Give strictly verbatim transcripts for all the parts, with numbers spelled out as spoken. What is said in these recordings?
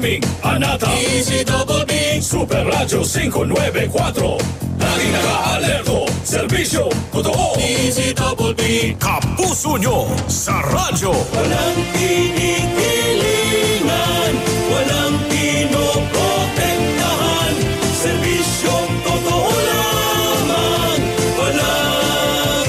aming anata. Easy Double B, Super Radyo five ninety-four. Lagi naka-alerto, serbisyo, totoo. Easy Double B, kapuso nyo sa radyo. Walang kinikilingan, walang pinoprotektahan, serbisyong totoo lamang, walang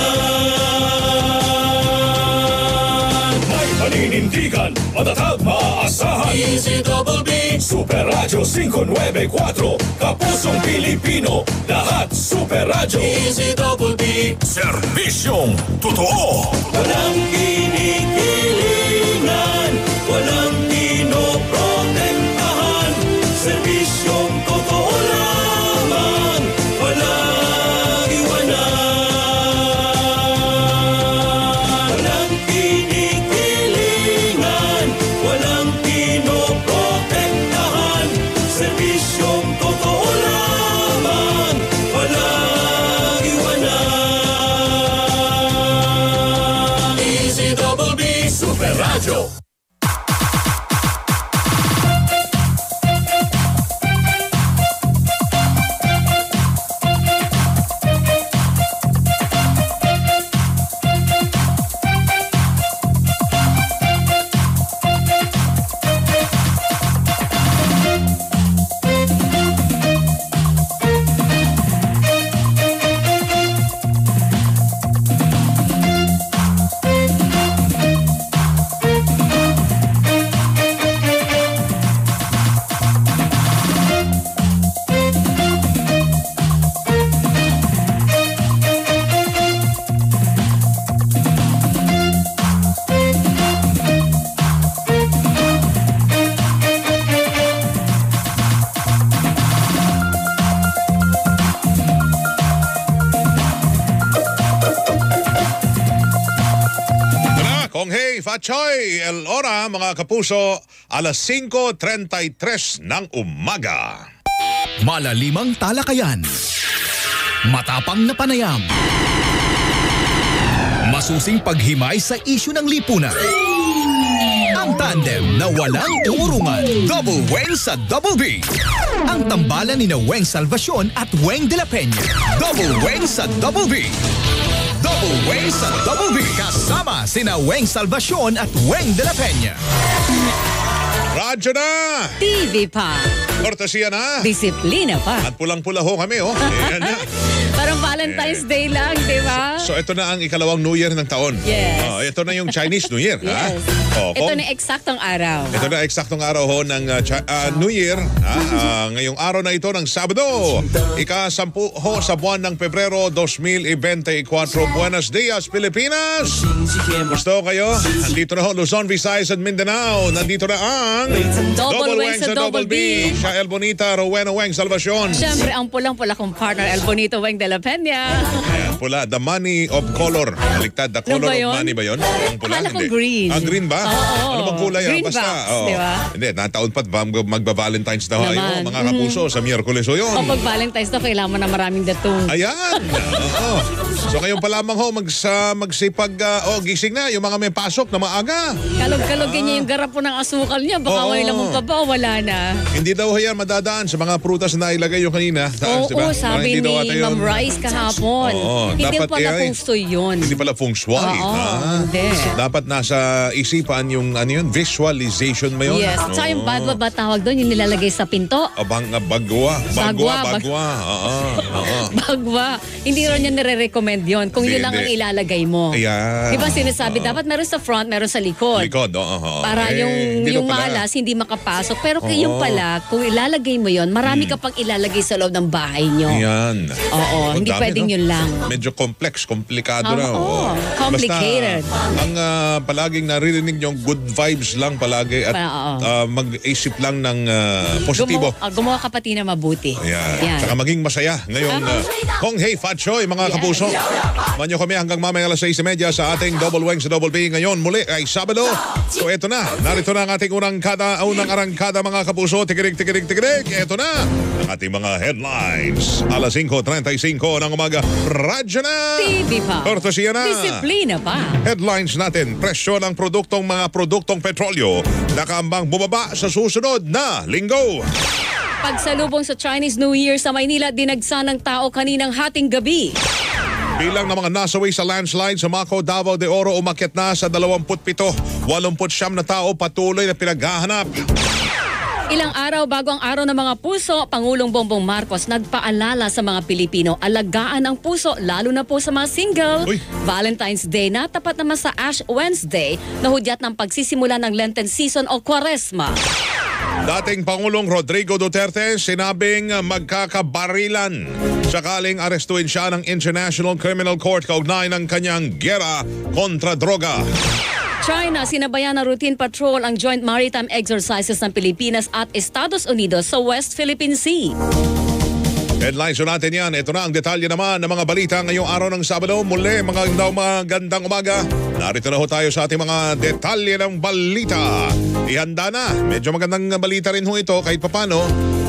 iwanan. May paninindigan, matatag, maaasahan. Easy Double B, Super Radyo five ninety-four. Kapusong Pilipino, lahat Super Radyo. Easy Double B, serbisyong totoo. Walang kinikilingan, walang pinoprotektahan, serbisyong totoo lamang, walang iwanan. Walang kinikilingan, walang pinoprotektahan, serbisyong totoo lamang, walang iwanan. Easy Double B, Super Radyo. Fatchoy, El Ora, mga kapuso, alas cinco treinta-tres ng umaga. Malalimang talakayan, matapang na panayam, masusing paghimay sa isyu ng lipunan. Ang tandem na walang umurungan, Double Weng sa Double B. Ang tambalan ni na Weng Salvacion at Weng de la Peña. Double Weng sa Double B. Double Weng sa Double B. Kasama sina Weng Salvacion at Weng de la Peña. Radyo na! T V pa. Kortesiya na. Disiplina pa. At pulang-pula ho kami, oh. Ayan na. Parang Valentine's Day lang, di ba? So ito na ang ikalawang New Year ng taon. Yes. Oh, ito na yung Chinese New Year. Yes. Ha? Oh, Ito kung, na eksaktong araw. ito na eksaktong araw ho ng uh, Chi- uh, New Year. Ha? Uh, ngayong araw na ito ng Sabado. Ika-sampu ho sa buwan ng Pebrero twenty twenty-four. Buenos dias, Pilipinas! Gusto kayo? Nandito na ho, Luzon, Visayas at Mindanao. Nandito na ang Double Weng sa Double B. Siya El Bonita, Rowena Weng Salvacion. Siyempre, ang pulang-pula kong partner, El Bonito Weng de la Peña. Ayan, pula. The money of color. Baliktad. The color ba of yun? money ba yun? Ang pula? Akala ko Hindi. green. Ah, green ba? Oo. Ano bang kulay? Green ah? Basta. box, oo. di ba? Hindi, nataon pa't ba magba-Valentine's na ho. Naman. Ayun, mga kapuso, sa Miyerkules ho yun. O pag Valentine's to, kailangan mo na maraming datong. Ayan. Oo. So ngayon pa lamang ho, magsa, magsipag, uh, oh, gising na, yung mga may pasok na maaga. Kalog-kalogin niya yung garap po ng asukal niya. Baka Oo. may lamang pa ba o wala na. Hindi daw ho yan madadaan sa mga prutas na nailagay yung kanina. Oo, Diba? sabi Parang hindi ni daw ata yun. Ma'am Rice kahapon. Oo, Hindi dapat pala eh, feng shui yun. Hindi pala feng shui. Oo, ha? hindi. Dapat nasa isipan yung ano yun, visualization mo yun. Yes. At saka yung bad ba tawag doon, yung nilalagay sa pinto? Abang bagwa. Bagwa, Bagwa, bagwa. Oo, oo. Bagwa. Hindi rin niya nire-recommend yun. Kung Hindi, yun lang ang hindi. ilalagay mo. Ayan. Di ba sinasabi, Oo. dapat meron sa front, meron sa likod. Likod, oo. oo. Para Eh, yung hindi yung daw pala. malas hindi makapasok. Pero Oo. yung pala, kung ilalagay mo yon, marami ka pang ilalagay sa loob ng bahay nyo. Ayan. Oo, Ang hindi dami, pwedeng no? yun lang. Medyo complex, komplikado Oo, na. oo. Complicated. Basta, ang ah, palaging naririnig yung good vibes lang palagi at Pa- oo. ah, mag-isip lang ng ah, positibo. Gumawa, uh, gumawa ka pati na mabuti. Ayan. Yan. Saka maging masaya ngayong uh, Kong Hey Fat Choy, mga Yes. kapuso. Manyo kami hanggang mamaya alas sais trenta sa ating Double Weng sa Double B. Ngayon muli ay Sabado. So eto na, narito na ang ating unang kada, unang arangkada mga kapuso. Tikirig, tikirig, tikirig. Eto na ang ating mga headlines. alas cinco treinta y cinco ng umaga. Radyo Radyo na! T V pa. Kortesiya na! Disiplina pa. Headlines natin, presyo ng produktong mga produktong petrolyo nakaambang bumaba sa susunod na linggo. Pagsalubong sa Chinese New Year sa Maynila, dinagsa ng tao kaninang hating gabi. Bilang ng mga nasawi sa landslide sa Maco, Davao de Oro umakyat na sa twenty-seven, eighty-nine na tao patuloy na pinaghahanap. Ilang araw bago ang araw ng mga puso, Pangulong Bongbong Marcos nagpaalala sa mga Pilipino, alagaan ang puso lalo na po sa mga single. Uy. Valentine's Day na tapat naman sa Ash Wednesday na hudyat ng pagsisimula ng Lenten season o Kwaresma. Dating Pangulong Rodrigo Duterte sinabing magkakabarilan sakaling arestuin siya ng International Criminal Court kaugnay ng kanyang giyera kontra droga. China, sinabayan na routine patrol ang joint maritime exercises ng Pilipinas at Estados Unidos sa West Philippine Sea. Headlines natin yan. Ito na ang detalye naman ng mga balita ngayong araw ng Sabado. Muli, mga magandang umaga. Narito na ho tayo sa ating mga detalye ng balita. Ihanda na. Medyo magandang balita rin ho ito kahit papano.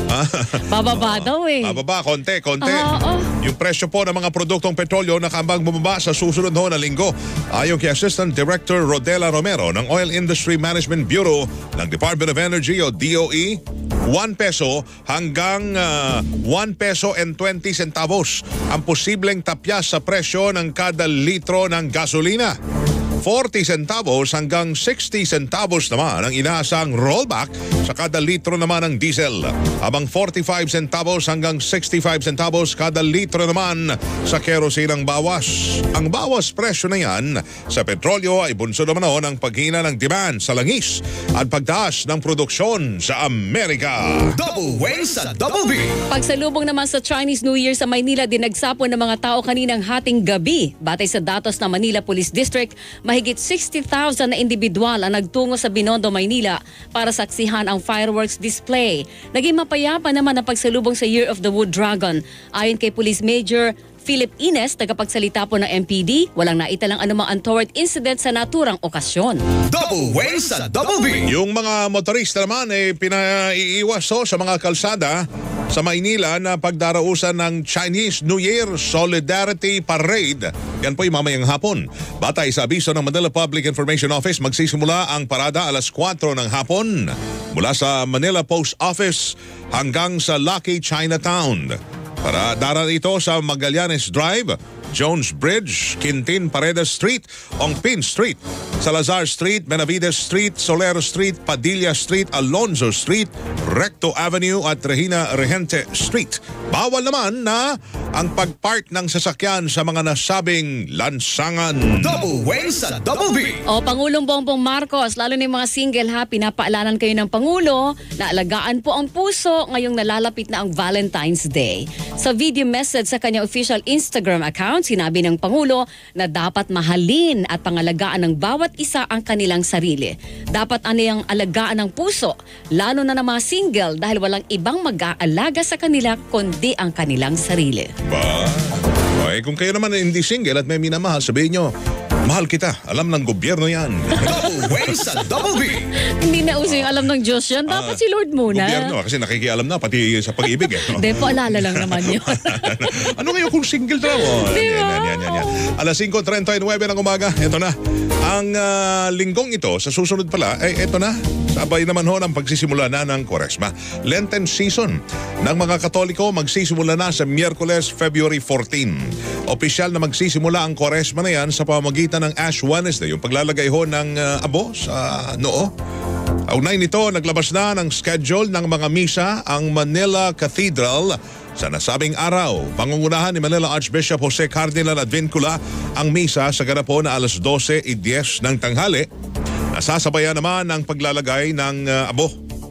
Bababa daw eh. Bababa, konti, konti. Oo, oo. Yung presyo po ng mga produktong petrolyo nakambang bumaba sa susunod ho na linggo. Ayon kay Assistant Director Rodela Romero ng Oil Industry Management Bureau ng Department of Energy o D O E, one peso hanggang uh, one peso and twenty centavos ang posibleng tapyas sa presyo ng kada litro ng gasolina. forty centavos hanggang sixty centavos naman ang inaasang rollback sa kada litro naman ng diesel. Habang forty-five centavos hanggang sixty-five centavos kada litro naman sa kerosene ang bawas. Ang bawas presyo na yan sa petrolyo ay bunso naman ho ng paghina ng demand sa langis at pagtaas ng produksyon sa Amerika. Double win sa Double B. Pagsalubong naman sa Chinese New Year sa Maynila, dinagsapon ng mga tao kaninang hating gabi. Batay sa datos ng Manila Police District, mahigit sixty thousand na individual ang nagtungo sa Binondo, Maynila para saksihan ang fireworks display. Naging mapayapa naman ang pagsalubong sa Year of the Wood Dragon. Ayon kay Police Major Philip Ines, tagapagsalita po ng M P D, walang naitalang anumang untoward incident sa naturang okasyon. Double win sa Double B. Yung mga motorista naman ay eh, pinaiiwas ho sa mga kalsada sa Maynila na pagdarausan ng Chinese New Year Solidarity Parade. Yan po yung mamayang hapon. Batay sa abiso ng Manila Public Information Office, magsisimula ang parada alas kwatro ng hapon mula sa Manila Post Office hanggang sa Lucky Chinatown. Para daran ito sa Magallanes Drive, Jones Bridge, Quintin Paredes Street, Ongpin Street, Salazar Street, Benavides Street, Solero Street, Padilla Street, Alonzo Street, Recto Avenue at Regina Regente Street. Bawal naman na ang pagpark ng sasakyan sa mga nasabing lansangan. Double win sa Double B. O Pangulong Bongbong Marcos, lalo na yung mga single ha, pinapaalanan kayo ng Pangulo na alagaan po ang puso ngayong nalalapit na ang Valentine's Day. Sa video message sa kanyang official Instagram account, sinabi ng Pangulo na dapat mahalin at pangalagaan ng bawat isa ang kanilang sarili. Dapat aniyang alagaan ng puso, lalo na ng mga single dahil walang ibang mag-aalaga sa kanila kundi ang kanilang sarili. Ba? Okay, kung kayo naman hindi single at may minamahal, sabihin nyo, mahal kita. Alam ng gobyerno yan. Double win sa Double B. Hindi na uso yung alam ng Diyos yan. Dapat Ah, si Lord muna. Gobyerno, kasi nakikialam na pati sa pag-ibig. Eh. Hindi po, alala lang naman yun. Ano ngayon kung single na mo? Di ba? Yan, yan, yan, yan. Alas five thirty-nine ng umaga, ito na. Ang uh, linggong ito, sa susunod pala, eh, ito na. Sabay naman ho ng pagsisimula na ng Kwaresma. Lenten season ng mga Katoliko magsisimula na sa Miyerkules, February fourteen. Opisyal na magsisimula ang Kwaresma na yan sa pamamagitan ng Ash Wednesday, yung paglalagay ho ng uh, abo sa noo. Augnay nito, naglabas na ng schedule ng mga misa ang Manila Cathedral sa nasabing araw. Pangungunahan ni Manila Archbishop Jose Cardinal Advincula ang misa sa ganapo na alas twelve ten ng tanghali. Nasasabayan naman ang paglalagay ng uh, abo.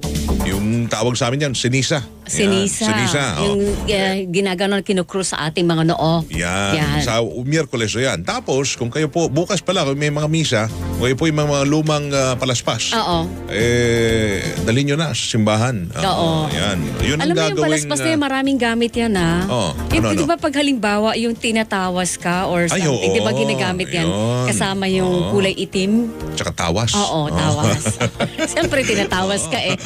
Yung tawag sa amin yan, sinisa. Sinisa. Yan, sinisa. Yung Oh. uh, ginaganon kinukrus sa ating mga noo. Yan. Yan. Sa Miyerkules yan. Tapos, kung kayo po, bukas pala, kung may mga misa, kung kayo po yung mga lumang uh, palaspas, Oo. eh, dalhin nyo na sa simbahan. Oo. Yan. Yun ang Alam mo yung gagawing... palaspas na uh, yun, maraming gamit yan ha. Oo. Yung, Ano, di ano? ba pag halimbawa yung tinatawas ka or Ay, something, oo. di ba ginagamit yan? Yun. Kasama yung Oo. kulay itim. Tsaka tawas. Oo, tawas. Siyempre tinatawas ka eh. Ano yun?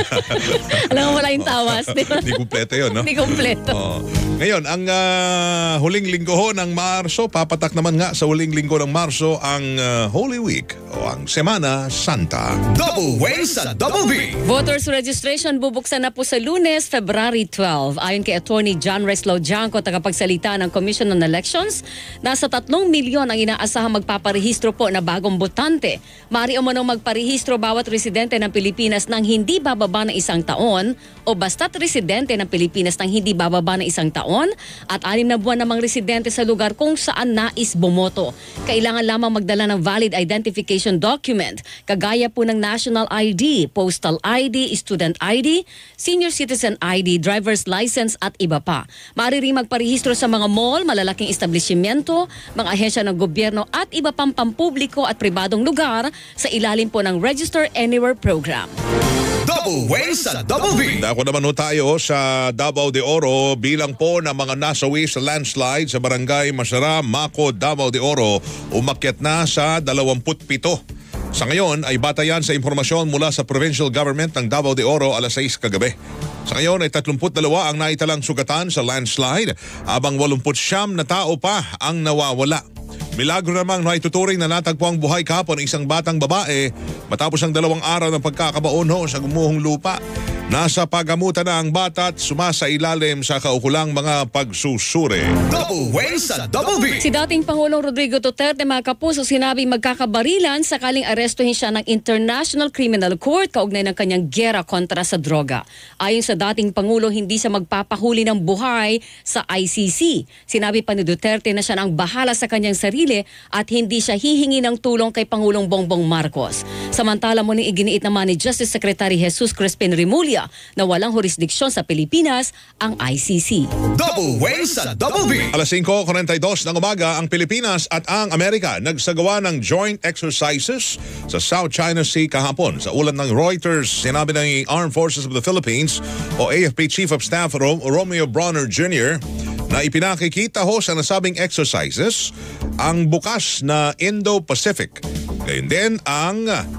Alam mo, wala yung tawas. Di ba? Hindi kumpleto yun, no? Hindi kompleto. Oh. Ngayon, ang ah, huling linggo ho ng Marso, papatak naman nga sa huling linggo ng Marso ang ah, Holy Week o ang Semana Santa. Double win sa Double B. Voters registration bubuksan na po sa Lunes, February twelve. Ayon kay Attorney John Reslo Janco, tagapagsalita ng Commission on Elections, nasa tatlong milyon ang inaasahang magpaparehistro po na bagong botante. Maaari umanong magparehistro bawat residente ng Pilipinas nang hindi bababa ng isang taon o basta't residente ng Pilipinas nang hindi bababa ng isang taon at anim na buwan namang residente sa lugar kung saan nais bumoto. Kailangan lamang magdala ng valid identification document, kagaya po ng National I D, Postal I D, Student I D, Senior Citizen I D, Driver's License at iba pa. Maaari ring magparehistro sa mga mall, malalaking establishmento, mga ahensya ng gobyerno at iba pang pampubliko at pribadong lugar sa ilalim po ng Register Anywhere program. Double win sa Double B. Dako naman ho tayo sa Davao de Oro bilang po ng mga nasawi sa landslide sa barangay Masara, Maco, Davao de Oro umakyat na sa dalawampu't pito. Sa ngayon ay batayan sa impormasyon mula sa provincial government ng Davao de Oro alas sais kagabi. Sa ngayon ay tatlumput dalawa ang naitalang sugatan sa landslide habang walumput siyam na tao pa ang nawawala. Milagro namang naituturing na natagpo ang buhay kahapon ng isang batang babae matapos ang dalawang araw ng pagkakabaon ho sa gumuhong lupa. Nasa pagamutan na ang bata at sumasailalim sa kaukulang mga pagsusuri. Double win sa Double B. Si dating Pangulong Rodrigo Duterte, mga kapuso, sinabing magkakabarilan sakaling arestuhin siya ng International Criminal Court kaugnay ng kanyang giyera kontra sa droga. Ayon sa dating Pangulo, hindi siya magpapahuli ng buhay sa I C C. Sinabi pa ni Duterte na siya ang bahala sa kanyang sarili at hindi siya hihingi ng tulong kay Pangulong Bongbong Marcos. Samantala mo nang iginiit naman ni Justice Secretary Jesus Crispin Remulla na walang jurisdiksyon sa Pilipinas ang I C C. Double win sa Double B. Alas singko forty-two ng umaga, ang Pilipinas at ang Amerika nagsagawa ng joint exercises sa South China Sea kahapon. Sa ulat ng Reuters, sinabi ng Armed Forces of the Philippines o A F P Chief of Staff Rom- Romeo Bronner Junior na ipinakikita ho sa nasabing exercises ang bukas na Indo-Pacific. Gayun din ang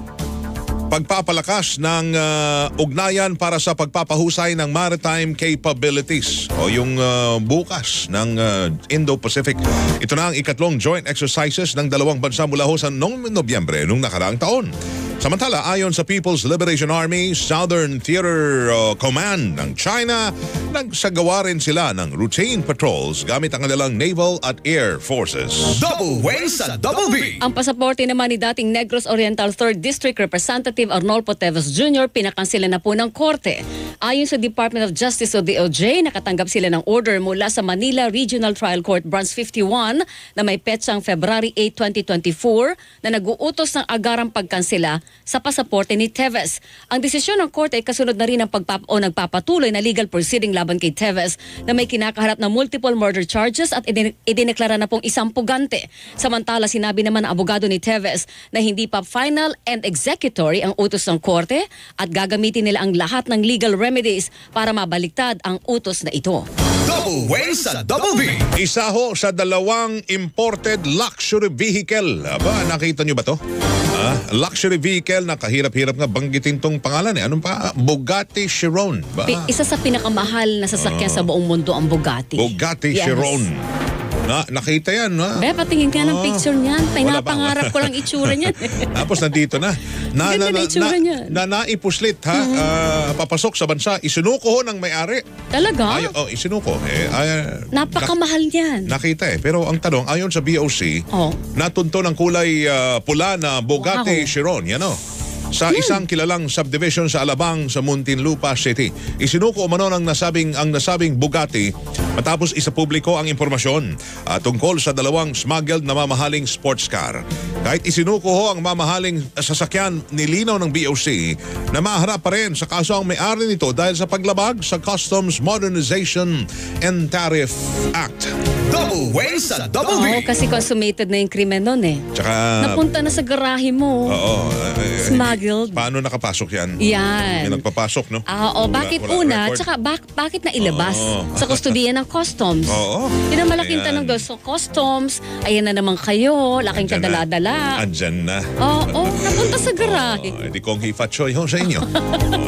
pagpapalakas ng uh, ugnayan para sa pagpapahusay ng maritime capabilities o yung uh, bukas ng uh, Indo-Pacific. Ito na ang ikatlong joint exercises ng dalawang bansa mula ho sa noong Nobyembre nung nakaraang taon. Samantala, ayon sa People's Liberation Army Southern Theater uh, Command ng China, nagsagawa rin sila ng routine patrols gamit ang kanilang naval at air forces. Double win sa Double B. Ang pasaporte naman ni dating Negros Oriental third District Representative Arnolfo Teves Junior pinakansela na po ng korte. Ayon sa Department of Justice o D O J, nakatanggap sila ng order mula sa Manila Regional Trial Court Branch fifty-one na may petsang February eighth, twenty twenty-four na nag-uutos ng agarang pagkansela sa pasaporte ni Teves. Ang desisyon ng korte ay kasunod na rin ng pagpap o nagpapatuloy na legal proceeding laban kay Teves na may kinakaharap na multiple murder charges at idin- idineklara na pong isang pugante. Samantala, sinabi naman ng abogado ni Teves na hindi pa final and executory ang utos ng korte at gagamitin nila ang lahat ng legal remedies para mabaliktad ang utos na ito. Double win sa Double B. Isa ho sa dalawang imported luxury vehicle. Aba, nakita nyo ba to? Ah, luxury vehicle na kahirap-hirap nga banggitin tong pangalan eh. Anong pa? Bugatti Chiron. Ba? Pi- isa sa pinakamahal na sasakyan sa buong mundo ang Bugatti. Bugatti Yes. Chiron. Na, nakita yan, ha? Be, patingin ka ng Oh. picture niyan. Wala pa. Pinapangarap ko lang itsura niyan. Tapos nandito na. Na, Ganda na, na itsura na, niya. na, naipuslit, ha? Ah, papasok sa bansa. Isinuko ho ng may-ari. Talaga? Ay, oh, isinuko. Eh, ay, Napakamahal niyan. Nakita eh. Pero ang tanong, ayon sa B O C, Oh. natunto ng kulay ah, pula na Bugatti Wow. Chiron. Yan o. Sa isang kilalang subdivision sa Alabang sa Muntinlupa City. Isinuko umano ng nasabing, ang nasabing Bugatti matapos isapubliko ang impormasyon uh, tungkol sa dalawang smuggled na mamahaling sports car. Kahit isinuko ho ang mamahaling sasakyan, nilinaw ng B O C na maharap pa rin sa kaso ang may-ari nito dahil sa paglabag sa Customs Modernization and Tariff Act. Double win sa Double B. Oo, kasi consummated na yung krimen nun eh. Tsaka, Napunta na sa garahe mo. oo. eh, Smuggled. Paano nakapasok yan? Yan. May nagpapasok, no? Ah, oo, Wala- bakit wala una, record. tsaka bak- bakit na ilabas Oo. sa kustudiya ng customs? Oo. Yun ang malaking Ayan. tanong doon. So, customs, ayan na naman kayo, laking Andyan na. kadala-dala. Andyan na. Oo, oh, napunta sa garahe. Oh, di kong hifatsoy ho sa inyo. Oh,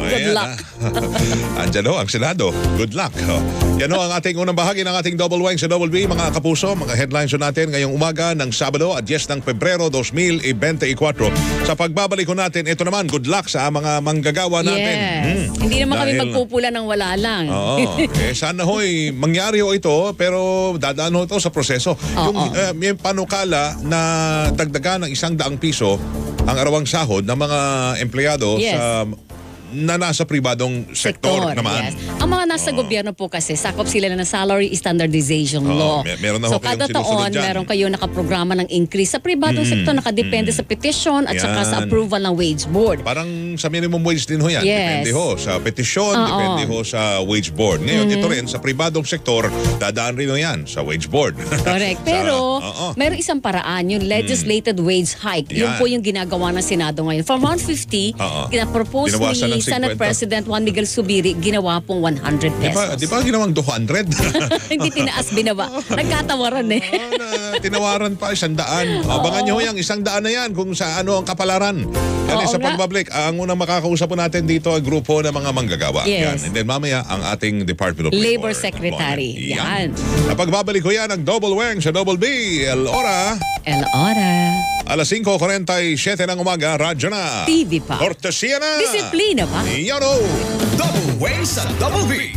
Good ayan, luck. ah. Andyan ho, ang Senado. Good luck. Oh. Yan ho ang ating unang bahagi ng ating Double Wang sa Double B, mga kapuso. Mga headlines ho natin ngayong umaga ng Sabado at yes ng Pebrero two thousand twenty-four. Sa pagbabalik ho natin, ito naman, good luck sa mga manggagawa natin. Yes. Hmm. Hindi naman kami Dahil- magpupula ng wala lang. Oo. Eh, sana ho'y mangyari ho ito, pero dadaan ho ito sa proseso. Yung, uh, may panukala na dagdagan ng isang daang piso ang arawang sahod ng mga empleyado Yes. sa na nasa pribadong sektor, naman. Yes. Ang mga nasa gobyerno po kasi, sakop sila ng salary standardization Oo, law. may- meron na so ho kayong kada sinusunod taon, dyan. meron kayo nakaprograma ng increase sa pribadong sektor, nakadepende sa petition at saka sa Yan. approval ng wage board. Parang sa minimum wage din ho yan. Yes. Depende ho sa petisyon, Oo. depende ho sa wage board. Ngayon, ito rin, sa pribadong sektor, dadaan rin ho yan sa wage board. Correct. Sa- Pero, oo. meron isang paraan, yung legislated wage hike. Yun Yan. po yung ginagawa ng Senado ngayon. From one fifty, Oo. ginapropose Binawasan ni ng Senate fifty. President Juan Miguel Subiri, ginawa pong one hundred Di ba, pesos. di ba ginawang two hundred? Hindi tinaas, binawa. Nagkatawaran eh. Oo, na, tinawaran pa isang daan. Abangan nyo ho yung isang daan na yan kung sa ano ang kapalaran. Yan Oo eh, sa nga. pagbabalik, ang unang makakausap po natin dito ay grupo ng mga manggagawa. Yes. Yan. And then mamaya ang ating Department of Labor Labor. Secretary. Yan. Yan. Sa pagbabalik ko yan ang Double Wang sa Double B. El Ora, El Ora. alas five forty-seven ng umaga, radyo na. T V pa. Cortesia na. Disiplina pa. Yan o. Double Wang sa Double B.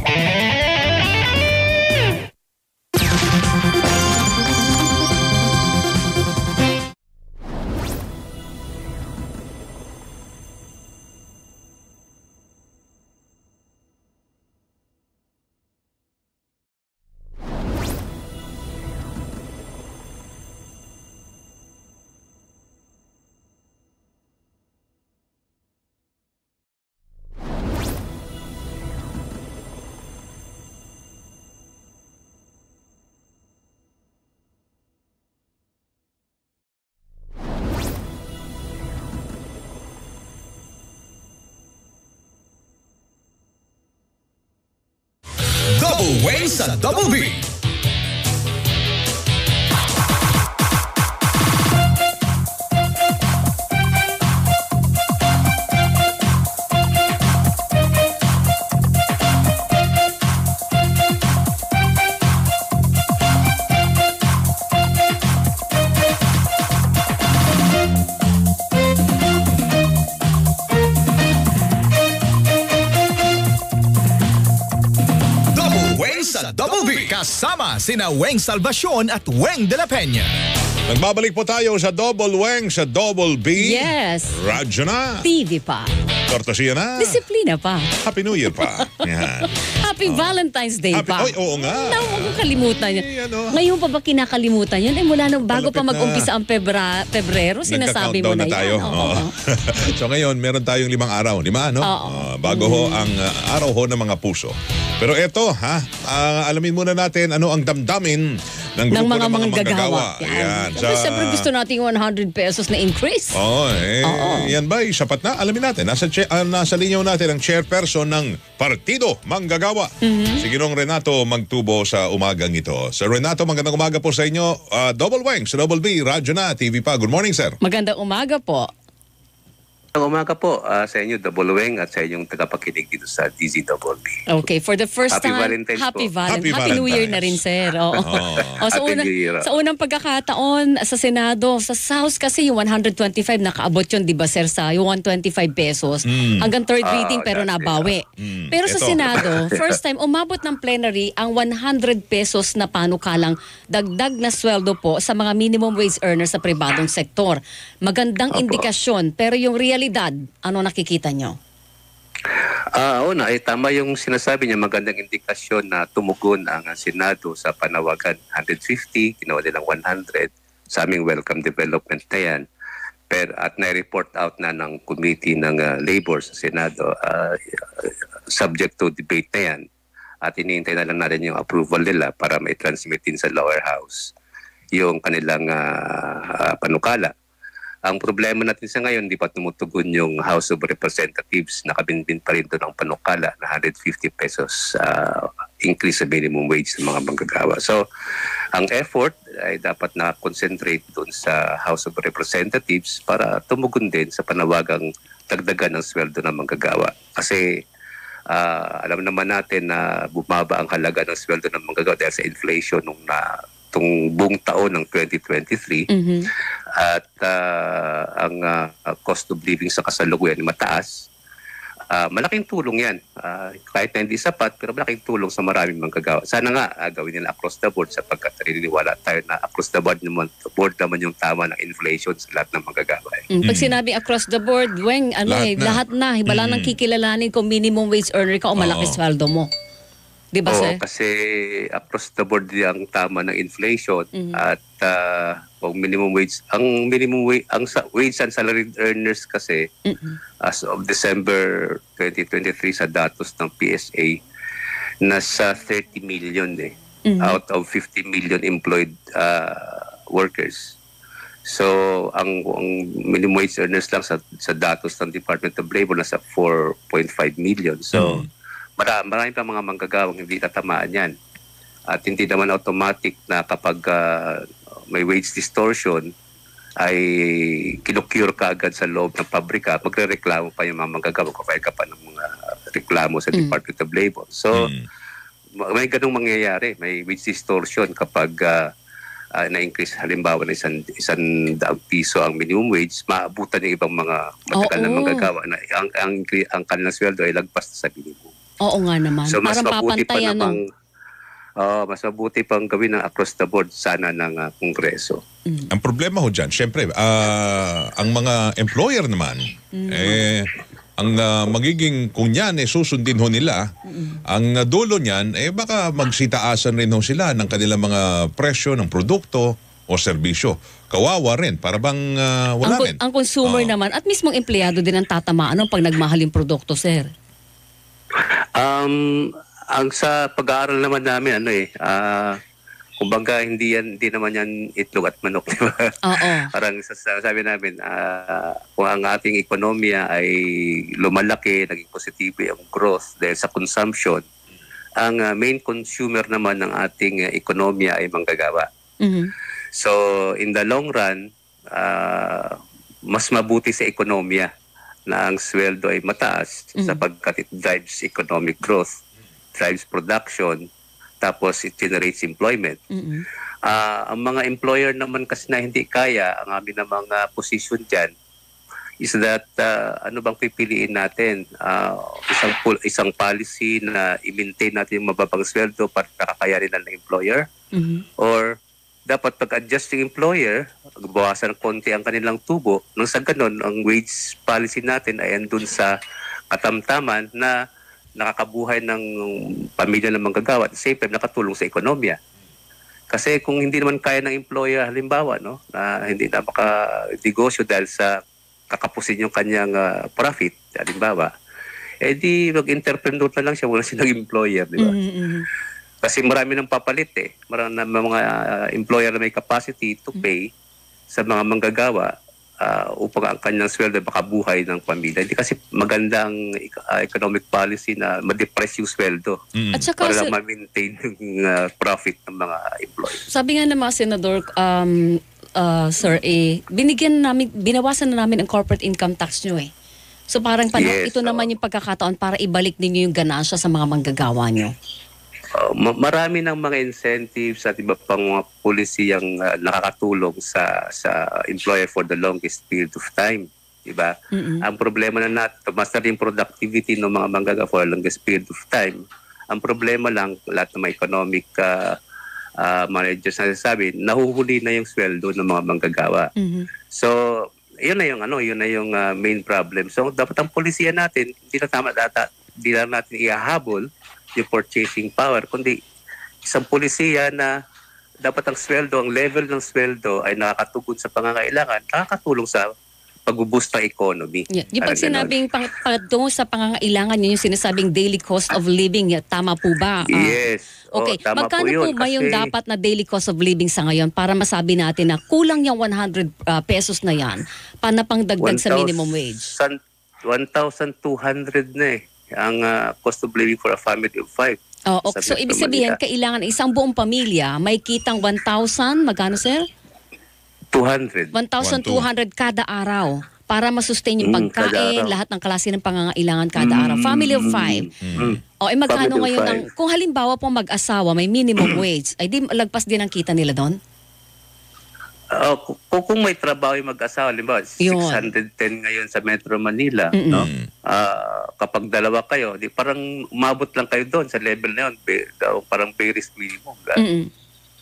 Double Wang sa Double B. Double Wang sa Double B. Kasama sina Weng Salvacion at Weng de la Peña. Nagbabalik po tayo sa Double Wang sa Double B. Yes. Radyo na. T V pa. Cortesia na. Disiplina pa. Happy New Year pa. Yan. Happy Valentine's Day Happy- pa. Oy, oo nga. Naku, huwag kong kalimutan yan. Ay, ano? Ngayon pa ba kinakalimutan yan? Eh, mula nung bago pa Malapit na. mag-umpisa ang Pebra, Pebrero, sinasabi mo Nagka-countdown na, na tayo. yan. Oo. Oo. So ngayon, meron tayong limang araw. Lima, no? Oo. Ah, bago ho ang ah, araw ho ng mga puso. Pero eto, ha? ah, alamin muna natin ano ang damdamin ng Ng grupo mga ng mga manggagawa. manggagawa. Yan. Sa- Siyempre gusto natin yung one hundred pesos na increase. Oo, eh, yan ba? Sapat na? Alamin natin. Nasa, che- ah, nasa linyaw natin ang chairperson ng Partido Manggagawa. Mm-hmm. Si Ginong Renato Magtubo sa umagang ito. Sir Renato, magandang umaga po sa inyo. Ah, Double Wang sa Double B, Radyo na, T V pa. Good morning, sir. Magandang umaga po. Ang umaga po ah, sa inyo, Double Weng, at sa inyong tagapakinig dito sa D Z Double B. Okay, for the first Happy time, Valentine's happy, po. Valen- Happy happy New Year Valentine's. na rin, sir. Oo. Oh. O, sa, Happy unang, New Year. sa unang pagkakataon sa Senado, sa House kasi yung one hundred twenty-five nakaabot yun, di ba, sir, sa yung one hundred twenty-five pesos. Hanggang third Ah, reading pero that's it. nabawi. Mm, Pero sa eto. Senado, first time, umabot ng plenary ang one hundred pesos na panukalang dagdag na sweldo po sa mga minimum wage earners sa pribadong sektor. Magandang Opo. indikasyon, pero yung realidad, ano nakikita nyo? Ah, una, eh, tama yung sinasabi niya, magandang indikasyon na tumugon ang ah, Senado sa panawagan one hundred fifty, ginawa nilang one hundred sa aming welcome development na yan. Pero, at na-report out na ng committee ng ah, labor sa Senado, ah, subject to debate na yan. At iniintay na lang natin yung approval nila para may transmit din sa lower house yung kanilang ah, ah, panukala. Ang problema natin sa ngayon, di pa tumutugon yung House of Representatives. Nakabinbin pa rin doon ang panukala na one hundred fifty pesos uh, increase sa minimum wage ng mga manggagawa. So, ang effort ay dapat na-concentrate doon sa House of Representatives para tumugon din sa panawagang dagdagan ng sweldo ng manggagawa. Kasi uh, alam naman natin na bumaba ang halaga ng sweldo ng manggagawa dahil sa inflation nung na tung buong taon ng twenty twenty-three. Mm-hmm. At uh, ang uh, cost of living sa kasalukuyan mataas. Uh, malaking tulong yan. Uh, kahit na hindi sapat, pero malaking tulong sa maraming manggagawa. Sana nga uh, gawin nila across the board sapagkat naniniwala tayo na across the board naman, board naman yung tama ng inflation sa lahat ng manggagawa. Eh. Mm. Pag sinabing across the board, Weng, ano lahat eh, na. lahat na. Wala mm. nang kikilalanin kung minimum wage earner ka o malaki oh. sweldo mo. Di ba, Oo, sir? kasi across the board ang tama ng inflation mm-hmm. at uh, minimum wage, ang minimum wage, ang sa, wage and salary earners kasi mm-hmm. as of December twenty twenty-three sa datos ng P S A nasa thirty million eh mm-hmm. out of fifty million employed uh, workers. So ang, ang minimum wage earners lang sa, sa datos ng Department of Labor nasa four point five million. So mm-hmm. Marami, marami pa mga manggagawang hindi tatamaan yan. At hindi naman automatic na kapag uh, may wage distortion ay kinukure ka agad sa loob ng pabrika, magre-reklamo pa yung mga manggagawa, kapag ka pa ng mga reklamo sa mm. Department of Labor. So, mm. may ganung mangyayari. May wage distortion kapag uh, uh, na-increase halimbawa na isang, isang daang piso ang minimum wage, maabutan yung ibang mga matagal oh, na manggagawa na ang, ang, ang, ang kanilang sweldo ay lagpas sa minimum. Oo nga naman. So mas parang mabuti pa papantayan namang, uh, mas mabuti pang gawin ng across the board sana ng uh, Kongreso. Mm. Ang problema ho dyan, syempre, uh, ang mga employer naman, mm. eh, ang uh, magiging, kung yan, eh, susundin ho nila, mm. ang uh, dulo niyan, eh, baka magsitaasan rin ho sila ng kanilang mga presyo ng produkto o serbisyo. Kawawa rin, para bang uh, wala ang, rin. Ang consumer uh, naman, at mismong empleyado din ang tatamaan ng pag nagmahal yung produkto, sir. Um, ang sa pag-aaral naman namin, ano eh, uh, kumbaga hindi yan, hindi naman yan itlog at manok, di ba? Oo. Parang sabi namin, uh, kung ang ating ekonomiya ay lumalaki, naging positibo yung growth dahil sa consumption, ang uh, main consumer naman ng ating uh, ekonomiya ay manggagawa. Mm-hmm. So, in the long run, uh, mas mabuti sa ekonomiya na ang sweldo ay mataas mm-hmm. sapagkat it drives economic growth, drives production, tapos it generates employment. Mm-hmm. Uh, ang mga employer naman kasi na hindi kaya, ang amin na mga position dyan, is that uh, ano bang pipiliin natin? Uh, isang isang policy na i-maintain natin yung mababang sweldo para kakakayanin ng employer? Mm-hmm. Or dapat pag-adjust yung employer, bawasan ng konti ang kanilang tubo, nang sa ganun, ang wage policy natin ay andun sa katamtaman na nakakabuhay ng pamilya ng manggagawa at same time nakatulong sa ekonomiya. Kasi kung hindi naman kaya ng employer, halimbawa, no, na hindi na maka-negosyo dahil sa kakapusin yung kanyang uh, profit, halimbawa, eh di mag-entrepreneur na lang siya, wala silang employer, di ba? Mm-hmm. Kasi marami nang papalit eh. Marami na mga uh, employer na may capacity to pay sa mga manggagawa uh, upang ang kanyang sweldo makabuhay ng pamilya. Hindi kasi magandang uh, economic policy na ma-depress yung sweldo mm. At saka, para lang ma-maintain yung uh, profit ng mga employer. Sabi nga ng mga senador, um, uh, sir, eh, binigyan namin, binawasan na namin ang corporate income tax nyo eh. So parang pan- yes, ito so, naman yung pagkakataon para ibalik ninyo yung ganansya sa mga manggagawa nyo. Uh, marami ng mga incentives at iba pang mga policy ang uh, nakakatulong sa sa employer for the longest period of time, di ba? Mm-hmm. Ang problema na natin, mas na rin productivity ng mga manggagawa for the longest period of time. Ang problema lang, lahat ng mga economic uh, uh, managers na sasabi, nahuhuli na yung sweldo ng mga manggagawa. Mm-hmm. So, yun na yung ano, yun na yung uh, main problem. So, dapat ang polisiya natin, hindi na tama data, hindi na natin ihahabol yung purchasing power, kundi isang polisiya na dapat ang sweldo, ang level ng sweldo ay nakakatugon sa pangangailangan, nakakatulong sa pag-boost ng economy. Yeah. Yung pag sinabing pang, pagtungo sa pangangailangan, yun yung sinasabing daily cost of living, tama po ba? Uh, yes. Okay. Oh, tama magkano po, yun, po ba yung kasi dapat na daily cost of living sa ngayon para masabi natin na kulang yung one hundred uh, pesos na yan para pangdagdag sa minimum wage? one thousand two hundred na eh. Ang uh, cost of living for a family of five. Oh, okay. So, ibig sabihin, kailangan isang buong pamilya may kitang one thousand, magkano, sir? two hundred. one thousand two hundred kada araw para masustain yung Mm, pagkain, kada araw. lahat ng klase ng pangangailangan kada araw. Family of five. Mm. O, eh magkano Family of ngayon, ang, five. kung halimbawa po mag-asawa, may minimum wage, ay di lagpas din ang kita nila doon? Uh, kung, kung may trabaho yung mag-asawa, limbawa, Yun. six hundred ten ngayon sa Metro Manila, no? Ah, kapag dalawa kayo, di parang umabot lang kayo doon sa level na yun, be, daw, parang barest minimum. Ga? Mm-mm.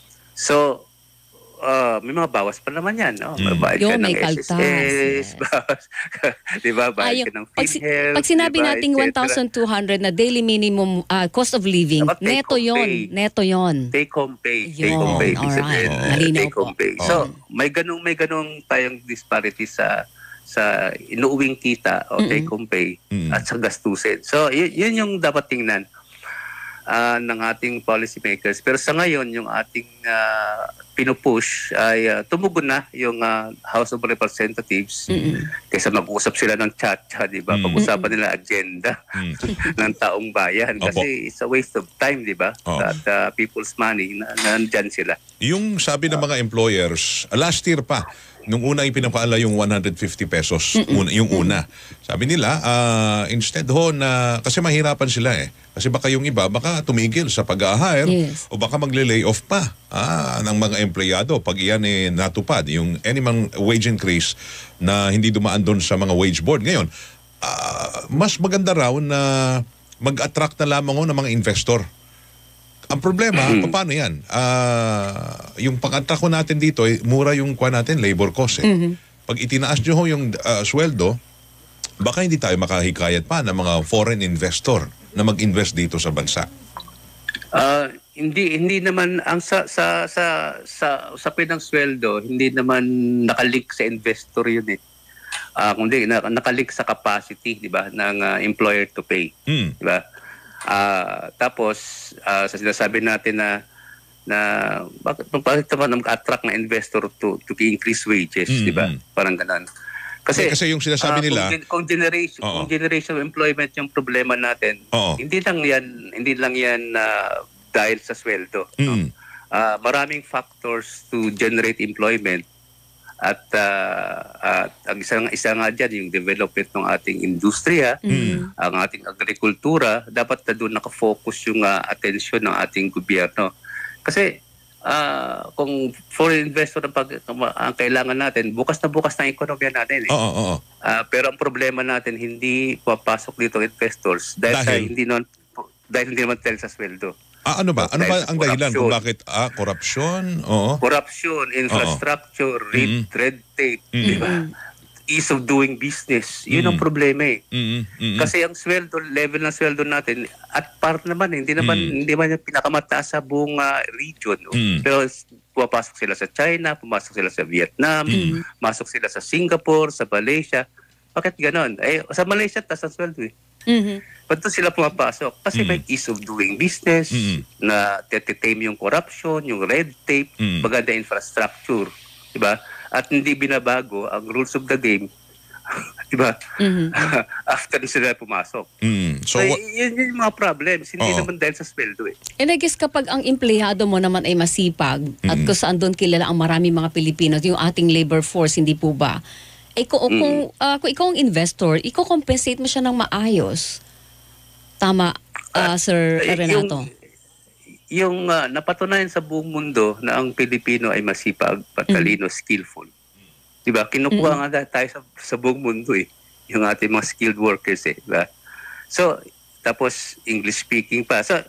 So, ah, may mga bawas pa naman yan, no? Bayad Yun, ka ng may S kaltas, S S, yes. bawas, di ba? Bayad Ay, ka ng pag, si- PhilHealth, pag sinabi di ba, nating et cetera. one thousand two hundred na daily minimum ah, cost of living, Dapat take neto home yon, pay. neto yon. Take home pay. Take Yun, home pay. Ibig alright. sabihin, uh, Malinaw take home po. pay. So, may ganung may ganung tayong disparity sa sa inuuwing kita o take home pay at sa gastusin. So, yun, yun yung dapat tingnan ah, ng ating policymakers. Pero sa ngayon, yung ating ah, pinupush ay ah, tumugon na yung ah, House of Representatives kaysa mag-usap sila ng chat-chat, di ba? Pag-usapan nila agenda ng taong bayan. Kasi it's a waste of time, di ba? Oo. At ah, people's money, na, nandyan sila. Yung sabi ng mga employers, last year pa, nung una ipinapaala yung one hundred fifty pesos, una, yung una. Sabi nila, ah, instead ho na, kasi mahirapan sila eh. Kasi baka yung iba, baka tumigil sa pag-hire Yes. o baka magle-lay off pa ah, ng mga empleyado pag iyan eh natupad. Yung anymang wage increase na hindi dumaan doon sa mga wage board. Ngayon, ah, mas maganda raw na mag-attract na lamang ho ng mga investor. Ang problema, paano yan? Ah, yung pag-attract ko natin dito, eh, mura yung kuha natin, labor cost eh. Pag itinaas nyo ho yung ah, sweldo, baka hindi tayo makahikayat pa ng mga foreign investor na mag-invest dito sa bansa. Ah, hindi hindi naman ang sa sa sa sa usapin ng sweldo, hindi naman nakalik sa investor yun eh. Ah, kundi na, nakalik sa capacity, 'di ba, ng ah, employer to pay, Hmm. 'di ba? Ah, tapos ah, sa sinasabi natin na na bakit bakit naman mag-attract na investor to to increase wages, Mm, 'di ba? mm. Parang gano'n. Kasi- kasi yung sinasabi ah, nila- kung, gen- kung generation Oo. kung generation of employment yung problema natin, Oo. hindi lang yan hindi lang yan ah, dahil sa sweldo, no? Mm. Ah, maraming factors to generate employment at ah, at ang isang isa nga diyan yung development ng ating industriya, ang ating agrikultura, dapat na doon nakafocus yung ah, atensyon ng ating gobyerno. Kasi ah, kung foreign investor ang, pag, ang kailangan natin, bukas na bukas na ekonomiya natin eh. Oo, oo, oo. Ah, pero ang problema natin, hindi papasok dito investors dahil, sa Dahil? hindi naman dahil hindi naman dahil sa sweldo. Ah, ano ba? Ano ba Dahil ang dahilan kung corruption. bakit? Ah, korupsyon? Oo. Corruption, infrastructure, red, Mm-mm. red tape, di ba? Ease of doing business. Yun ang Mm. problema eh. Mm-mm, mm-mm. Kasi ang sweldo, level ng sweldo natin, at par naman, eh, hindi naman Mm. hindi man yung pinakamataas sa buong ah, region. No? Mm. Pero s- pumapasok sila sa China, pumasok sila sa Vietnam, pumasok sila sa Singapore, sa Malaysia. Bakit ganon? Eh, sa Malaysia, taas ang sweldo eh. Mhm. Ba't doon sila pumapasok? Kasi may ease of doing business, Mm. na tetitame yung corruption, yung red tape, Mm. maganda infrastructure. Diba? At hindi binabago ang rules of the game. Diba? After sila pumasok. Mm. So, So, wa- yun, yun yung mga problems. Hindi Oo. naman dahil sa sweldo eh. And I guess kapag ang empleyado mo naman ay masipag at kung saan doon kilala ang maraming mga Pilipino, yung ating labor force, hindi po ba? Eh kung, kung, ah, kung ikaw ang investor, i-compensate mo siya ng maayos. Tama, ah, Sir Eh, Renato. Yung, yung ah, napatunayan sa buong mundo na ang Pilipino ay masipag, patalino, skillful. Diba? Kinukuha nga tayo sa, sa buong mundo eh. Yung ating mga skilled workers eh. Diba? So, tapos English speaking pa. So,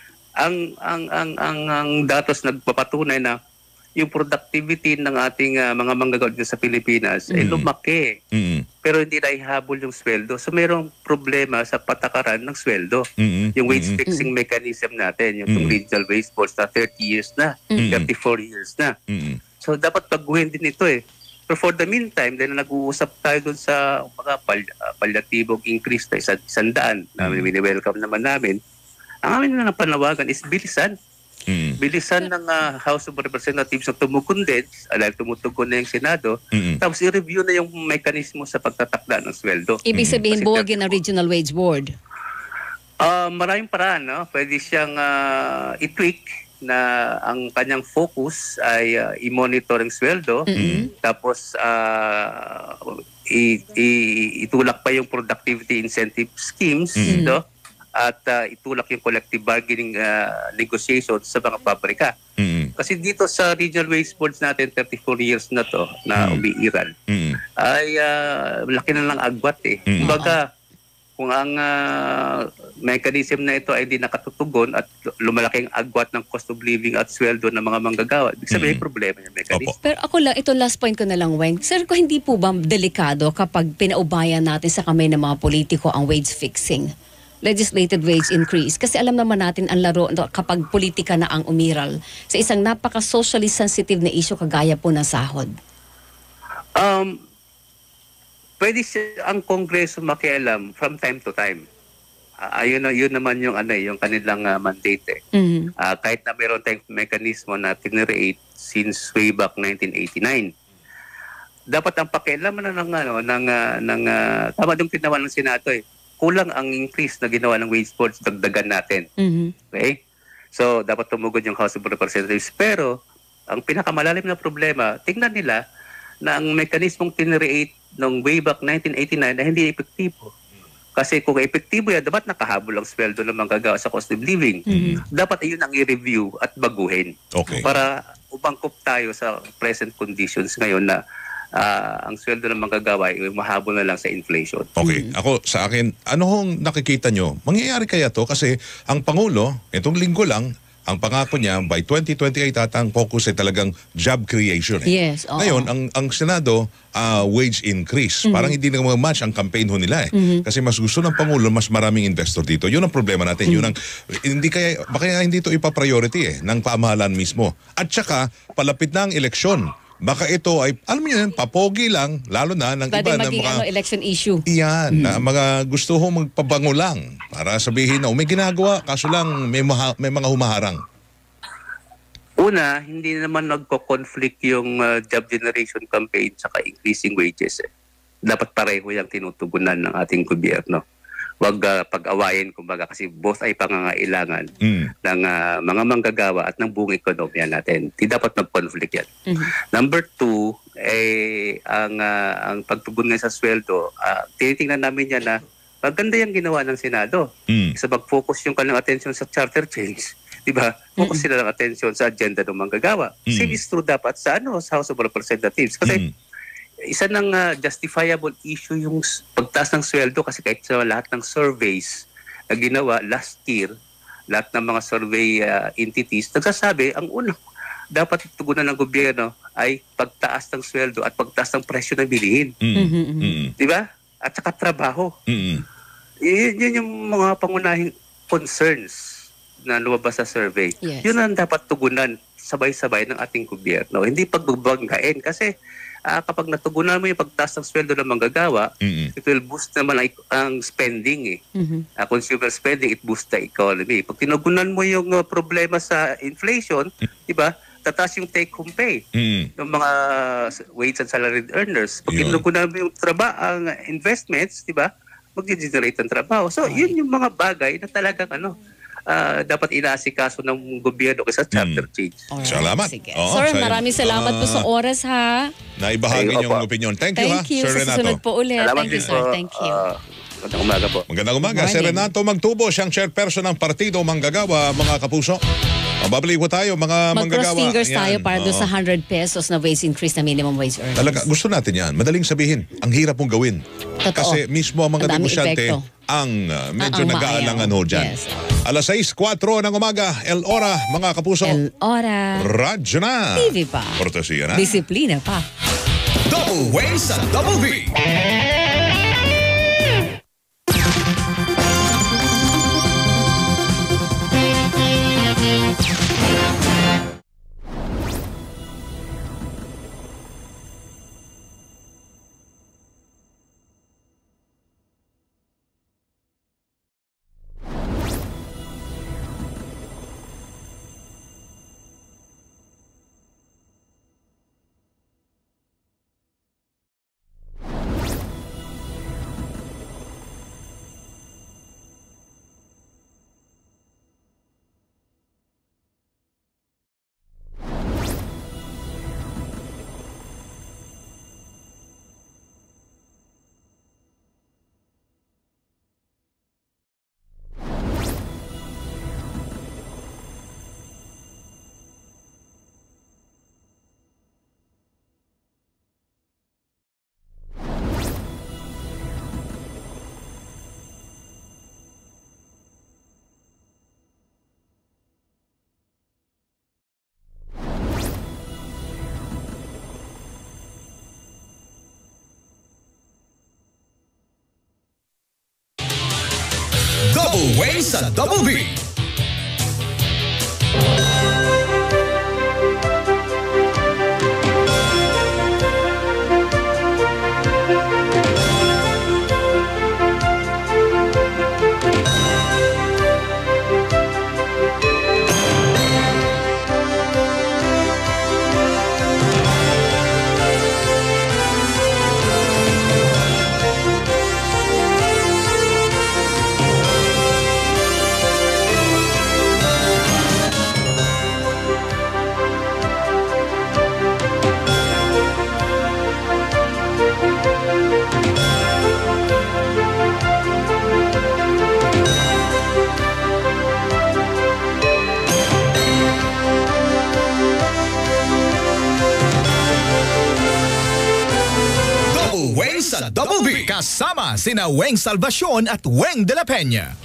ang ang ang ang, ang datos nagpapatunay na yung productivity ng ating ah, mga manggagawa dito sa Pilipinas ay lumaki. mm, Pero hindi na ihabol yung sweldo. So, mayroong problema sa patakaran ng sweldo. mm, Yung wage fixing mechanism natin, yung Mm. regional wage boards na thirty years na, thirty-four years na. mm, So dapat baguhin din ito eh. Pero for the meantime, dahil nag-uusap tayo dun sa mga pal- uh, palyatibong increase na isa, isang daan na mini-welcome naman namin, ang amin na panawagan is bilisan. mm, Bilisan ng uh, House of Representatives na tumugon din, uh, dahil tumutugon na yung Senado, mm. tapos i-review na yung mekanismo sa pagtatakda ng sweldo. Ibig sabihin, Kasi buwagin ang Regional Wage Board. Ah, maraming paraan, no? Pwede siyang ah, i-tweak na ang kanyang focus ay uh, i-monitor ang sweldo, Mm-hmm. tapos uh, i- i- itulak pa yung productivity incentive schemes, Mm-hmm. no? At uh, itulak yung collective bargaining uh, negotiations sa mga pabrika. Mm-mm. Kasi dito sa regional wage boards natin, thirty-four years na to na umiiral, Mm-mm. ay uh, laki na lang agwat eh. Mm. Kumbaga, kung ang uh, mechanism na ito ay di nakatutugon at lumalaki ang agwat ng cost of living at sweldo ng mga manggagawa, ibig sabihin Mm. problema yung mechanism. Opo. Pero ako lang, ito last point ko na lang, Weng. Sir, kung hindi po ba delikado kapag pinaubayan natin sa kamay ng mga politiko ang wage fixing? Legislated wage increase. Kasi alam naman natin ang laro no, kapag politika na ang umiral sa isang napaka-socially sensitive na issue kagaya po ng sahod. Um, pwede siya, ang Kongreso makialam from time to time. Uh, ayun, na- yun naman yung, ano, eh, yung kanilang uh, mandate. Eh. Mhm. Ah, kahit na meron tayong mekanismo na tinreate since way back nineteen eighty-nine. Dapat ang pakialaman na ng ano ng ah, ng ah, tama yung ginawa ng Senado eh. Kulang ang increase na ginawa ng wage boards, dagdagan natin. Mhm. Okay? So dapat tumugod yung House of Representatives, pero ang pinakamalalim na problema, tingnan nila na ang mekanismong tinreate ng way back nineteen eighty-nine na hindi epektibo. Kasi kung epektibo yan, dapat nakahabol ang sweldo ng manggagawa sa cost of living. Dapat iyon ang i-review at baguhin Okay. para ubangkop tayo sa present conditions ngayon na ah, ang sweldo ng manggagawa ay mahabol na lang sa inflation. Okay, ako sa akin, ano hong nakikita nyo? Mangyayari kaya to? Kasi ang Pangulo, itong linggo lang, ang pangako niya, by twenty twenty-eight ata ang focus ay talagang job creation. Eh. Yes, oo. Ngayon, ang, ang Senado, ah, wage increase. Parang hindi na match ang campaign ho nila eh. Kasi mas gusto ng Pangulo, mas maraming investor dito. Yun ang problema natin. Yun ang, hindi kaya, baka hindi ito ipa-priority eh, ng pamahalaan mismo. At saka, palapit na ang eleksyon. Baka ito ay, alam niyo yun, papogi lang, lalo na ng Pwede iba na maging mga... ano, election issue. Iyan, na mga gusto ho magpabango lang para sabihin na oh, may ginagawa, kaso lang may, maha, may mga humaharang. Una, hindi naman nagko-conflict yung ah, job generation campaign saka increasing wages. Eh. Dapat pareho yung tinutugunan ng ating gobyerno. Huwag ah, pag-awayin, kumbaga, kasi both ay pangangailangan Mm. ng ah, mga manggagawa at ng buong ekonomiya natin. Di dapat mag-conflict yan. Mhm. Number two, eh, ang, ah, ang pagtugon nga sa sweldo, ah, tinitingnan namin yan na maganda yung ginawa ng Senado. Mm. Sa mag-focus yung kanilang attention sa charter change. Di ba? Focus sila ng attention sa agenda ng manggagawa. Mm. Same is true dapat sa, ano, sa House of Representatives. Kasi Mm. isa ng ah, justifiable issue yung s- pagtaas ng sweldo kasi kahit sa lahat ng surveys na ginawa last year, lahat ng mga survey ah, entities, nagsasabi, ang unang dapat tugunan ng gobyerno ay pagtaas ng sweldo at pagtaas ng presyo ng bilihin. Mm. Mhm, mhm. Mm. Di ba? At saka trabaho. Mm. Yun, yun yung mga pangunahing concerns na lumabas sa survey. Yes. Yun ang dapat tugunan sabay-sabay ng ating gobyerno. Hindi pagbabanggain kasi ah, kapag natugunan mo yung pagtaas ng sweldo ng manggagawa, Mm. it will boost naman ang, ang spending eh. Mhm. Ah, consumer spending, it boosts the economy. Pag tinugunan mo yung ah, problema sa inflation, di ba, tataas yung take-home pay Mm. ng mga wage and salaried earners. Pag Yun. tinugunan mo yung traba, ang investments, di ba, mag-generate ng trabaho. So, yun yung mga bagay na talagang ano, ah, dapat inaasikaso ng gobyerno kaysa charter change. Alright, Salamat. Sige. Oo, Sir, sa- maraming salamat po sa ah, oras ha. Naibahagi Ay, niyong opo. opinion. Thank you Thank ha, you. Sir Sa Renato. susunod po ulit. Salamat Thank you, din sir. po. Thank you. Ah, magandang umaga po. Magandang umaga. Good Si morning. Renato Magtubo, siyang chairperson ng Partido Manggagawa, mga kapuso. Mababalik po tayo, mga Mag-cross manggagawa. fingers Yan. tayo para doon Oo. sa one hundred pesos na wage increase na minimum wage earners. Talaga, gusto natin yan. Madaling sabihin. Ang hirap mong gawin. Totoo. Kasi mismo ang mga Ang daming negosyante epekto. ang uh, medyo Ang- ang nag-aalangan maayaw. ho dyan. Yes. Alas sais kwatro ng umaga, El Ora, mga kapuso. El Ora. Radyo na. T V pa. Kortesiya na. Disiplina pa. Double Wang sa Double B. Weng sa Double B. Weng sa Double B. Kasama sina Weng Salvacion at Weng de la Peña.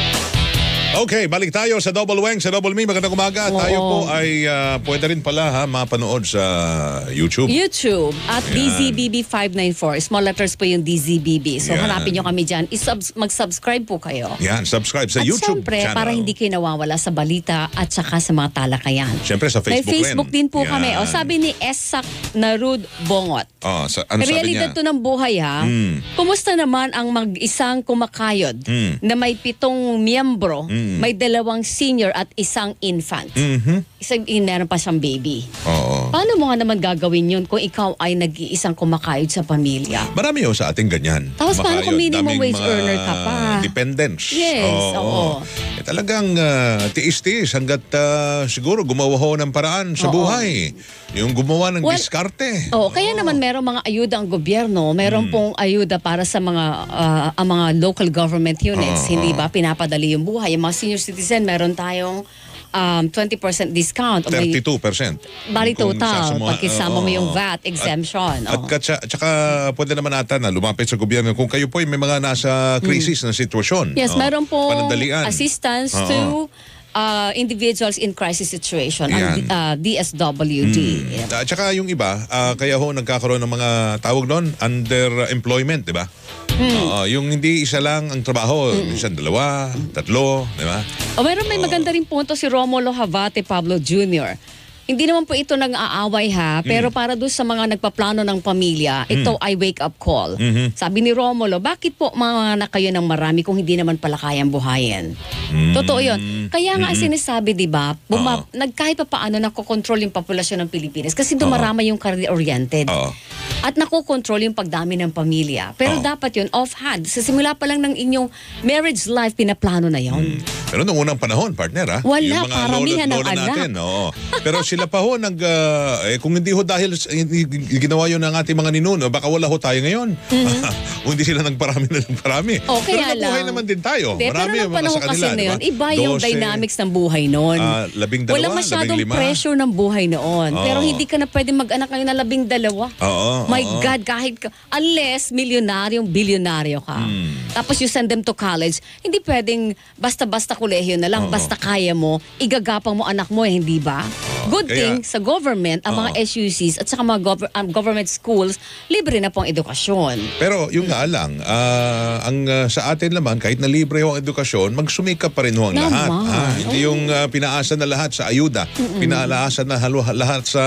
Okay, balik tayo sa Double Weng, sa Double Me. Magandang umaga. Oo. Tayo po ay uh, pwede rin pala ha, mapanood sa YouTube. YouTube at Yan. D Z B B five nine four. Small letters po yung D Z B B. So Yan. hanapin nyo kami dyan. Isubs- mag-subscribe po kayo. Yan, subscribe sa At YouTube syempre, channel. para hindi kayo nawawala sa balita at saka sa mga talakayan. Syempre sa May Facebook, Facebook din po Yan. kami. O sabi ni Esak Narud Bongot. Oh, sa, ano sabi Realidad niya? to ng buhay ha. Mm. Kumusta naman ang mag-isang kumakayod Mm. na may pitong miyembro, Mm. may dalawang senior at isang infant. Mhm. Isang meron pa siyang baby. Oo. Paano mo nga naman gagawin yun kung ikaw ay nag-iisang kumakayod sa pamilya? Marami yun sa ating ganyan. Tapos paano kung Kumakayod, minimum daming wage mga earner ka pa? Dependents. Yes, oo. Eh, talagang ah, tiis-tiis hanggat ah, siguro gumawa ho ng paraan sa Oo. buhay. Yung gumawa ng Well, diskarte. Oh, kaya naman merong mga ayuda ang gobyerno, meron pong ayuda para sa mga ah, ang mga local government units, Oo. hindi ba pinapadali yung buhay. Yung mga senior citizen, meron tayong um, twenty percent discount. O may- thirty-two percent. Bali Kung total, sasama- pagkisama mo yung oo. V A T exemption. At, oh. at katsa- tsaka pwede naman ata na lumapit sa gobyerno kung kayo po ay may mga nasa crisis na sitwasyon. Yes, Oo. meron pong Panandalian. assistance Oo. to uh, individuals in crisis situation, Yan. ang uh, D S W D. Mm. At saka yung iba, ah, kaya ho nagkakaroon ng mga tawag doon, underemployment, di ba? Hmm. Oo, yung hindi isa lang ang trabaho, minsan dalawa, tatlo, di ba? O meron may maganda rin punto si Romulo Havate Pablo Junior Hindi naman po ito nag-aaway ha, pero para doon sa mga nagpaplano ng pamilya, ito ay wake-up call. Sabi ni Romulo, bakit po mga anak kayo ng marami kung hindi naman pala kayang buhayin? Totoo yun. Kaya nga sinasabi, di ba, buma- nag, kahit pa paano nakokontrol yung populasyon ng Pilipinas kasi dumarama yung career-oriented. Oo. At nakokontrol yung pagdami ng pamilya. Pero Oo. dapat yun off-hand. Sa simula pa lang ng inyong marriage life, pinaplano na yun. Pero noong unang panahon, partner, ha? Wala, yung mga paramihan lola, ng lola anak. natin, oo. Pero sila pa ho, nag, ah, eh, kung hindi ho dahil sa- hindi- ginawa yun ng ating mga ninuno, baka wala ho tayo ngayon. Kung hindi sila nagparami na nagparami. O, kaya pero nabuhay lang. naman din tayo. De, Marami pero yung nung mga panahon sa kanila, kasi na di ba? yun, iba yung Dose, dynamics ng buhay noon. ah, labing dalawa, Walang masyadong labing lima. pressure ng buhay noon. Oo. Pero hindi ka na pwede mag-anak ngayon na labing dalawa. Oo, My oo. God, kahit ka, unless milyonaryong bilyonaryo ka. Hmm. Tapos you send them to college, hindi pwedeng basta-basta kolehiyo na lang, Oo. basta kaya mo, igagapang mo anak mo, eh, hindi ba? Good Kaya- thing, sa government, ang mga Oo. S U Cs at saka mga gov- um, government schools, libre na pong edukasyon. Pero yung nga lang, ah, ang ah, sa atin naman, kahit na libre ho ang edukasyon, magsumikap pa rin ho ang Naman. lahat. Ah, hindi yung ah, pinaasa na lahat sa ayuda. Pinaasa na halo, lahat sa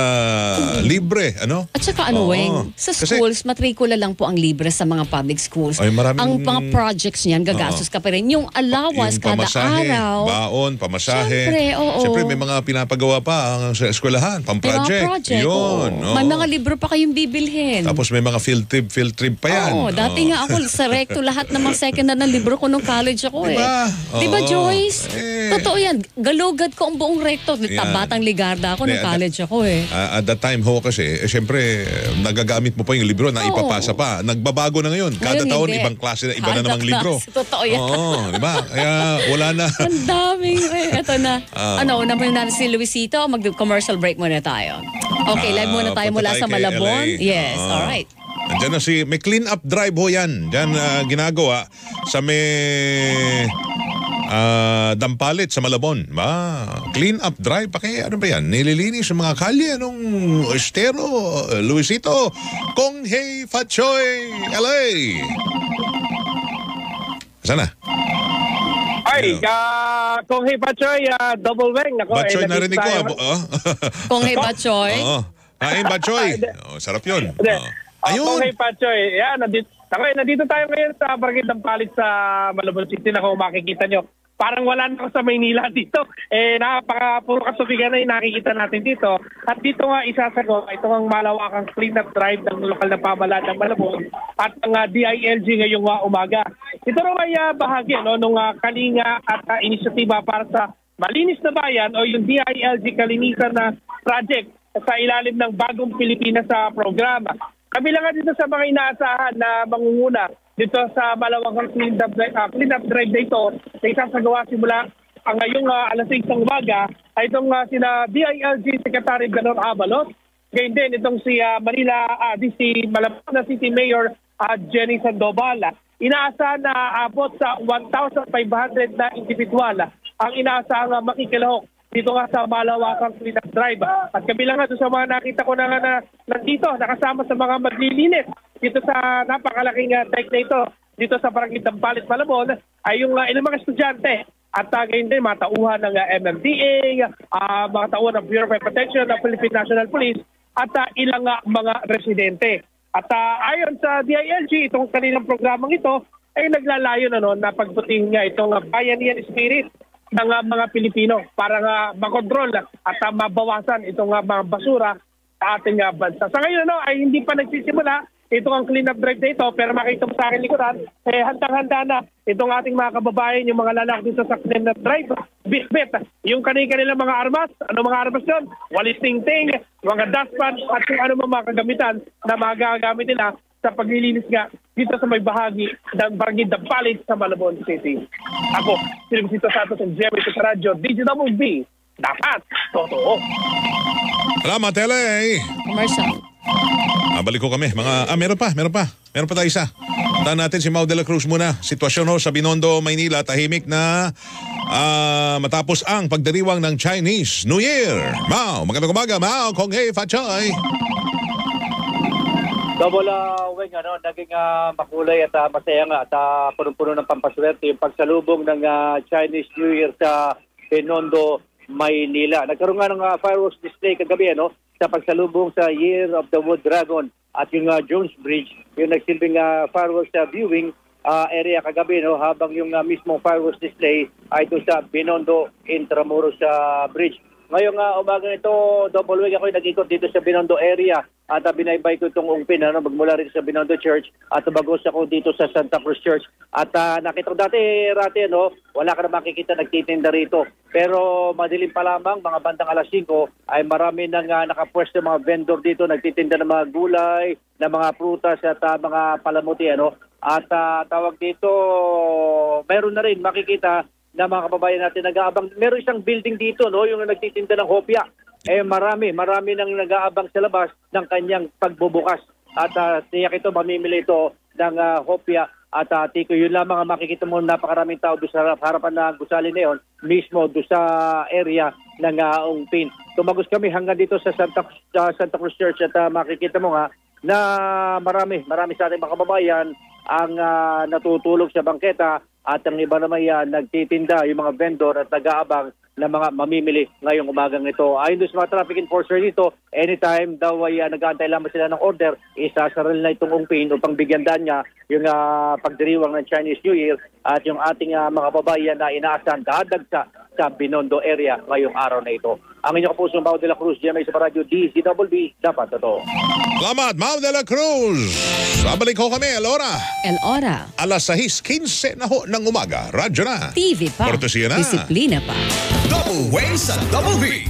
libre. Ano? At saka ano, Oo. Weng, sa Kasi- schools, matrikula lang po ang libre sa mga public schools. Ay, maraming- Ang mga projects niyan, gagastos ka pa rin. Yung allowance yung kada pamasahe, araw. baon, pamasahe. Siyempre, oo. Siyempre, may mga pinapagawa pa ang sa eskwelahan, May mga pang-project. project. Yun. oo. oo. May mga libro pa kayong bibilhin. Tapos may mga field trip, field trip pa yan. Oo, dati Oo. nga ako sa recto lahat ng mga second hand ng libro ko nung college ako Diba? eh. Di ba, Oo. Joyce? Eh. Totoo yan. Galugad ko ang buong recto. Yan. Batang ligarda ako nung Hindi, at- college ako eh. Ah, at that time ho kasi, eh, syempre, eh, nagagamit mo pa yung libro na Oo. ipapasa pa. Nagbabago na ngayon. Kada Ngayon, taon, hindi. ibang klase na iba na Kada namang libro. klase, totoo yan. Oo, di ba? Kaya wala na. Ang daming, eh, eto na. Ah. ano, una muna natin si Luisito, mag-commercial break muna tayo. Okay, live muna Ah, tayo punta mula tayo sa kay Malabon. L A. Yes, Ah. alright. Andiyan na si, may clean up drive ho yan. Diyan ah, ginagawa sa may ah, Dampalit sa Malabon. Ba, clean up drive. Paki, ano ba yan? Nililinis yung mga kalye. Anong estero? Luisito. Kong Hei Fachoy. L A. Sana? Ay, uh, kung hey Batchoy, uh, double weng. Nako, Batchoy, eh, narinig ko. tayo- ah. Oh. Kung hey Batchoy. Oo. Kain Batchoy. Oh, sarap yun. Hindi. Oh. Ah, Ayun. kung hey Batchoy, yan, nandito, ako, eh, nandito tayo ngayon sa Barangay Dampalit sa Malabon City na kung makikita nyo. Parang wala na ako sa Maynila dito. Eh, napaka puro kasubigan na yung nakikita natin dito. At dito nga isasagot, ito ang malawakang clean-up drive ng lokal na pamahalaan ng Malabon at ang uh, D I L G ngayong uh, umaga. Ito raw ay uh, bahagi no, nung uh, kalinga at uh, inisyatiba para sa Malinis na Bayan o yung D I L G Kalinisan na project sa ilalim ng Bagong Pilipinas sa programa. Kabila nga dito sa mga inaasahan na mangunguna dito sa malawakang clean-up uh, clean up drive na ito na isasagawa simula ang ngayong uh, alas sais ng umaga ay itong uh, sina D I L G Secretary Ganor Abalos, gayon din itong si uh, Manila, uh, D C Malabon City Mayor uh, Jenny Sandoval. Inaasahan na abot sa one thousand five hundred na individual ang inaasahang uh, makikilahok dito nga sa malawakang clean-up drive. At kabilang nga doon sa mga nakita ko na nga na nandito, nakasama sa mga maglilinis dito sa napakalaking uh, deck na ito, dito sa Barangay Dampalit, Malabon, ay yung uh, ilang mga estudyante at uh, gayon din mga tauhan ng uh, M M D A, uh, mga tauhan ng Bureau of Fire Protection, ng Philippine National Police, at uh, ilang uh, mga residente. At uh, ayon sa D I L G, itong kanilang programang ito ay naglalayo na no, na pagbutihin nga itong uh, bayanihan spirit ng uh, mga Pilipino para nga makontrol at uh, mabawasan itong uh, mga basura sa ating uh, bansa. Sa ngayon no, ay hindi pa nagsisimula ito ang clean-up drive na ito, pero makita mo sa akin likuran, eh handang-handa na itong ating mga kababayan, yung mga lalaki dito sa clean-up drive, bit-bit, yung kanil-kanilang mga armas, ano mga armas yun? Walis ting-ting, mga dustpan, at kung ano mga kagamitan na magagamit nila sa paglilinis nga dito sa may bahagi ng Barangay Dampalit sa Malabon City. Ako, Silvesito Santos ng G M ito sa radyo, D J W B, dapat totoo. Salamat, L A. Commercial. Ah, balik ko kami. Mga, ah, meron pa, meron pa. Meron pa tayo isa. Puntahan natin si Mau de la Cruz muna. Sitwasyon ho sa Binondo, Maynila, tahimik na ah, matapos ang pagdiriwang ng Chinese New Year. Mau, magandang umaga. Mau, Kong Hei Fachay. Double uh, wing, ano, naging uh, makulay at uh, masaya nga at uh, punong-puno ng pampaswerte yung pagsalubong ng uh, Chinese New Year sa Binondo, Maynila. Nagkaroon nga ng uh, fireworks display kagabi, ano, sa pagsalubong sa Year of the Wood Dragon at yung uh, Jones Bridge, yung nagsilbing uh, fireworks uh, viewing uh, area kagabi, no, habang yung uh, mismong fireworks display ay ito sa Binondo Intramuros uh, Bridge. Ngayong uh, umaga nito, double week ako nag-ikot dito sa Binondo area at uh, binaybay ko itong ungpin, ano, magmula rin sa Binondo Church at bagos ako dito sa Santa Cruz Church. At uh, nakita ko dati, Rati, ano, wala ka na makikita nagtitinda rito. Pero madilim pa lamang, mga bandang alas singko, ay marami nang uh, nakapwesto mga vendor dito, nagtitinda ng mga gulay, ng mga prutas at uh, mga palamuti. Ano. At uh, tawag dito, meron na rin makikita na mga kababayan natin nag-aabang. Meron isang building dito, no, yung nagtitinda ng hopya. Eh marami, marami nang nag-aabang sa labas ng kanyang pagbubukas. At uh, tiyak ito, mamimili ito ng uh, hopya at uh, tiko. Yun lamang ang makikita mo, napakaraming tao doon sa harapan ng gusali na yun, mismo doon sa area ng uh, Ungpin. Tumagos kami hanggang dito sa Santa, uh, Santa Cruz Church at uh, makikita mo nga na marami, marami sa ating mga kababayan ang uh, natutulog sa bangketa. At ang iba naman yan, nagtitinda yung mga vendor at nag-aabang na mga mamimili ngayong umagang ito. Ayon doon sa mga traffic enforcer dito, anytime daw ay uh, nag-aantay lamang sila ng order, isasaral na itong Ungpin upang bigyan daan niya yung uh, pagdiriwang ng Chinese New Year at yung ating uh, mga babayan na inaasahan dadagsa sa Binondo area ngayong araw na ito. Ang inyong kapusong Mau de la Cruz, G M A sa Radyo D Z W B, dapat totoo. Salamat, Mau de la Cruz. Sabalik ho kami, Elora. Elora. Alas sais quince na ho ng umaga. Radyo na. T V pa. Kortesya na. Disiplina pa. Double wing sa Double B.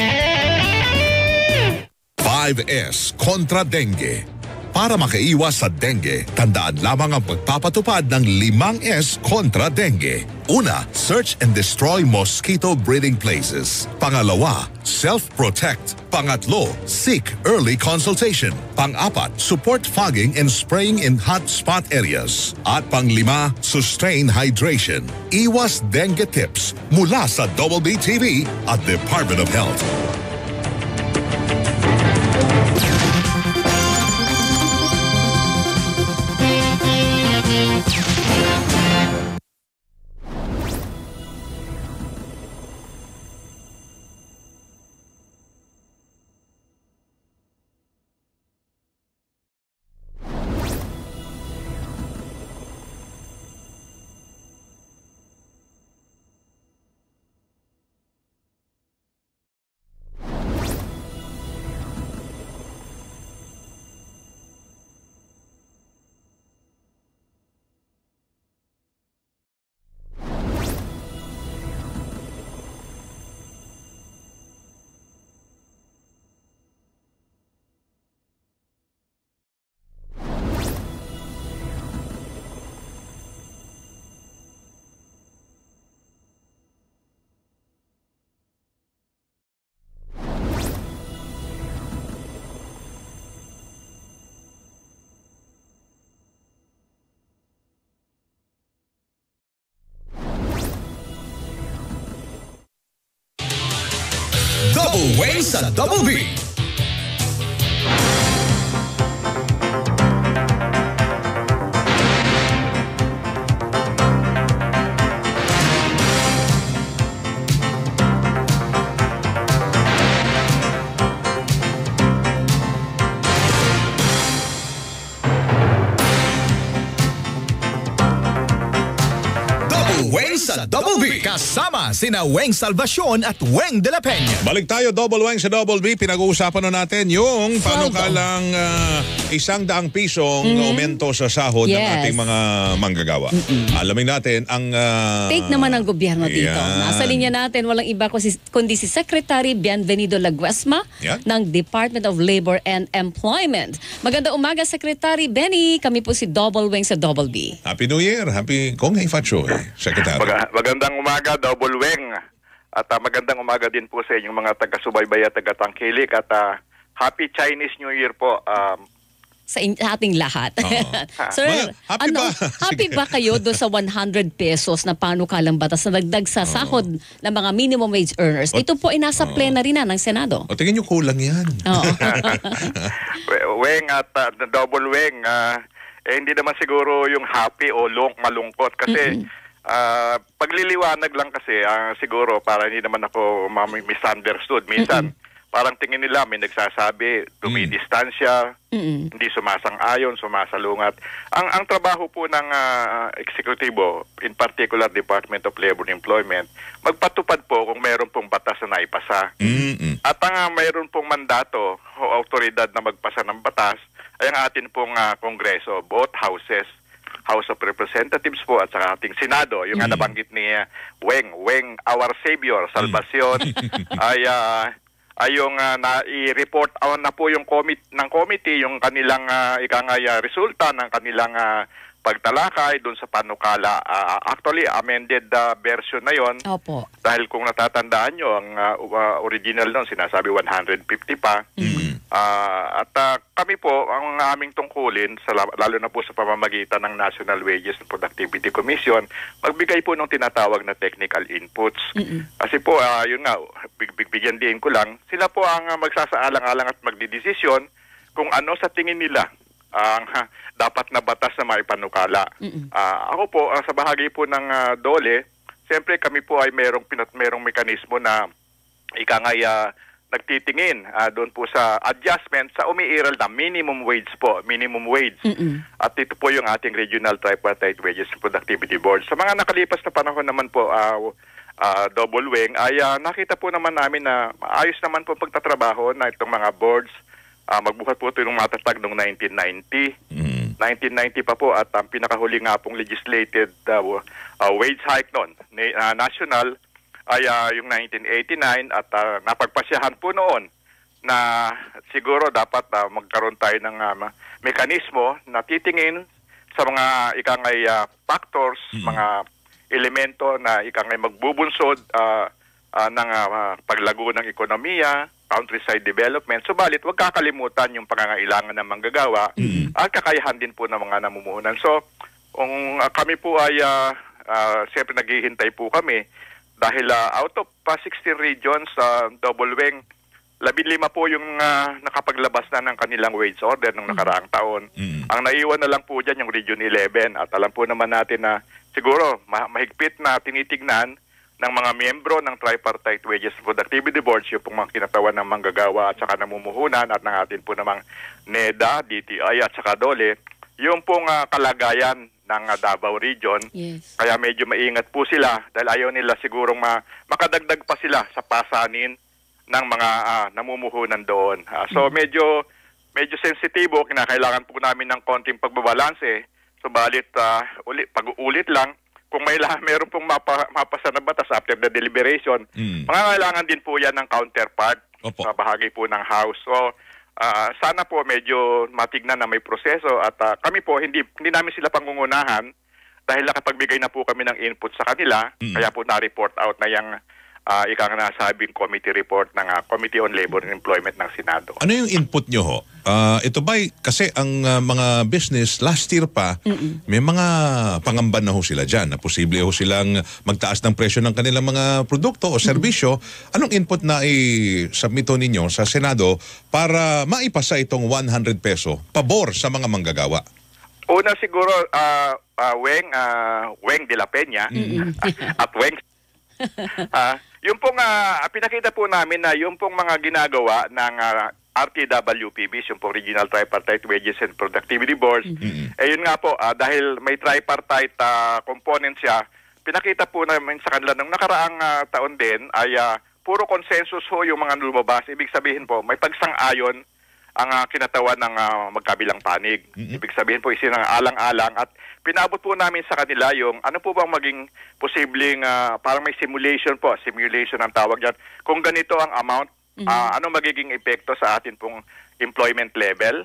five S kontra dengue. Para makaiwas sa dengue, tandaan lamang ang pagpapatupad ng limang S kontra dengue. Una, search and destroy mosquito breeding places. Pangalawa, self-protect. Pangatlo, seek early consultation. Pang-apat, support fogging and spraying in hot spot areas. At panglima, sustain hydration. Iwas dengue tips mula sa Double B T V at Department of Health. Weng sa Double B. Weng sa Double B. Kasama sina Weng Salvacion at Weng de la Peña. Balik tayo, Double Weng sa Double B. Pinag-uusapan na natin yung paano Sweldo. kalang uh, isang daang pisong Mhm. aumento sa sahod ng Yes. ating mga manggagawa. Alamin natin ang... Uh, Take naman ng gobyerno dito. Yan. Nasa linya natin, walang iba kundi, kundi si Secretary Bienvenido Laguesma Yan. ng Department of Labor and Employment. Maganda umaga, Secretary Benny. Kami po si Double Weng sa Double B. Happy New Year. Happy Kong Hei Fat Show, eh, Secretary. Mag- magandang umaga, Double Weng. At uh, magandang umaga din po sa inyong mga taga-subaybay at taga-tangkilik. At uh, Happy Chinese New Year po. Um, Sa, in- sa ating lahat. Sir, Well, happy ano, ba? happy Sige. ba kayo do sa one hundred pesos na panukalang batas na dagdag sa sahod ng mga minimum wage earners? Ito po ay nasa plenary na ng Senado. O, tingin nyo kulang yan. Oo. Weng at uh, Double Weng, uh, eh, hindi naman siguro yung happy o long, malungkot. Kasi uh, pagliliwanag lang kasi, uh, siguro para hindi naman ako ma-misunderstood. Minsan, parang tingin nila may nagsasabi, dumidistansya, Mm-mm. hindi sumasang-ayon, sumasalungat. Ang ang trabaho po ng uh, eksekutibo, in particular Department of Labor and Employment, magpatupad po kung mayroon pong batas na naipasa. Mm-mm. At ang uh, mayroon pong mandato o autoridad na magpasa ng batas ay ang atin pong uh, Kongreso, both houses, House of Representatives po at saka ating Senado. Yung nga nabanggit ni uh, Weng, Weng, our savior, Salvacion, ay uh, ay yung uh, na-i-report on na po yung committee ng committee yung kanilang uh, ikangay uh, resulta ng kanilang uh, pagtalakay doon sa panukala. Uh, actually, amended uh, version na yon. Opo. Dahil kung natatandaan nyo, ang uh, uh, original nun, sinasabi one hundred fifty pa. Uh, at uh, kami po, ang aming tungkulin, sa, lalo na po sa pamamagitan ng National Wages and Productivity Commission, magbigay po ng tinatawag na technical inputs. Mm-mm. Kasi po, uh, yun nga, big, big, bigyan din ko lang, sila po ang uh, magsasaalang-alang at magdidesisyon kung ano sa tingin nila ang uh, dapat na batas na maipanukala. Uh, ako po, uh, sa bahagi po ng uh, DOLE, siyempre kami po ay merong, pinat, merong mekanismo na ikangay uh, nagtitingin uh, doon po sa adjustment sa umiiral na minimum wage po, minimum wage. Mm-mm. At ito po yung ating Regional Tripartite Wages and Productivity Board. Sa mga nakalipas na panahon naman po, uh, uh, Double Weng, ay uh, nakita po naman namin na ayos naman po pagtatrabaho na itong mga boards. Uh, magbuhat po ito yung matatag noong nineteen ninety. Mm. nineteen ninety pa po at ang pinakahuli nga pong legislated uh, uh, wage hike noon, uh, national, ay uh, yung nineteen eighty-nine at uh, napagpasyahan po noon na siguro dapat uh, magkaroon tayo ng uh, mekanismo na titingin sa mga ikangay uh, factors, Mm. mga elemento na ikangay magbubunsod uh, uh, ng uh, paglago ng ekonomiya, countryside development. Subalit, huwag kakalimutan yung pangangailangan ng manggagawa Mm. at kakayahan din po ng mga namumuhunan. So, kung uh, kami po ay uh, uh, siyempre naghihintay po kami dahil uh, out of uh, sixteen regions, uh, Double Weng, labing lima po yung uh, nakapaglabas na ng kanilang wage order ng nakaraang taon. Mm. Ang naiwan na lang po dyan yung Region eleven at alam po naman natin na siguro ma- mahigpit na tinitignan ng mga miyembro ng Tripartite Wages and Productivity Boards, yung pong mga kinatawan ng manggagawa at saka namumuhunan at ng atin po namang NEDA, D T I at saka DOLE, yung pong uh, kalagayan ng uh, Davao Region. Yes. Kaya medyo maingat po sila dahil ayaw nila sigurong ma- makadagdag pa sila sa pasanin ng mga uh, namumuhunan doon. Uh, so medyo medyo sensitibo, kinakailangan po namin ng konting pagbabalanse. Subalit uh, uli, pag-uulit lang, kung may lahat, meron pong mapa, mapasa na batas after the deliberation, Mm. mangangailangan din po yan ng counterpart Opo. sa bahagi po ng House. So, uh, sana po medyo matignan na may proseso at uh, kami po, hindi, hindi namin sila pangungunahan dahil nakapagbigay na po kami ng input sa kanila, Mm. kaya po na-report out na yung uh, ika nga nasabing committee report ng uh, Committee on Labor and Employment ng Senado. Ano yung input nyo ho? Ah, ito ba kasi ang ah, mga business last year pa, may mga pangamba na ho sila dyan na posible ho silang magtaas ng presyo ng kanilang mga produkto o serbisyo. Anong input na i-submito ninyo sa Senado para maipasa itong one hundred peso pabor sa mga manggagawa? Una siguro, uh, uh, Weng, uh, Weng de la Peña at Weng. uh, yung pong uh, pinakita po namin na yung pong mga ginagawa ng uh, R T W P Bs, yung pong Regional Tripartite Wages and Productivity Boards, mm-hmm. eh yun nga po, uh, dahil may tripartite uh, component siya, pinakita po namin sa kanila nung nakaraang uh, taon din ay uh, puro consensus ho yung mga lumabas. Ibig sabihin po, may pagsang-ayon ang uh, kinatawan ng uh, magkabilang panig. Mm-hmm. Ibig sabihin po, isinang alang-alang at pinabot po namin sa kanila yung ano po bang maging posibleng uh, parang may simulation po, simulation ang tawag dyan. Kung ganito ang amount, mm-hmm. uh, ano magiging epekto sa atin pong employment level,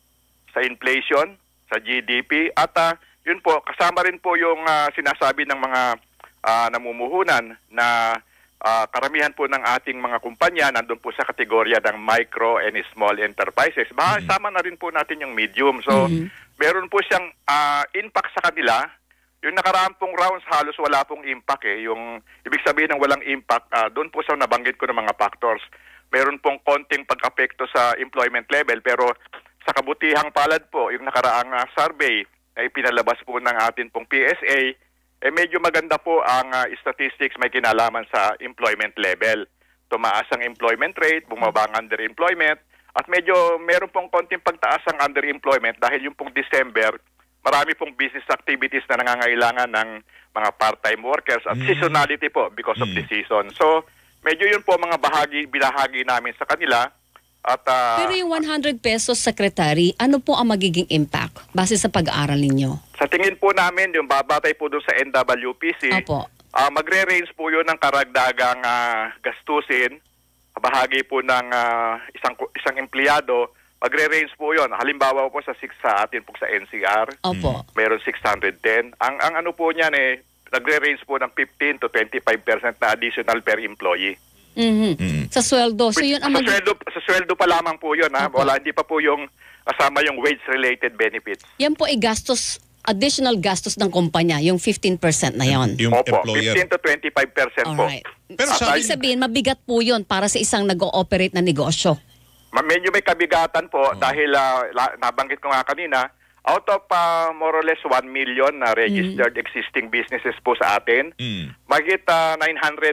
sa inflation, sa G D P, at uh, yun po, kasama rin po yung uh, sinasabi ng mga uh, namumuhunan na Uh, karamihan po ng ating mga kumpanya nandun po sa kategorya ng micro and small enterprises. Baka mm-hmm. sama na rin po natin yung medium. So, mm-hmm. meron po siyang uh, impact sa kanila. Yung nakaraang pong rounds, halos wala pong impact eh. Yung ibig sabihin ng walang impact, uh, doon po sa nabanggit ko ng mga factors. Meron pong konting pag-apekto sa employment level, pero sa kabutihang palad po, yung nakaraang uh, survey na ipinalabas po ng atin pong P S A, eh medyo maganda po ang uh, statistics may kinalaman sa employment level. Tumaas ang employment rate, bumaba ang underemployment, at medyo meron pong konting pagtaas ang underemployment dahil yung pong December, marami pong business activities na nangangailangan ng mga part-time workers at mm. seasonality po because mm. of the season. So, medyo yun po mga bahagi, binahagi namin sa kanila. At, uh, Pero yung one hundred pesos, Secretary, ano po ang magiging impact base sa pag-aaral ninyo? Sa tingin po namin, yung babatay po doon sa N W P C, Opo. Uh, magre-range po yun ng karagdagang uh, gastusin, bahagi po ng uh, isang isang empleyado, magre-range po yun. Halimbawa po sa six sa atin po sa N C R, Opo. Meron six hundred ten. Ang, ang ano po niyan eh, nagre-range po ng fifteen to twenty-five percent na additional per employee. Mm-hmm. Mm-hmm. Sa sweldo. So yun ang sa, mag- sweldo, sa sweldo pa lamang po yun. Ha? Wala, hindi pa po yung kasama yung wage-related benefits. Yan po ay gastos, additional gastos ng kumpanya, yung fifteen percent na yon. Yung Opo, employer. fifteen to twenty-five percent po. Alright. Pero So, sabi- ibig sabihin, mabigat po yun para sa isang nag-ooperate na negosyo. Ma- Medyo may kabigatan po dahil uh, la- nabanggit ko nga kanina, out of uh, more or less one million na registered mm. existing businesses po sa atin, Mm. magit uh, nine hundred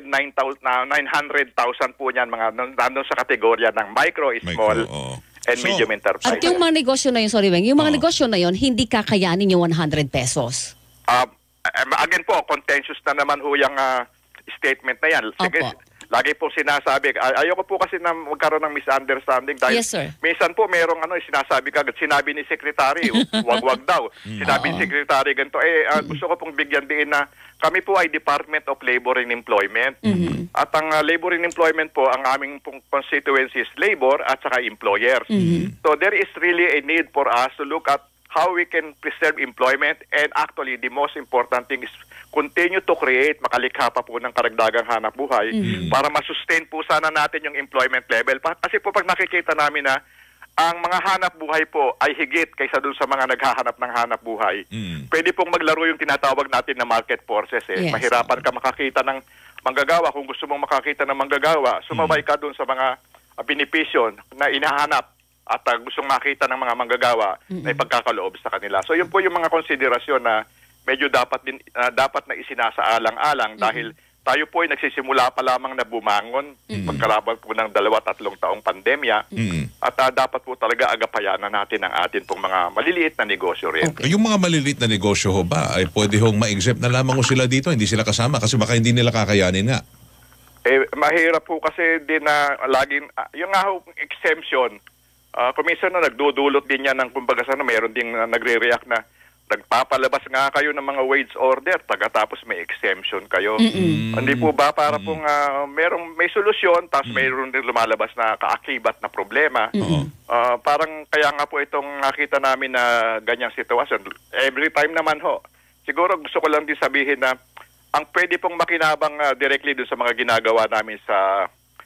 thousand po niyan mga nandun sa kategorya ng micro, small, Micro, oo. and So, medium enterprise. At yung mga negosyo na yun, sorry Weng, yung mga Oo. negosyo na yun, hindi kakayanin yung one hundred pesos. Uh, again po, contentious na naman ho yung uh, statement na yan. Sige, Opo. lagi po sinasabi, ay- ayoko po kasi na magkaroon ng misunderstanding dahil Yes, sir. minsan po merong ano, sinasabi kagad, sinabi ni Secretary, wag-wag daw. Sinabi ni Secretary ganito, eh uh, gusto ko pong bigyan din na kami po ay Department of Labor and Employment. Mm-hmm. At ang uh, Labor and Employment po, ang aming pong constituency is labor at saka employers. Mm-hmm. So there is really a need for us to look at how we can preserve employment, and actually the most important thing is continue to create, makalikha pa po ng karagdagang hanap buhay Mm-hmm. para masustain po sana natin yung employment level. Pa- Kasi po pag nakikita namin na ang mga hanap buhay po ay higit kaysa dun sa mga naghahanap ng hanap buhay, Mm. pwede pong maglaro yung tinatawag natin na market forces. Eh. Yes. Mahirapan ka makakita ng manggagawa. Kung gusto mong makakita ng manggagawa, sumabay ka dun sa mga uh, benepisyo na inahanap at uh, gustong makita ng mga manggagawa mm-hmm. na ipagkakaloob sa kanila. So yun po yung mga konsiderasyon na medyo dapat din uh, dapat na isinasaalang-alang mm-hmm. dahil tayo po ay nagsisimula pa lamang na bumangon mm-hmm. pagkalaban po ng dalawa tatlong taong pandemya Mm. at uh, dapat po talaga agapayanan natin ang atin pong mga maliliit na negosyo rin. Okay. Yung mga maliliit na negosyo ho ba, ay pwede hong ma-exempt na lamang ho sila dito, hindi sila kasama kasi baka hindi nila kakayanin nga. Eh, mahirap po kasi din na laging, uh, yung nga ho, exemption, uh, kuminsan na nagdudulot din yan ng kumbaga sana, mayroon din uh, nagre-react na nagpapalabas nga kayo ng mga wage order, tagatapos may exemption kayo. Mm-mm. Hindi po ba para pong uh, merong, may solusyon, tapos mayroon din lumalabas na kaakibat na problema. Oo. Uh, parang kaya nga po itong nakita namin na ganyang sitwasyon. Every time naman ho, siguro gusto ko lang din sabihin na ang pwede pong makinabang uh, directly dun sa mga ginagawa namin sa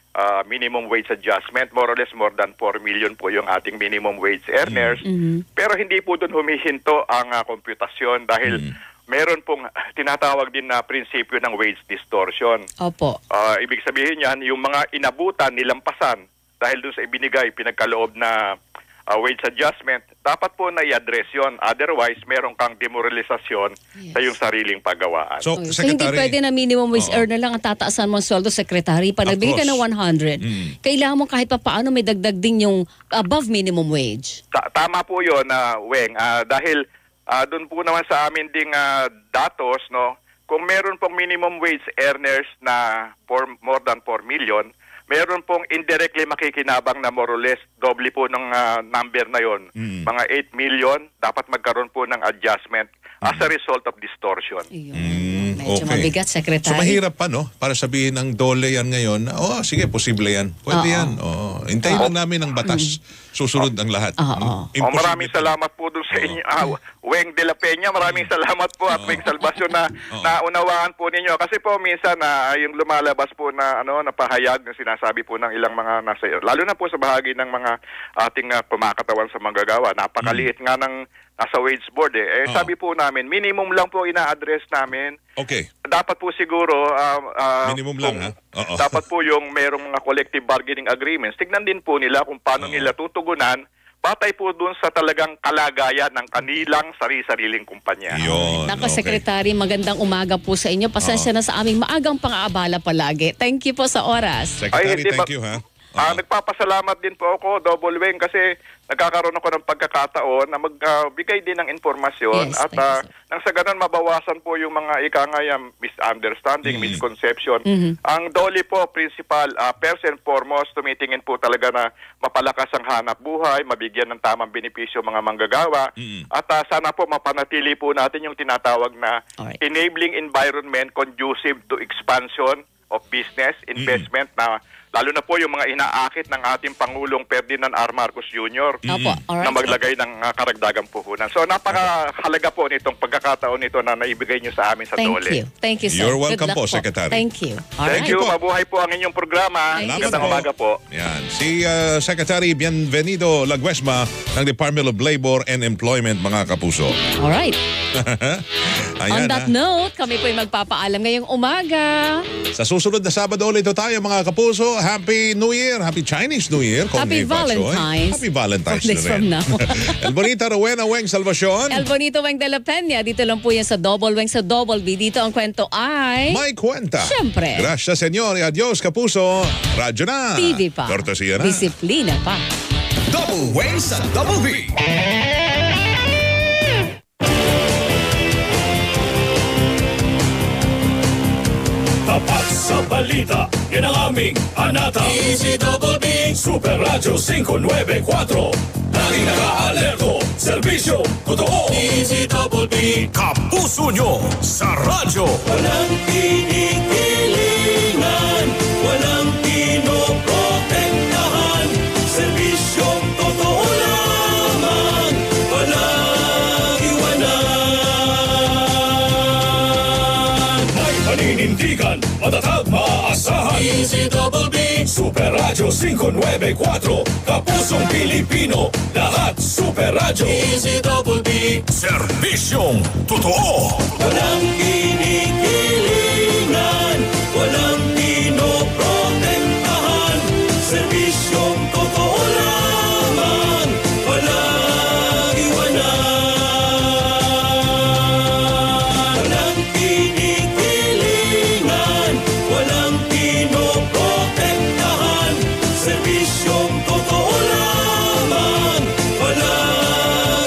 uh, minimum wage adjustment. More or less more than four million po yung ating minimum wage earners. Mm-hmm. Pero hindi po doon humihinto ang uh, komputasyon dahil mm-hmm. meron pong tinatawag din na prinsipyo ng wage distortion. Opo. Uh, ibig sabihin yan, yung mga inabutan, nilampasan dahil doon sa ibinigay, pinagkaloob na uh, wage adjustment, dapat po na i-address yun. Otherwise, meron kang demoralisasyon yes. sa yung sariling paggawaan. So, okay. So hindi pwede na minimum wage earner lang ang tataasan mo ang sweldo, secretary. Pag nagbigay ka ng one hundred, mm. kailangan mo kahit pa paano may dagdag din yung above minimum wage. Ta- tama po yun, uh, Weng. Uh, dahil uh, doon po naman sa amin ding uh, datos, no, kung meron pong minimum wage earners na for more than four million, meron pong indirectly makikinabang na more or less doble po ng uh, number na yon. Mm. Mga eight million, dapat magkaroon po ng adjustment mm. as a result of distortion. Mm, medyo okay. mabigat, Secretary. So mahirap pa, no? Para sabihin ng dole yan ngayon, oh, sige, posible yan. Pwede Uh-oh. yan. Oh, hintayin lang namin ang batas. Susunod ang lahat. Oh, maraming salamat po doon sa inyo. Uh, Weng de la Peña, maraming salamat po at Weng Salvacion na naunawaan po ninyo. Kasi po minsan na uh, yung lumalabas po na ano napahayag na sinasabi po ng ilang mga nasa, lalo na po sa bahagi ng mga ating uh, kumakatawan sa manggagawa. Napakaliit mm. nga ng nasa wage board eh. eh sabi po namin, minimum lang po ina-address namin. Okay. Dapat po siguro uh, uh, minimum lang ha. Uh-oh. Dapat po yung merong mga collective bargaining agreements. Tignan din po nila kung paano Uh-oh. nila tutugunan. Batay po dun sa talagang kalagayan ng kanilang sarili-sariling kumpanya. Yun, Nako, okay. Secretary, magandang umaga po sa inyo. Pasensya Uh-oh. na sa aming maagang pang-aabala palagi. Thank you po sa oras. Secretary, Ay, thank ba- you ha. Uh, nagpapasalamat din po ako, Double Weng, kasi nagkakaroon ako ng pagkakataon na magbigay uh, din ng informasyon yes, at uh, nang sa ganun mabawasan po yung mga ikangayang misunderstanding, mm-hmm. misconception. Mm-hmm. Ang D O L I po, principal, uh, first and foremost, tumitingin po talaga na mapalakas ang hanap buhay, mabigyan ng tamang benepisyo mga manggagawa, mm-hmm. at uh, sana po mapanatili po natin yung tinatawag na Alright. enabling environment conducive to expansion of business, investment mm-hmm. na lalo na po yung mga inaakit ng ating Pangulong Ferdinand R. Marcos Junior Mm-hmm. na maglagay ng uh, karagdagang puhunan. So napakahalaga po nitong pagkakataon nito na naibigay nyo sa amin sa Thank D O L I. you. Thank you, sir. You're welcome po, po, Secretary. Thank you. Alright. Thank you. Mabuhay po ang inyong programa. Magandang umaga po. Yan. Si uh, Secretary Bienvenido Laguesma ng Department of Labor and Employment, mga kapuso. Alright. Ayan, On that ha? note, kami po yung magpapaalam ngayong umaga. Sa susunod na Sabado ulit tayo, mga kapuso. Happy New Year! Happy Chinese New Year! Happy Valentine's. Happy Valentine's days from now. El Bonita Rowena Weng Salvacion. El Bonito Weng de la Peña. Dito lang po yan sa Double Weng sa Double B. Dito ang kwento ay... May kwenta. Siyempre. Gracias, senyor. Adios, kapuso. Radyo na. T V pa. Kortesya na. Disiplina pa. Double Weng sa Double B. Tapat sa balita, yan ang aming anata. Easy Double B, Super Radyo five nine four. Laging naka-alerto, serbisyo, totoo. Easy Double B, kapuso nyo sa radyo. Walang kinikilingan, walang pinoprotektahan. Serbisyong totoo lamang, walang iwanan. May paninindigan, matatag, maaasahan. Easy Double B, Super Radyo five nine four. Kapusong Pilipino, lahat Super Radyo. Easy Double B, serbisyong totoo. Walang kinikilingan, walang pinoprotektahan. Serbisyong totoo lamang, walang iwanan. Walang kinikilingan, walang pinoprotektahan. Serbisyong totoo lamang, walang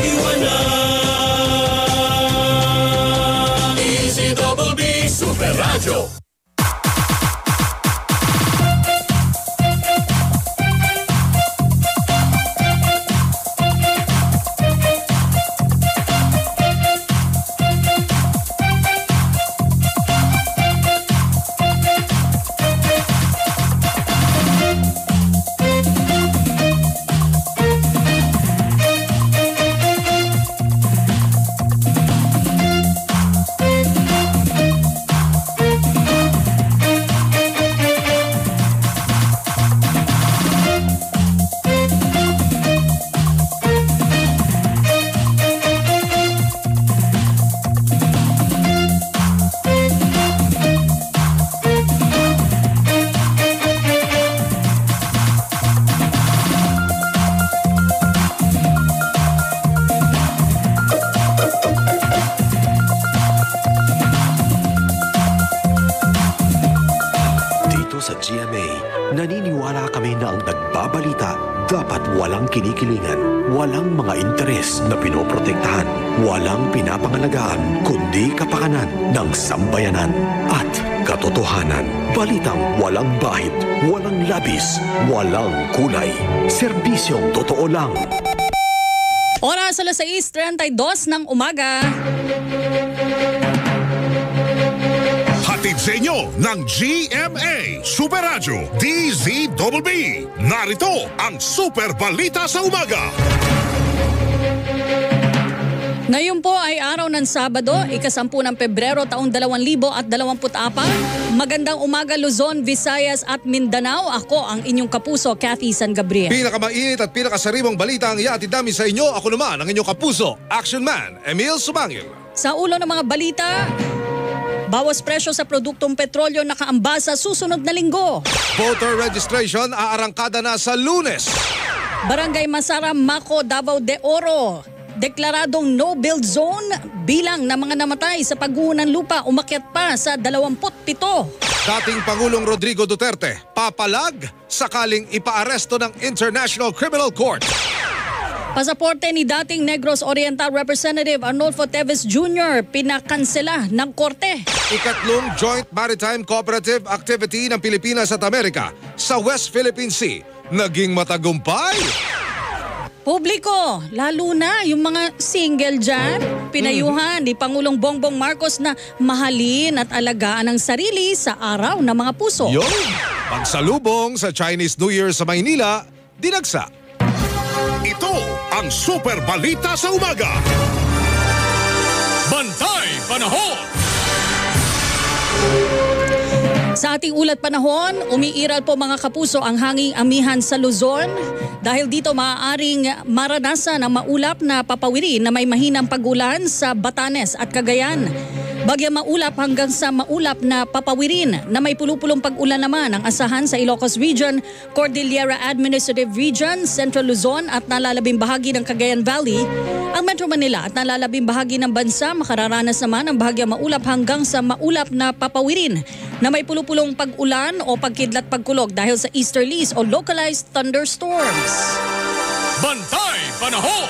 iwanan. Easy Double B, Super Radyo. nagbabalita, dapat walang kinikilingan, walang mga interes na pinoprotektahan, walang pinapangalagaan, kundi kapakanan ng sambayanan at katotohanan. Balitang walang bahid, walang labis, walang kulay. Serbisyong totoo lang. Oras alas sais trentadós ng umaga. Hatid sa inyo ng G M A Super Radio D Z B B. Narito ang Super Balita sa Umaga. Ngayon po ay araw ng Sabado, ikasampu ng Pebrero taong dalawang libo at dalawamput apat. Magandang umaga Luzon, Visayas at Mindanao. Ako ang inyong kapuso, Cathy San Gabriel. Pinakamainit at pinakasariwang balita ang iatid namin sa inyo. Ako naman ang inyong kapuso, Action Man, Emil Sumangil. Sa ulo ng mga balita, bawas presyo sa produktong petrolyo nakaamba sa susunod na linggo. Voter registration aarangkada na sa Lunes. Barangay Masara, Maco, Davao de Oro. Deklaradong no-build zone, bilang ng mga namatay sa pagguho ng lupa umakyat pa sa dalawamput pito. Dating Pangulong Rodrigo Duterte, papalag sakaling ipaaresto ng International Criminal Court. Pasaporte ni dating Negros Oriental Representative Arnolfo Teves Junior pinakansela ng korte. Ikatlong Joint Maritime Cooperative Activity ng Pilipinas at Amerika sa West Philippine Sea naging matagumpay. Publiko, lalo na yung mga single dyan, pinayuhan ni Pangulong Bongbong Marcos na mahalin at alagaan ang sarili sa araw ng mga puso. Yun! Pagsalubong sa Chinese New Year sa Maynila, dinagsa. Ito ang Super Balita sa Umaga. Bantay Panahon! Sa ating ulat panahon, umiiral po mga kapuso ang hanging amihan sa Luzon. Dahil dito maaaring maranasan ang maulap na papawirin na may mahinang pag-ulan sa Batanes at Cagayan. Bagyang maulap hanggang sa maulap na papawirin na may pulupulong pag-ulan naman ang asahan sa Ilocos Region, Cordillera Administrative Region, Central Luzon at nalalabing bahagi ng Cagayan Valley. Ang Metro Manila at nalalabing bahagi ng bansa makararanas naman ang bahagyang maulap hanggang sa maulap na papawirin na may pulupulong pag-ulan o pagkidlat pagkulog dahil sa easterlies o localized thunderstorms. Bantay Panahon!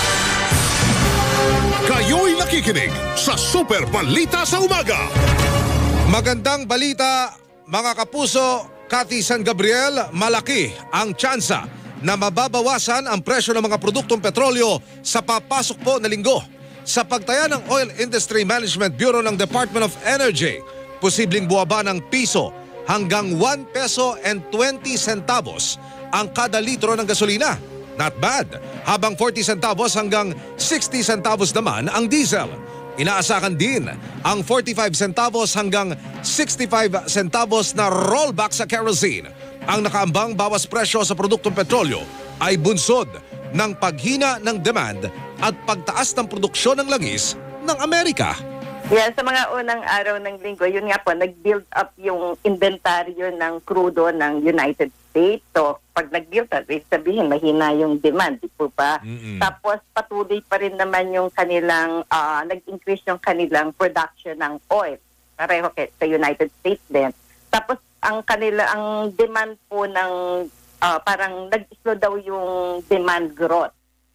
Kayo'y nakikinig sa Super Balita sa Umaga. Magandang balita, mga kapuso, Cathy San Gabriel, malaki ang tsansa na mababawasan ang presyo ng mga produktong petrolyo sa papasok po na linggo. Sa pagtaya ng Oil Industry Management Bureau ng Department of Energy, posibleng buwaba ng piso hanggang one peso and twenty centavos ang kada litro ng gasolina. Not bad. Habang forty centavos hanggang sixty centavos naman ang diesel. Inaasahan din ang forty-five centavos hanggang sixty-five centavos na rollback sa kerosene. Ang nakaambang bawas presyo sa produktong petrolyo ay bunsod ng paghina ng demand at pagtaas ng produksyon ng langis ng Amerika. Yeah, sa mga unang araw ng linggo, yun nga po, nag-build up yung inventaryo ng crudo ng United States. So, pag nag-build up, sabihin, mahina yung demand, di po ba? Mm-hmm. Tapos, patuloy pa rin naman yung kanilang, uh, nag-increase yung kanilang production ng oil. Pareho kay sa United States din. Tapos, ang kanila, ang demand po ng, uh, parang nag-slow daw yung demand growth.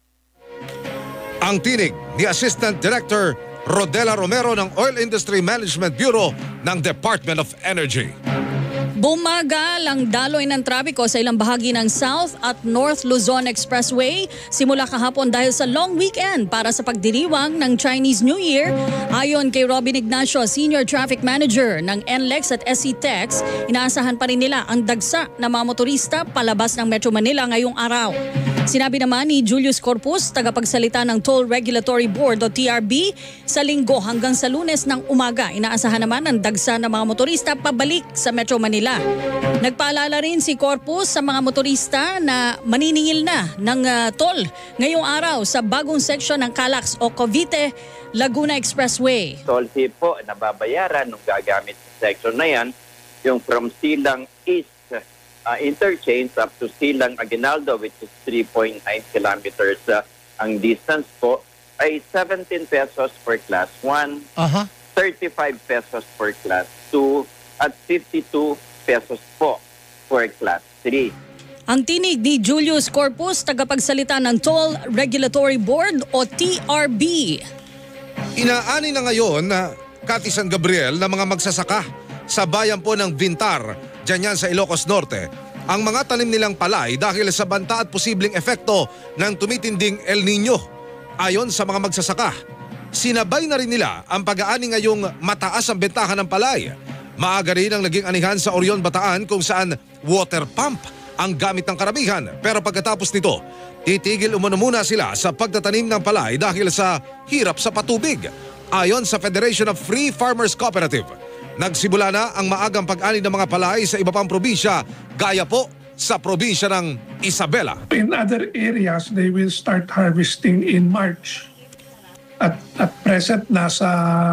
Ang tinig ni Assistant Director Rodela Romero ng Oil Industry Management Bureau ng Department of Energy. Bumagal ang daloy ng trapiko sa ilang bahagi ng South at North Luzon Expressway simula kahapon dahil sa long weekend para sa pagdiriwang ng Chinese New Year. Ayon kay Robin Ignacio, Senior Traffic Manager ng N L E X at S C TEX, inaasahan pa rin nila ang dagsa ng mga motorista palabas ng Metro Manila ngayong araw. Sinabi naman ni Julius Corpus, tagapagsalita ng Toll Regulatory Board o T R B, sa linggo hanggang sa Lunes ng umaga, inaasahan naman ang dagsa ng mga motorista pabalik sa Metro Manila. Nagpaalala rin si Corpus sa mga motorista na maniningil na ng uh, toll ngayong araw sa bagong seksyon ng Calax o Cavite Laguna Expressway. Toll fee po na babayaran nung gagamit sa section na yan, yung from Silang East Uh, interchange up to Silang Aguinaldo, which is three point nine kilometers uh, ang distance po, ay seventeen pesos per class one, uh-huh. thirty-five pesos per class two, at fifty-two pesos po per class three. Ang tinig ni Julius Corpus, tagapagsalita ng Toll Regulatory Board o T R B. Inaani na ngayon na Cathy San Gabriel na mga magsasaka sa bayan po ng Vintar, dyan yan sa Ilocos Norte, ang mga tanim nilang palay dahil sa banta at posibleng efekto ng tumitinding El Nino. Ayon sa mga magsasaka, sinabay na rin nila ang pag-aani ngayong mataas ang bentahan ng palay. Maaga rin ang naging anihan sa Orion, Bataan kung saan water pump ang gamit ng karamihan. Pero pagkatapos nito, titigil umano muna sila sa pagtatanim ng palay dahil sa hirap sa patubig. Ayon sa Federation of Free Farmers Cooperative, nagsimula na ang maagang pag-ani ng mga palay sa iba pang probinsya, gaya po sa probinsya ng Isabela. In other areas, they will start harvesting in March. At, at present, nasa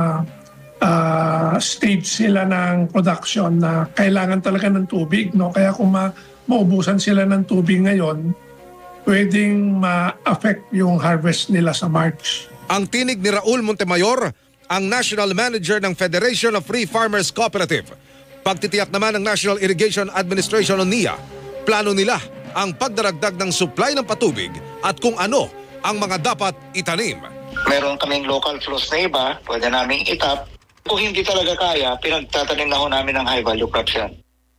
uh, stage sila ng production na kailangan talaga ng tubig. No? Kaya kung ma maubusan sila ng tubig ngayon, pwedeng ma-affect yung harvest nila sa March. Ang tinig ni Raul Montemayor, ang National Manager ng Federation of Free Farmers Cooperative. Pagtitiyak naman ng National Irrigation Administration o N I A, plano nila ang pagdaragdag ng supply ng patubig at kung ano ang mga dapat itanim. Meron kaming local flows na iba, pwede naming itap. Kung hindi talaga kaya, pinagtatanim na ho namin ng high value crops yan.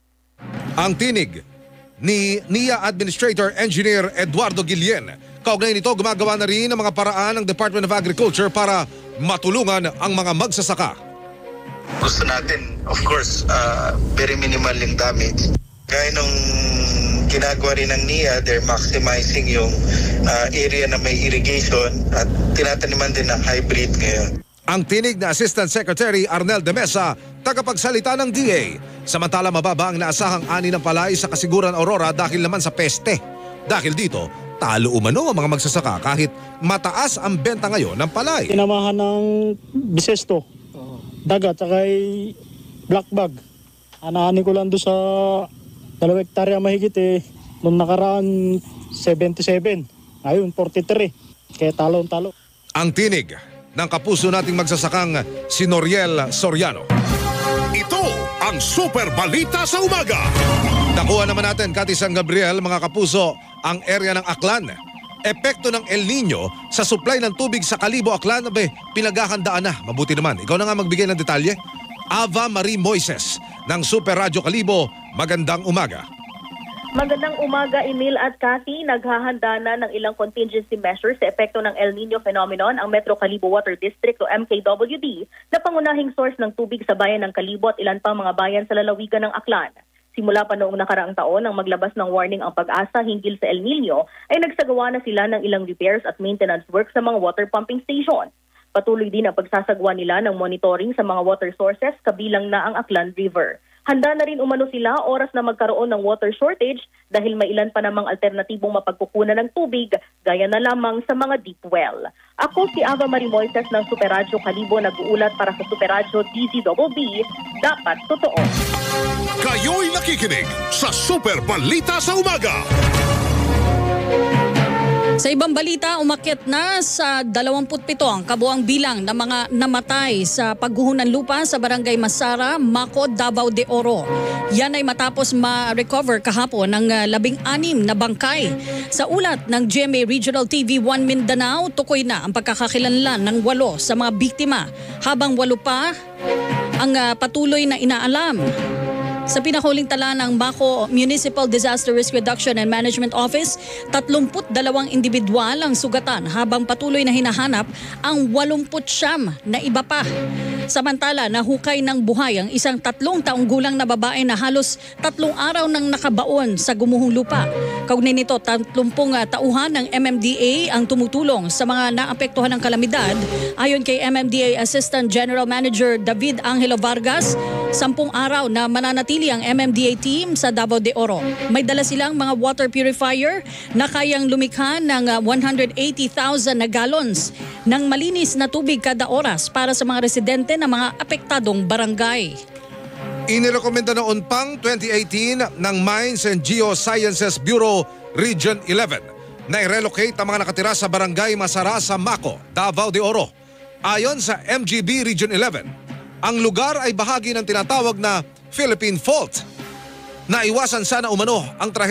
Ang tinig ni N I A Administrator Engineer Eduardo Guillen. Kaugnay nito, gumagawa na rin ang mga paraan ng Department of Agriculture para matulungan ang mga magsasaka. Gusto natin, of course, uh, very minimal yung damage. Gaya nung ginagawa rin ng N I A, they're maximizing yung uh, area na may irrigation at tinataniman din ng hybrid ngayon. Ang tinig na Assistant Secretary Arnel de Mesa, tagapagsalita ng D A. Samantala mababa ang naasahang ani ng palay sa Kasiguran Aurora dahil naman sa peste. Dahil dito, talo umano ang mga magsasaka kahit mataas ang benta ngayon ng palay. Tinamahan ng bisesto, dagat, saka black bag. Anaani ko lang doon sa dalawang hektarya mahigit eh. Noong nakaraan seventy-seven, ngayon forty-three. Kaya talon-talo. Ang tinig ng kapuso nating magsasakang si Noriel Soriano. Ito ang Super Balita sa Umaga. Nakuha naman natin, Cathy San Gabriel, mga kapuso, ang area ng Aklan. Epekto ng El Nino sa supply ng tubig sa Kalibo, Aklan, abe, pinaghahandaan na. Mabuti naman. Ikaw na nga magbigay ng detalye. Ava Marie Moises ng Super Radio Kalibo, magandang umaga. Magandang umaga, Emil at Cathy. Naghahanda na ng ilang contingency measures sa epekto ng El Nino phenomenon ang Metro Kalibo Water District o M K W D na pangunahing source ng tubig sa bayan ng Kalibo at ilan pang mga bayan sa lalawigan ng Aklan. Simula pa noong nakaraang taon nang maglabas ng warning ang Pag-asa hinggil sa El Nino ay nagsagawa na sila ng ilang repairs at maintenance work sa mga water pumping station. Patuloy din ang pagsasagawa nila ng monitoring sa mga water sources kabilang na ang Aklan River. Handa na rin umano sila oras na magkaroon ng water shortage dahil may ilan pa namang alternatibong mapagkukunan ng tubig gaya na lamang sa mga deep well. Ako si Ava Marie Moises ng Super Radio Kalibo, nag-uulat para sa Super Radio D Z B B, dapat totoo. Kayo'y nakikinig sa Super Balita sa Umaga. Sa ibang balita, umakyat na sa dalawampu't pito ang kabuang bilang ng mga namatay sa pagguho ng lupa sa Barangay Masara, Maco, Davao de Oro. Yan ay matapos ma-recover kahapon ng labing anim na bangkay. Sa ulat ng G M A Regional T V one Mindanao, tukoy na ang pagkakakilanlan ng walo sa mga biktima habang walo pa ang uh, patuloy na inaalam. Sa pinahuling tala ng Maco Municipal Disaster Risk Reduction and Management Office, tatlumput dalawang individual ang sugatan habang patuloy na hinahanap ang walumput siyam na iba pa. Samantala, nahukay ng buhay ang isang tatlong taong gulang na babae na halos tatlong araw nang nakabaon sa gumuhong lupa. Kaugnay nito, tatlumpung tauhan ng M M D A ang tumutulong sa mga naapektuhan ng kalamidad. Ayon kay M M D A Assistant General Manager David Angelo Vargas, sampung araw na mananatili ang M M D A team sa Davao de Oro. May dala silang mga water purifier na kayang lumikha ng one hundred eighty thousand na gallons ng malinis na tubig kada oras para sa mga residente ng mga apektadong barangay. Inirekomenda noon pang twenty eighteen ng Mines and Geosciences Bureau Region eleven na i-relocate ang mga nakatira sa Barangay Masara sa Maco, Davao de Oro. Ayon sa M G B Region eleven, ang lugar ay bahagi ng tinatawag na Philippine Fault. Naiwasan sana umano ang trahedya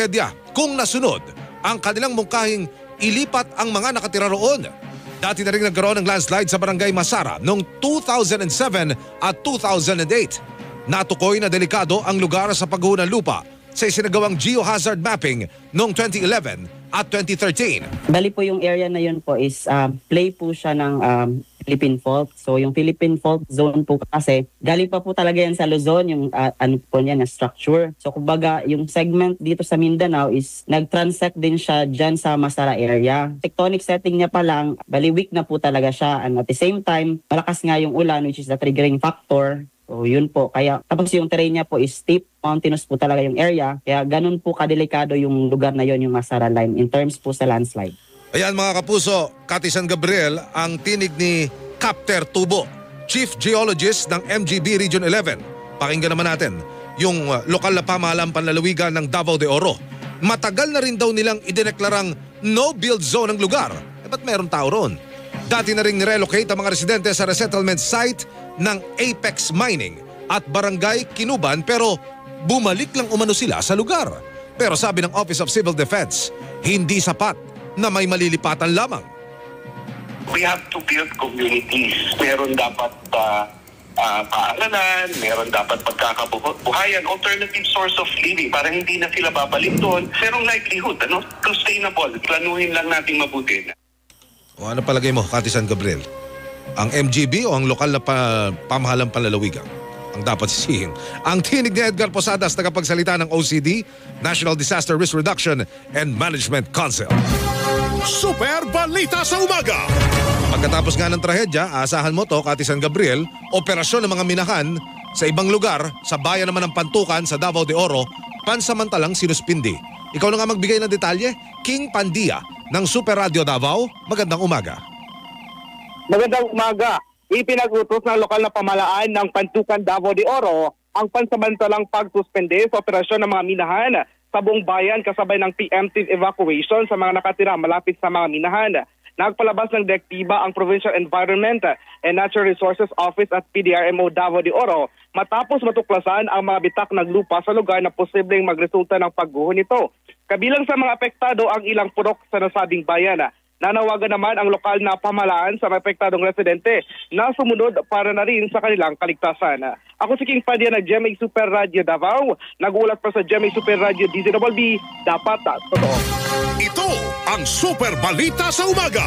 kung nasunod ang kanilang mungkahing ilipat ang mga nakatira roon. Dati na rin nagkaroon ng landslide sa Barangay Masara noong two thousand seven at two thousand eight. Natukoy na delikado ang lugar sa pagguho ng lupa sa isinagawang geohazard mapping noong twenty eleven at twenty thirteen. Bali po yung area na yun po is um, play po siya ng um, Philippine Fault. So yung Philippine Fault Zone po kasi galing pa po talaga yan sa Luzon, yung uh, ano po niya na structure. So kumbaga yung segment dito sa Mindanao is nag-transect din siya dyan sa Masara area. Tectonic setting niya pa lang, bali weak na po talaga siya. And at the same time, malakas nga yung ulan which is the triggering factor. So yun po, kaya tapos yung terrain niya po is steep, mountainous po talaga yung area. Kaya ganun po kadelikado yung lugar na yon, yung Masara line in terms po sa landslide. Ayan mga kapuso, Cathy San Gabriel ang tinig ni Capter Tubo, Chief Geologist ng M G B Region eleven. Pakinggan naman natin yung lokal na pamahalang panlalawigan ng Davao de Oro. Matagal na rin daw nilang idineklarang no-build zone ang lugar. Eh, ba't meron tao ron? Dati na rin nirelocate ang mga residente sa resettlement site ng Apex Mining at Barangay Kinuban pero bumalik lang umano sila sa lugar. Pero sabi ng Office of Civil Defense, hindi sapat na may malilipatan lamang. We have to build communities. Meron dapat uh, uh, paaralan, meron dapat pagkakabuhayan, alternative source of living para hindi na sila babalik doon. Merong likelihood, ano? Sustainable. Planuhin lang natin mabuti. O ano palagay mo, Cathy San Gabriel? Ang M G B o ang lokal na pa, pamahalang panlalawigan ang dapat sisihin? Ang tinig ni Edgar Posadas, tagapagsalita ng O C D, National Disaster Risk Reduction and Management Council. Super Balita sa Umaga. Pagkatapos nga ng trahedya, asahan mo to, Cathy San Gabriel, operasyon ng mga minahan sa ibang lugar, sa bayan naman ng Pantukan sa Davao de Oro, pansamantalang sinuspindi. Ikaw na nga magbigay ng detalye, King Pandia ng Super Radio Davao. Magandang umaga. Magandang umaga. Ipinag-utos ng lokal na pamahalaan ng Pantukan, Davao de Oro ang pansamantalang pagsuspende sa operasyon ng mga minahan sa buong bayan kasabay ng preemptive evacuation sa mga nakatira malapit sa mga minahan. Nagpalabas ng direktiba ang Provincial Environment and Natural Resources Office at P D R M O Davao de Oro matapos matuklasan ang mga bitak ng lupa sa lugar na posibleng magresulta ng pagguho nito. Kabilang sa mga apektado ang ilang purok sa nasabing bayan. Nanawagan naman ang lokal na pamahalaan sa mga apektadong residente na sumunod para na rin sa kanilang kaligtasan. Ako si King Padilla ng G M A Super Radio Davao. Nag-uulat pa sa G M A Super Radio D Z B B, dapat at totoo. Ito ang Super Balita sa Umaga.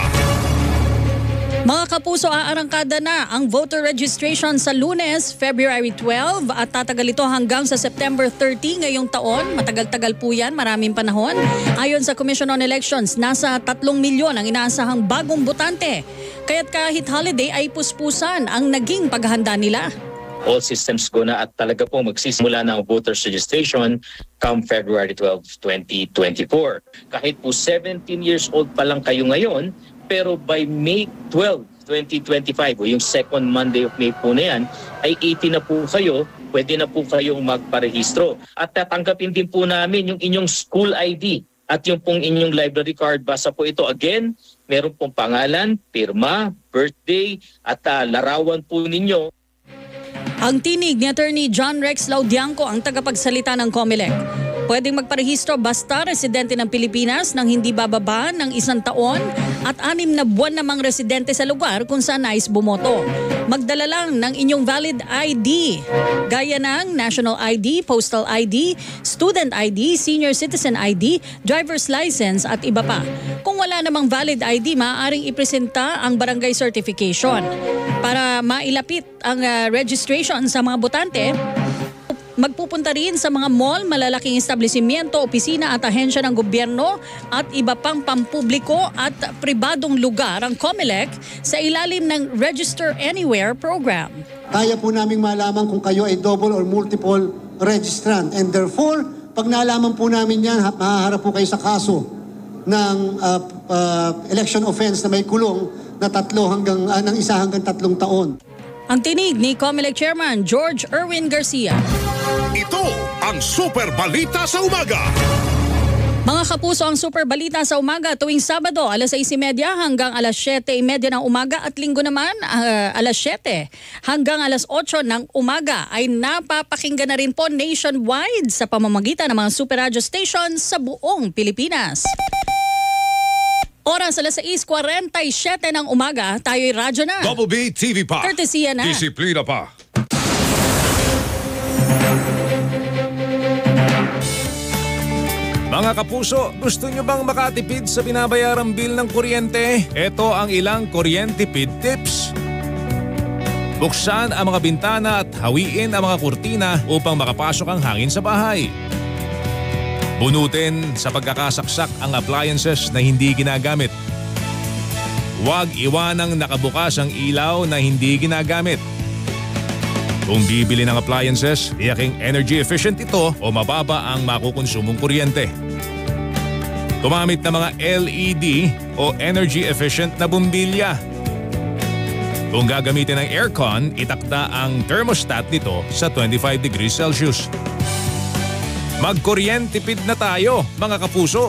Mga kapuso, aarangkada na ang voter registration sa Lunes, February twelve at tatagal ito hanggang sa September thirty ngayong taon. Matagal-tagal po yan, maraming panahon. Ayon sa Commission on Elections, nasa tatlong milyon ang inaasahang bagong botante. Kaya't kahit holiday ay puspusan ang naging paghahanda nila. All systems go na at talaga po magsisimula na ang voters registration come February twelfth, twenty twenty-four. Kahit po seventeen years old pa lang kayo ngayon, pero by May twelfth, twenty twenty-five, o yung second Monday of May po na yan, ay eighteen na po kayo, pwede na po kayong magparehistro. At tatanggapin din po namin yung inyong school I D at yung pong inyong library card. Basta po ito, again, meron pong pangalan, pirma, birthday, at uh, larawan po ninyo. Ang tinig ni Attorney John Rex Laudianco ang tagapagsalita ng COMELEC. Pwedeng magparehistro basta residente ng Pilipinas nang hindi bababa ng isang taon at anim na buwan namang residente sa lugar kung saan nais bumoto. Magdala lang ng inyong valid I D, gaya ng National I D, Postal I D, Student I D, Senior Citizen I D, Driver's License at iba pa. Kung wala namang valid I D, maaaring ipresenta ang barangay certification. Para mailapit ang uh, registration sa mga botante, magpupunta rin sa mga mall, malalaking establishmento, opisina at ahensya ng gobyerno at iba pang pampubliko at pribadong lugar ang COMELEC sa ilalim ng Register Anywhere program. Kaya po naming malaman kung kayo ay double or multiple registrant and therefore, pag nalaman po namin yan, mahaharap po kayo sa kaso ng uh, uh, election offense na may kulong na tatlo hanggang uh, ng isa hanggang tatlong taon. Ang tinig ni COMELEC Chairman George Erwin Garcia. Ito ang Super Balita sa Umaga. Mga kapuso, ang super balita sa umaga tuwing Sabado alas sais trenta hanggang alas siyete trenta ng umaga at Linggo naman uh, alas siyete hanggang alas otso ng umaga ay napapakinggan na rin po nationwide sa pamamagitan ng mga super radio stations sa buong Pilipinas. Oras alas sais kuwarenta-siyete ng umaga, tayo'y radyo na. Double B T V pa. Courtesy na. Disiplina pa. Mga kapuso, gusto nyo bang makatipid sa binabayarang bill ng kuryente? Ito ang ilang kuryentipid tips. Buksan ang mga bintana at hawiin ang mga kurtina upang makapasok ang hangin sa bahay. Bunutin sa pagkakasaksak ang appliances na hindi ginagamit. Huwag iwanang nakabukas ang ilaw na hindi ginagamit. Kung bibili ng appliances, tiyaking energy efficient ito o mababa ang makukonsumong kuryente. Gumamit ng mga L E D o energy efficient na bumbilya. Kung gagamitin ng aircon, itakda ang thermostat nito sa twenty-five degrees Celsius. Magkuryentipid na tayo, mga kapuso!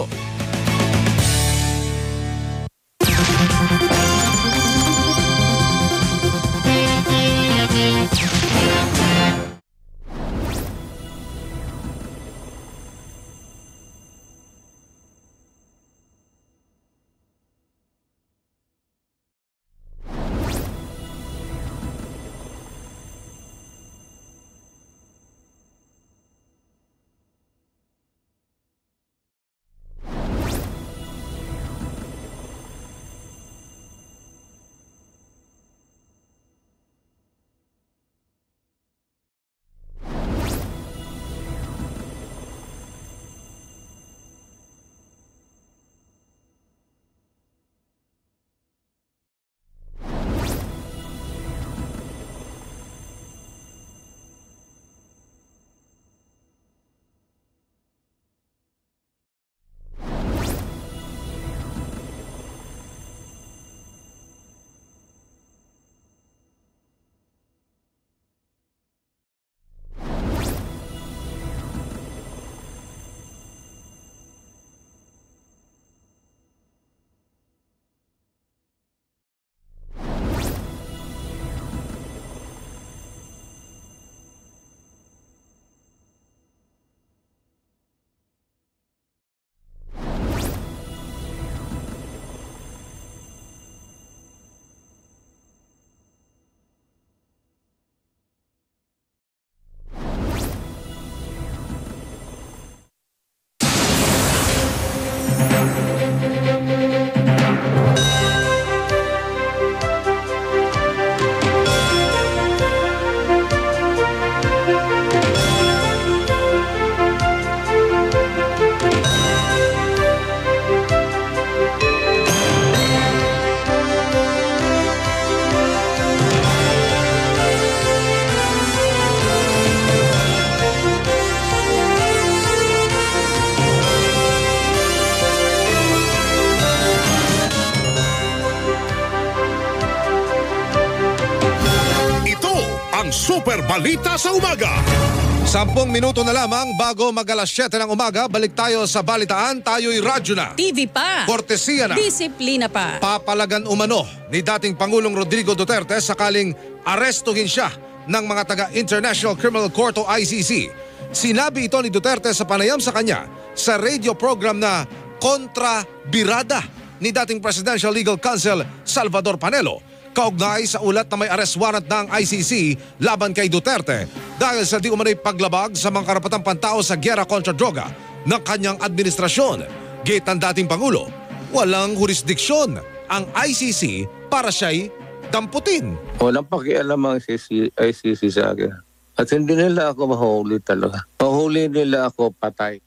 Super Balita sa Umaga. Sampung minuto na lamang bago mag alas siyete ng umaga, balik tayo sa balitaan, tayo'y radyo na. T V pa. Kortesiya na. Disiplina pa. Papalagan umano ni dating Pangulong Rodrigo Duterte sakaling arestuhin siya ng mga taga-International Criminal Court o I C C. Sinabi ito ni Duterte sa panayam sa kanya sa radio program na Kontra Birada ni dating Presidential Legal Counsel Salvador Panelo, kaugnay sa ulat na may arrest warrant ng I C C laban kay Duterte dahil sa di umano'y paglabag sa mga karapatang pantao sa gyera kontra droga ng kanyang administrasyon. Gate ng dating Pangulo, walang jurisdiksyon ang I C C para siya'y damputin. Walang pakialam ang I C C sa akin. At hindi nila ako mahuli talaga. Mahuli nila ako patay.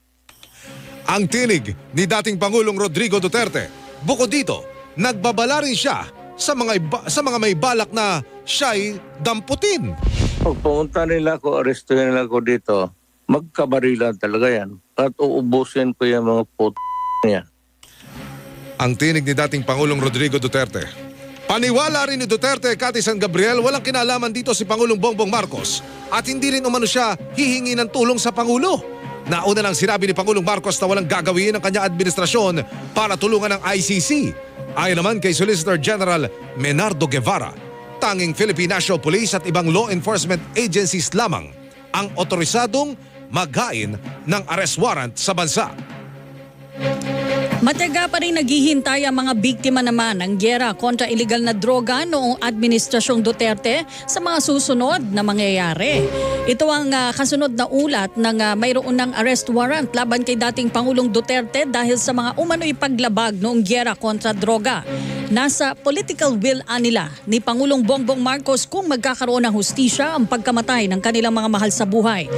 Ang tinig ni dating Pangulong Rodrigo Duterte. Bukod dito, nagbabala rin siya sa mga iba, sa mga may balak na siya'y damputin. Pag pumunta nila ako, arestuhin nila ako dito, magkabarilan talaga yan. At uubusin ko yung mga pot niya. Ang tinig ni dating Pangulong Rodrigo Duterte. Paniwala rin ni Duterte, Cathy San Gabriel, walang kinalaman dito si Pangulong Bongbong Marcos at hindi rin umano siya hihingi ng tulong sa Pangulo. Nauna lang sinabi ni Pangulong Marcos na walang gagawin ng kanyang administrasyon para tulungan ng I C C. Ayon naman kay Solicitor General Menardo Guevara, tanging Philippine National Police at ibang law enforcement agencies lamang ang otorisadong maghain ng arrest warrant sa bansa. Mataga pa rin naghihintay ang mga biktima naman ng giyera kontra iligal na droga noong Administrasyong Duterte sa mga susunod na mangyayari. Ito ang uh, kasunod na ulat ng uh, mayroon ng arrest warrant laban kay dating Pangulong Duterte dahil sa mga umano'y paglabag noong giyera kontra droga. Nasa political will nila ni Pangulong Bongbong Marcos kung magkakaroon ng hustisya ang pagkamatay ng kanilang mga mahal sa buhay.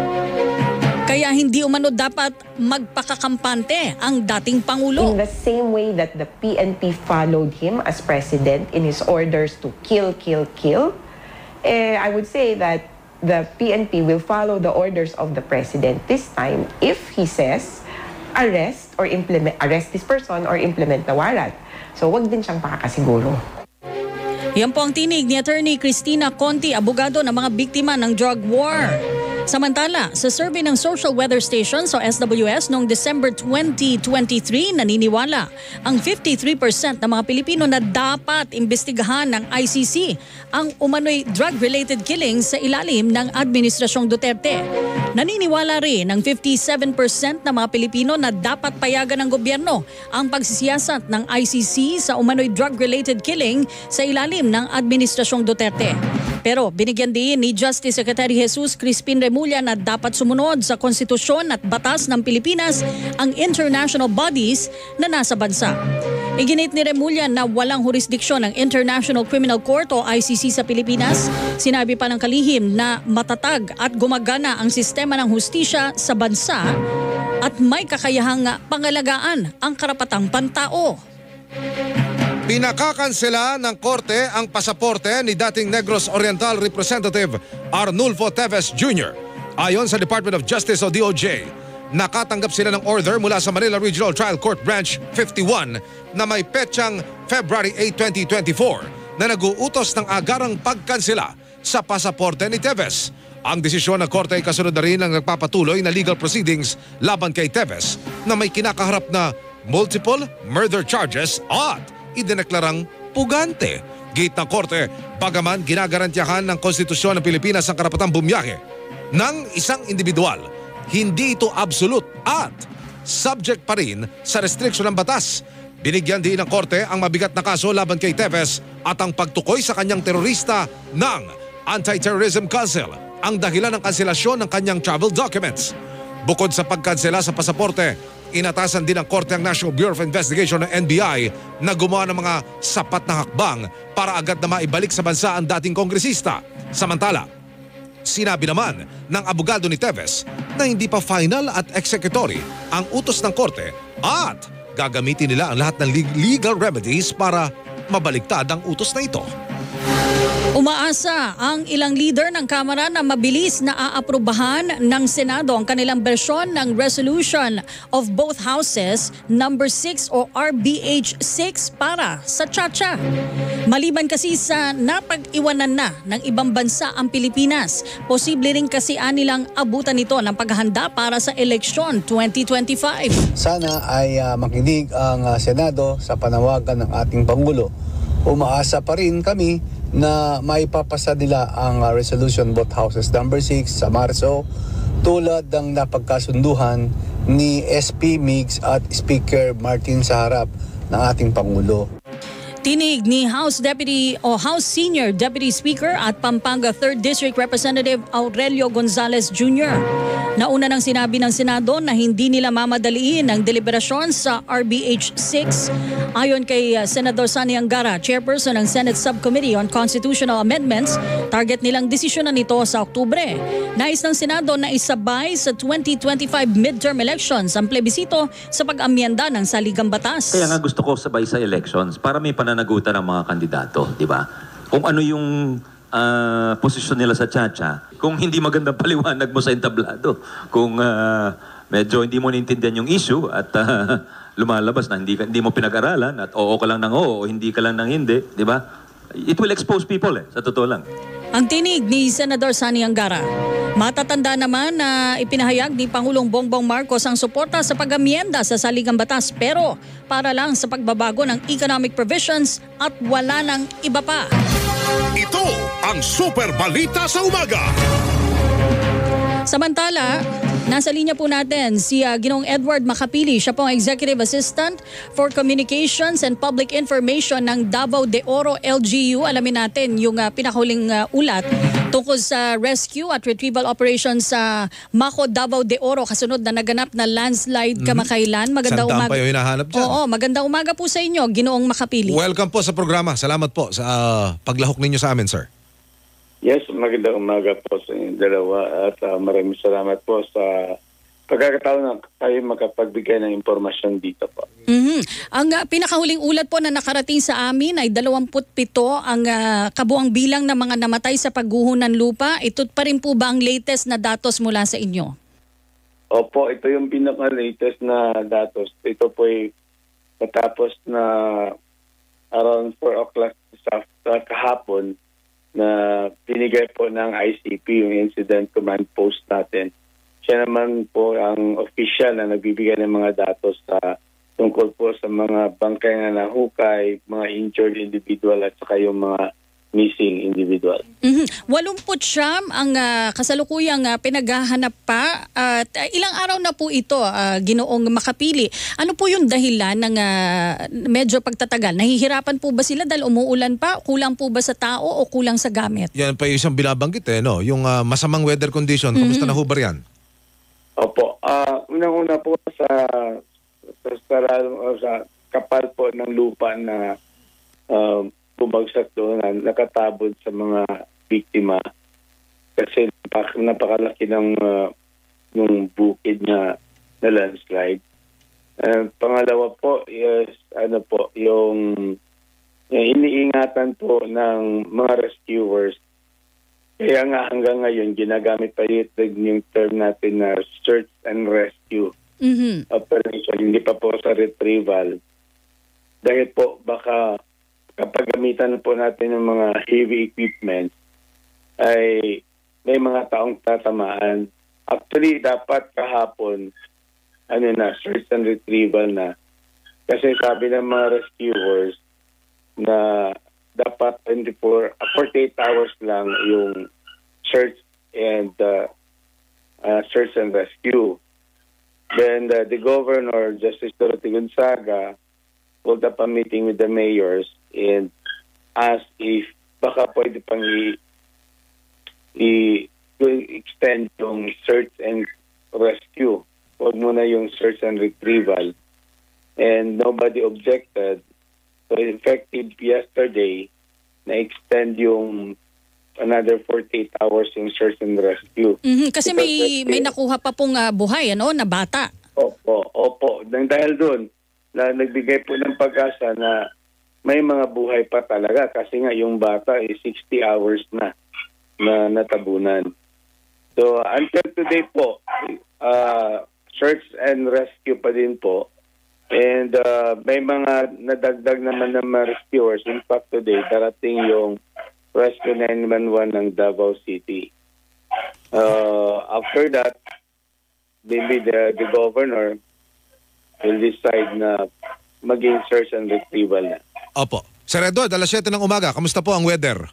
Kaya hindi umano dapat magpakakampante ang dating Pangulo. In the same way that the P N P followed him as president in his orders to kill, kill, kill, eh, I would say that the P N P will follow the orders of the president this time if he says arrest or implement, arrest this person or implement the warrant. So wag din siyang pakakasiguro. Yan po ang tinig ni Attorney Cristina Conti, abogado ng mga biktima ng drug war. Samantala, sa survey ng Social Weather Station o S W S noong December twenty twenty-three, naniniwala ang fifty-three percent ng mga Pilipino na dapat imbestigahan ng I C C ang umano'y drug-related killings sa ilalim ng Administrasyong Duterte. Naniniwala rin ang fifty-seven percent ng mga Pilipino na dapat payagan ng gobyerno ang pagsisiyasat ng I C C sa umano'y drug-related killing sa ilalim ng Administrasyong Duterte. Pero binigyan din ni Justice Secretary Jesus Crispin Remulla na dapat sumunod sa konstitusyon at batas ng Pilipinas ang international bodies na nasa bansa. Iginit ni Remulla na walang jurisdiksyon ng International Criminal Court o I C C sa Pilipinas. Sinabi pa ng kalihim na matatag at gumagana ang sistema ng hustisya sa bansa at may kakayahang pangalagaan ang karapatang pantao. Pinakakansela ng korte ang pasaporte ni dating Negros Oriental Representative Arnulfo Teves Junior Ayon sa Department of Justice o D O J, nakatanggap sila ng order mula sa Manila Regional Trial Court Branch fifty-one na may petsang February eighth, twenty twenty-four na nag-uutos ng agarang pagkansela sa pasaporte ni Teves. Ang desisyon ng korte ay kasunod na rin ang nagpapatuloy na legal proceedings laban kay Teves na may kinakaharap na multiple murder charges at idineklarang pugante. Gate ng korte, bagaman ginagarantiyahan ng konstitusyon ng Pilipinas ang karapatang bumiyahe ng isang individual, hindi ito absolute at subject pa rin sa restriksyon ng batas. Binigyan din ng korte ang mabigat na kaso laban kay Teves at ang pagtukoy sa kanyang terorista ng Anti-Terrorism Council ang dahilan ng kanselasyon ng kanyang travel documents. Bukod sa pagkansela sa pasaporte, inatasan din ng korte ang National Bureau of Investigation ng N B I na gumawa ng mga sapat na hakbang para agad na maibalik sa bansa ang dating kongresista. Samantala, sinabi naman ng abogado ni Teves na hindi pa final at executory ang utos ng korte at gagamitin nila ang lahat ng legal remedies para mabaliktad ang utos na ito. Umaasa ang ilang leader ng Kamara na mabilis na aaprubahan ng Senado ang kanilang bersyon ng Resolution of Both Houses number six o R B H six para sa Chacha. Maliban kasi sa napag-iwanan na ng ibang bansa ang Pilipinas, posible rin kasi anilang abutan nito ng paghahanda para sa eleksyon twenty twenty-five. Sana ay uh, makinig ang uh, Senado sa panawagan ng ating Pangulo. Umaasa pa rin kami na maipapasa nila ang uh, Resolution Both Houses number six sa Marso tulad ng napagkasunduhan ni S P Migs at Speaker Martin sa harap ng ating Pangulo. Tinig ni House Deputy o House Senior Deputy Speaker at Pampanga third District Representative Aurelio Gonzales Junior Nauna nang sinabi ng Senado na hindi nila mamadaliin ang deliberasyon sa R B H six. Ayon kay Senador Sani Angara, Chairperson ng Senate Subcommittee on Constitutional Amendments, target nilang desisyonan nito sa Oktubre. Nais ng Senado na isabay sa twenty twenty-five midterm elections ang plebisito sa pag-amyenda ng saligang batas. Kaya nga gusto ko sabay sa elections para may pananagutan ng mga kandidato, di ba? Kung ano yung uh, posisyon nila sa Chacha, kung hindi magandang paliwanag mo sa entablado, kung uh, medyo hindi mo naintindihan yung issue at uh, lumalabas na hindi, hindi mo pinag-aralan at oo ka lang ng oo o hindi ka lang ng hindi, di ba? It will expose people eh, sa totoo lang. Ang tinig ni Senador Sani Angara, Matatanda naman na ipinahayag ni Pangulong Bongbong Marcos ang suporta sa pag-amyenda sa saligang batas pero para lang sa pagbabago ng economic provisions at wala ng iba pa. Ito ang Super Balita sa Umaga. Samantala, nasa linya po natin si uh, Ginoong Edward Makapili. Siya po ang Executive Assistant for Communications and Public Information ng Davao de Oro L G U. Alamin natin yung uh, pinakahuling uh, ulat tungkol sa rescue at retrieval operations sa Maco, Davao de Oro kasunod na naganap na landslide kamakailan. Magandang Sandaan umaga. pa yung hinahanap dyan. Oo, magandang umaga po sa inyo, Ginoong Makapili. Welcome po sa programa. Salamat po sa uh, paglahok ninyo sa amin, sir. Yes, magandang umaga po sa inyong dalawa at uh, maraming salamat po sa pagkakataon na tayo makapagbigay ng impormasyon dito po. Mm-hmm. Ang uh, pinakahuling ulat po na nakarating sa amin ay dalawampu't-pito ang uh, kabuang bilang ng mga namatay sa pagguho ng lupa. Ito pa rin po ba ang latest na datos mula sa inyo? Opo, ito yung pinaka-latest na datos. Ito po ay matapos na around four o'clock sa uh, kahapon na pinigay po ng I C P, yung Incident Command Post natin. Siya naman po ang official na nagbibigay ng mga datos sa tungkol po sa mga bangkay na nahukay, mga injured individual at saka yung mga missing individual. Mm-hmm. Walumput siyam ang uh, kasalukuyang uh, pinaghahanap pa at uh, ilang araw na po ito, uh, Ginoong Makapili. Ano po yung dahilan ng uh, medyo pagtatagal? Nahihirapan po ba sila dahil umuulan pa? Kulang po ba sa tao o kulang sa gamit? Yan pa yung isang binabanggit eh, no? Yung uh, masamang weather condition. Mm-hmm. Kumusta na ho ba yan? Opo. Uh, unang-una po sa, sa, sa, sa kapal po ng lupa na uh, bumagsak doon, nakatabod sa mga biktima kasi napakalaki ng uh, yung bukid na, na landslide. Uh, pangalawa po is ano po yung, yung iniingatan po ng mga rescuers. Kaya nga hanggang ngayon ginagamit pa yung term natin na search and rescue mm-hmm. operation, hindi pa po sa retrieval. Dahil po baka kapag gamitan po natin ng mga heavy equipment, ay may mga taong tatamaan. Actually, dapat kahapon, ano na, search and retrieval na. Kasi sabi ng mga rescuers na dapat twenty-four, forty-eight hours lang yung search and uh, uh, search and rescue. Then uh, the governor, Justice Dorothy Gonzaga, hold up a meeting with the mayors and ask if baka pwede pang i- i- extend yung search and rescue. Huwag muna yung search and retrieval. And nobody objected. So effective yesterday, na-extend yung another forty-eight hours yung search and rescue. Mm-hmm. Kasi Because may, may nakuha pa pong uh, buhay, ano, na bata. Opo, opo. Nang dahil doon, na nagbigay po ng pag-asa na may mga buhay pa talaga kasi nga yung bata is sixty hours na na natabunan. So until today po, uh, search and rescue pa din po. And uh, may mga nadagdag naman ng mga rescuers. In fact today, darating yung Rescue nine one one ng Davao City. Uh, after that, maybe the, the governor will decide na maging search and retrieval na. Opo. Sir Edward, alas siyete ng umaga, kamusta po ang weather?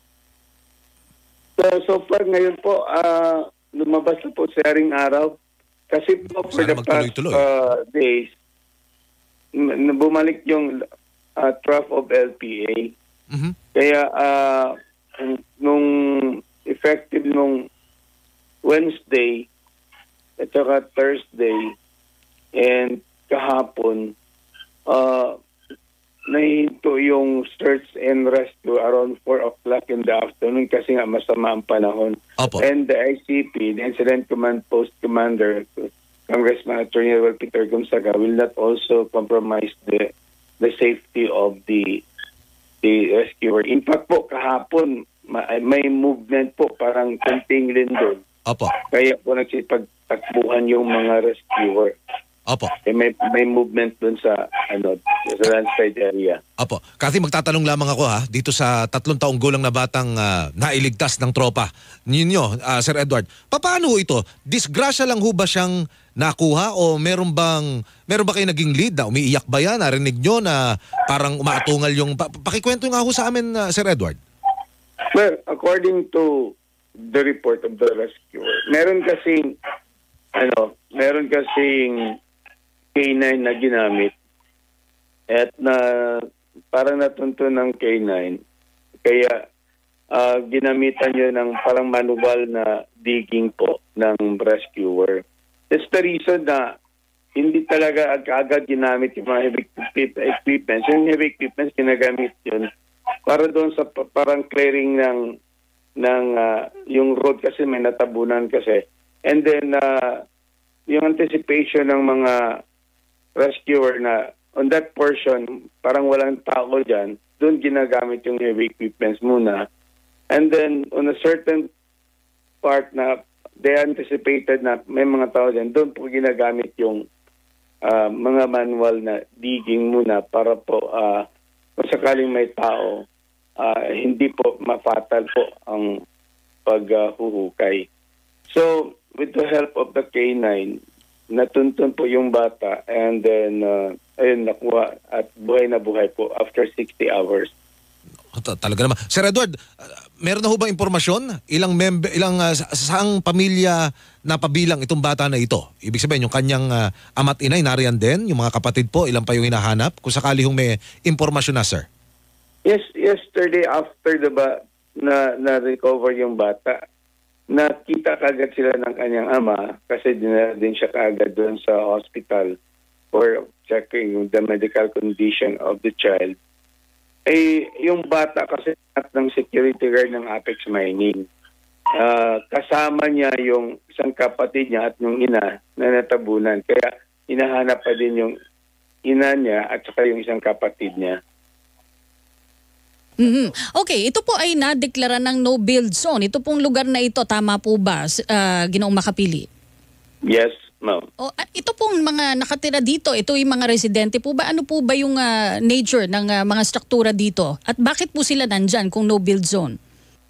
So, so far ngayon po, uh, lumabas na po sa haring araw. Kasi po for Sana the past uh, days, m- bumalik yung uh, trough of L P A. Mm-hmm. Kaya uh, nung effective nung Wednesday at saka Thursday and kahapon, uh, nahinto yung search and rescue around four o'clock in the afternoon kasi nga masama ang panahon. Opo. And the I C P, the Incident Command Post Commander, Congressman Attorney General Peter Gonzaga, will not also compromise the the safety of the the rescuer. In fact po, kahapon, may movement po, parang kunting lindol. Opo. Kaya po nagsipagtakbuhan yung mga rescuer. Opo. Eh, may, may movement dun sa, ano, sa landslide area. Opo. Kathy, magtatanong lamang ako ha, dito sa tatlong taong gulang na batang ah, nailigtas ng tropa ninyo, ah, Sir Edward. Paano ho ito? Disgrasya lang ho ba siyang nakuha o meron bang, meron ba kayo naging lead na umiiyak ba yan? Narinig nyo na parang umaatungal yung... Pa, pakikwento nga ho sa amin, ah, Sir Edward. Well, according to the report of the rescuer, meron kasing, ano, meron kasing K nine na ginamit at na parang natunto ng K nine. Kaya uh, ginamitan yun ng parang manual na digging po ng rescuer. That's the reason na hindi talaga agad ginamit yung mga heavy equipment. Yung heavy equipment, ginagamit yun para doon sa parang clearing ng ng uh, yung road kasi may natabunan kasi. And then uh, yung anticipation ng mga rescuer na on that portion, parang walang tao dyan, doon ginagamit yung heavy equipments muna. And then on a certain part na they anticipated na may mga tao dyan, doon po ginagamit yung uh, mga manual na digging muna para po uh, kung sakaling may tao, uh, hindi po mafatal po ang paghuhukay. Uh, so with the help of the K nine, natuntun po yung bata and then uh, ayun, nakuha at buhay na buhay po after sixty hours. Talaga naman. Sir Edward, uh, meron na ho bang impormasyon? Ilang member, ilang uh, saang pamilya napabilang itong bata na ito? Ibig sabihin, yung kanyang uh, ama't inay nariyan din, yung mga kapatid po, ilang pa yung hinahanap? Kung sakali hong may impormasyon na, sir. Yes, yesterday after the ba na na-recover yung bata, nakita kagad sila ng kanyang ama kasi dinala din siya kagad doon sa hospital for checking the medical condition of the child. Eh, yung bata kasi at ng security guard ng Apex Mining. Uh, kasama niya yung isang kapatid niya at yung ina na natabunan. Kaya hinahanap pa din yung ina niya at saka yung isang kapatid niya. Mm-hmm. Okay, ito po ay nadeklara ng no-build zone. Ito pong lugar na ito, tama po ba, uh, Ginoong Makapili? Yes, ma'am. O, uh, ito pong mga nakatira dito, ito yung mga residente po ba? Ano po ba yung uh, nature ng uh, mga struktura dito? At bakit po sila nandyan kung no-build zone?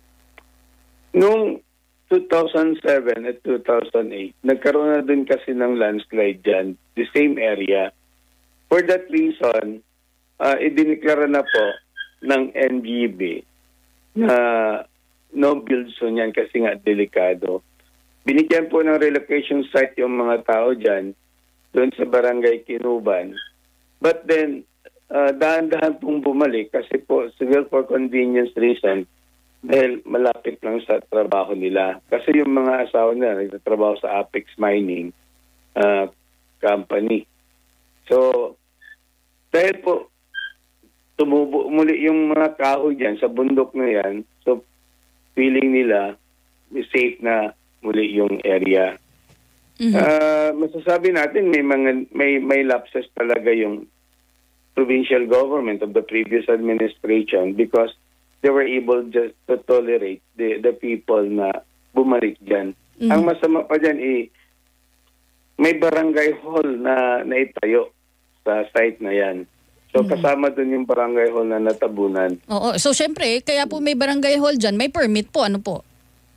Noong two thousand seven at two thousand eight, nagkaroon na din kasi ng landslide dyan, the same area. For that reason, uh, idineklara na po ng N G B na no build zone yan kasi nga delikado. Binigyan po ng relocation site yung mga tao dyan doon sa barangay Kinuban. But then, uh, dahan-dahan pong bumalik kasi po siguro for convenience reason dahil malapit lang sa trabaho nila. Kasi yung mga asawa nila nagtatrabaho sa Apex Mining uh, company. So, dahil po tumubo muli yung mga kahoy dyan sa bundok na yan. So, feeling nila safe na muli yung area. Mm-hmm. Uh, masasabi natin may mga may may lapses talaga yung provincial government of the previous administration because they were able just to tolerate the the people na bumalik dyan. Mm-hmm. Ang masama pa dyan eh, may barangay hall na naitayo sa site na yan. So kasama dun yung barangay hall na natabunan. Oo. So syempre, kaya po may barangay hall dyan, may permit po. Ano po?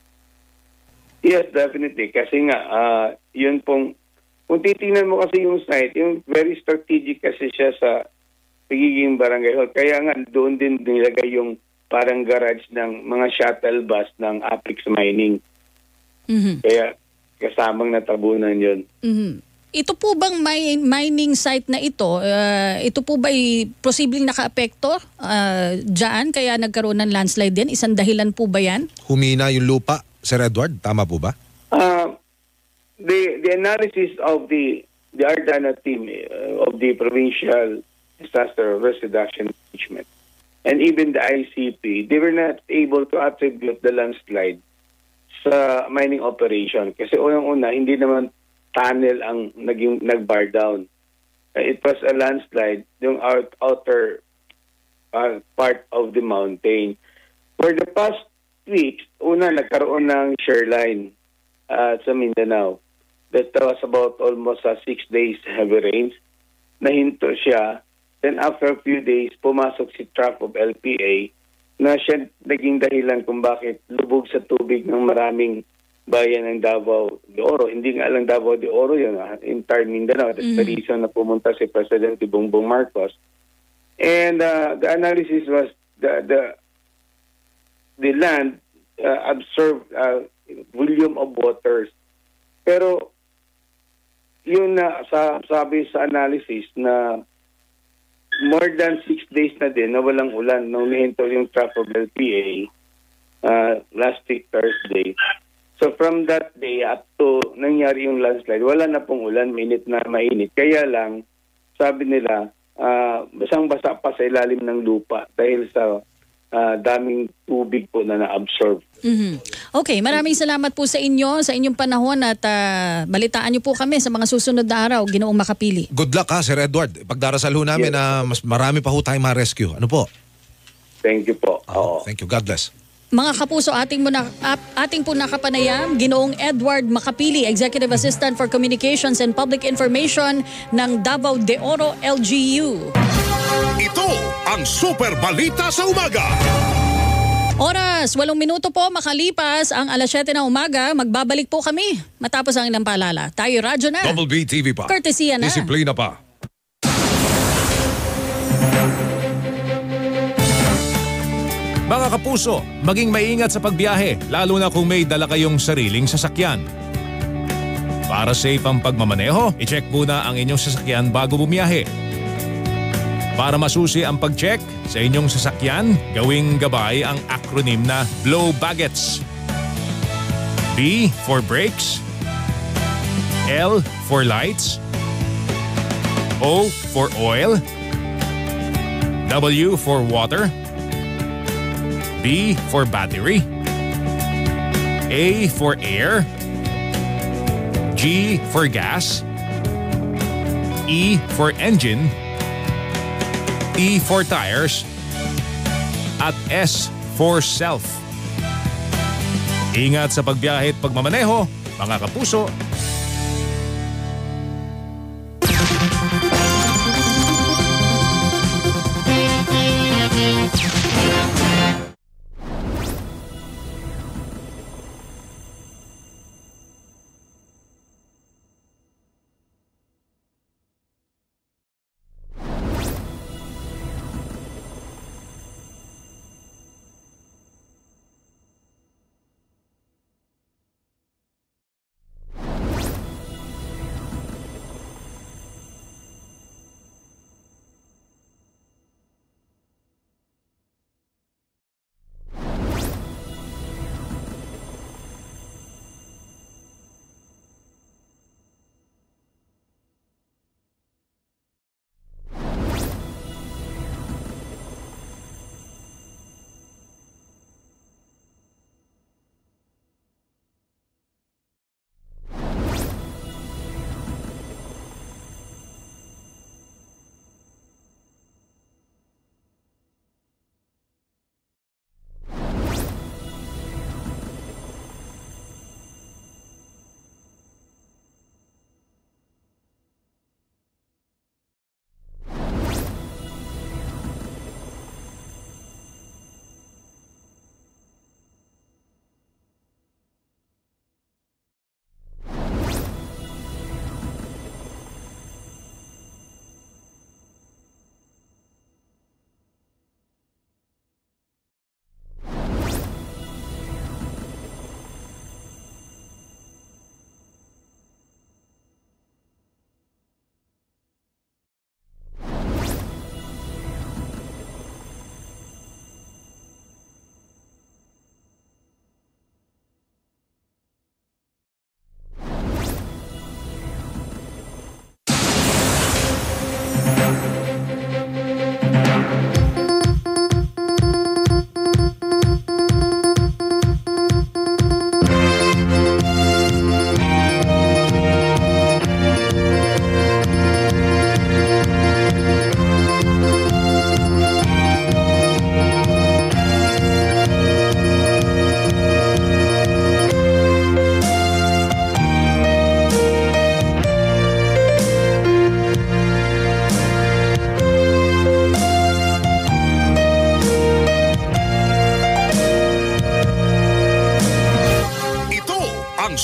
Yes, definitely. Kasi nga, uh, yun pong, kung titingnan mo kasi yung site, yung very strategic kasi siya sa pagiging barangay hall. Kaya nga, doon din nilagay yung parang garage ng mga shuttle bus ng Apex Mining. Mm-hmm. Kaya kasamang natabunan yun. Mm-hmm. Ito po bang may mining site na ito, uh, ito po ba ay posibleng naka-apekto uh, dyan kaya nagkaroon ng landslide din? Isang dahilan po ba yan? Humina yung lupa, Sir Edward, tama po ba? Uh, the the analysis of the the Ardana team uh, of the Provincial Disaster Risk Reduction Management and even the I C P, they were not able to attribute the landslide sa mining operation. Kasi unang-una, hindi naman tunnel ang naging nag-bar down. Uh, it was a landslide, yung out, outer uh, part of the mountain. For the past weeks, una nagkaroon ng shoreline uh, sa Mindanao. that was about almost uh, six days heavy rains. Nahinto siya. Then after a few days, pumasok si trough of L P A na siya naging dahilan kung bakit lubog sa tubig ng maraming bayan ng Davao de Oro. Hindi nga lang Davao de Oro yun, ah, entire Mindanao. That's the reason na pumunta si Presidente Bongbong Marcos. And uh, the analysis was the the, the land uh, absorbed uh, volume of waters. Pero yun na sa, sabi sa analysis na more than six days na din na walang ulan nung nihinto yung trough of L P A uh, last week Thursday. So from that day up to nangyari yung landslide, wala na pong ulan, minit na mainit. Kaya lang, sabi nila, uh, basang-basa pa sa ilalim ng lupa dahil sa uh, daming tubig po na na-absorb. Mm-hmm. Okay, maraming salamat po sa inyo, sa inyong panahon at uh, balitaan niyo po kami sa mga susunod na araw, Ginoong Makapili. Good luck ha, Sir Edward. Pagdarasal ho namin na yes. mas marami pa ho tayong ma-rescue. Ano po? Thank you po. Oh, thank you. God bless. Mga kapuso, ating, muna, ating po nakapanayam, Ginoong Edward Makapili, Executive Assistant for Communications and Public Information ng Davao de Oro L G U. Ito ang Super Balita sa Umaga. Oras, walong minuto po makalipas ang alas siyete na umaga. Magbabalik po kami matapos ang ilang paalala. Tayo radyo na. Double B T V pa. Courtesy na. Disiplina pa. Mga kapuso, maging maingat sa pagbiyahe, lalo na kung may dala kayong sariling sasakyan. Para safe ang pagmamaneho, i-check muna ang inyong sasakyan bago bumiyahe. Para masusi ang pag-check sa inyong sasakyan, gawing gabay ang acronym na Blow Baggets. B for brakes, L for lights, O for oil, W for water, B for battery, A for air, G for gas, E for engine, T for tires, at S for self. Ingat sa pagbiyahe at pagmamaneho, mga kapuso.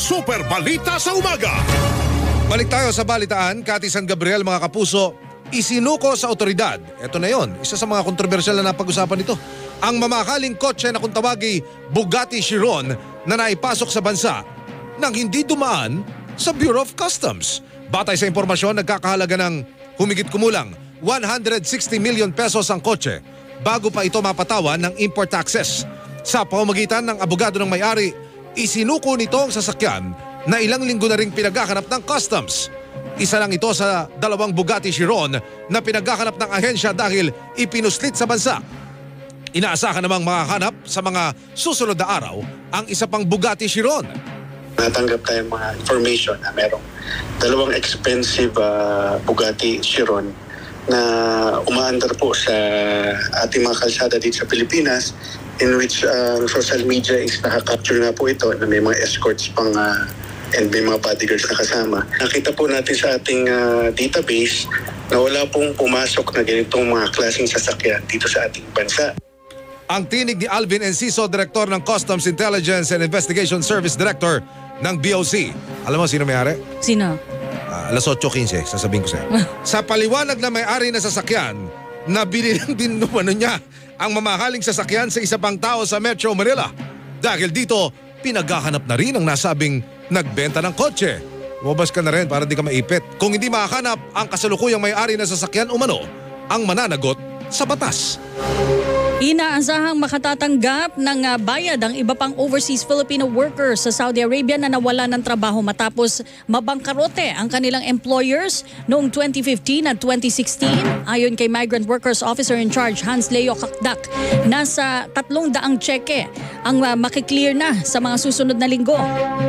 Super Balita sa Umaga. Balik tayo sa balitaan. Cathy San Gabriel, mga kapuso, isinuko sa otoridad. Ito na yon, isa sa mga kontrobersyal na napag-usapan nito. Ang mamakaling kotse na kung tawagi Bugatti Chiron na naipasok sa bansa nang hindi dumaan sa Bureau of Customs. Batay sa impormasyon, nagkakahalaga ng humigit kumulang one hundred sixty million pesos ang kotse bago pa ito mapatawan ng import taxes. Sa pamamagitan ng abogado ng may-ari, isinuko nito ang sasakyan na ilang linggo na ring pinaghahanap ng customs. Isa lang ito sa dalawang Bugatti Chiron na pinaghahanap ng ahensya dahil ipinuslit sa bansa. Inaasahan namang makahanap sa mga susunod na araw ang isa pang Bugatti Chiron. Natanggap tayong mga information na merong dalawang expensive uh, Bugatti Chiron na umaandar po sa ating mga kalsada dito sa Pilipinas, in which uh, social media is nakaka-capture nga po ito na may mga escorts pang uh, and may mga bodyguards na kasama. Nakita po natin sa ating uh, database na wala pong pumasok na ganitong mga klaseng sasakyan dito sa ating bansa. Ang tinig ni Alvin Enciso, Director ng Customs Intelligence and Investigation Service Director ng B O C. Alam mo sino may-ari? Sino? Uh, alas eight fifteen, sasabihin ko sa'yo. Sa paliwanag na may-ari na sasakyan, nabili lang din naman niya ang mamahaling sasakyan sa isa pang tao sa Metro Manila. Dahil dito, pinaghahanap na rin ang nasabing nagbenta ng kotse. Lumabas ka na rin para di ka maipit. Kung hindi makahanap ang kasalukuyang may-ari na sasakyan umano, ang mananagot sa batas. Inaasahang makatatanggap ng uh, bayad ang iba pang overseas Filipino workers sa Saudi Arabia na nawala ng trabaho matapos mabangkarote ang kanilang employers noong twenty fifteen at twenty sixteen. Ayon kay Migrant Workers Officer in Charge Hans Leo Kakdak, nasa tatlong daang tseke ang uh, makiklear na sa mga susunod na linggo.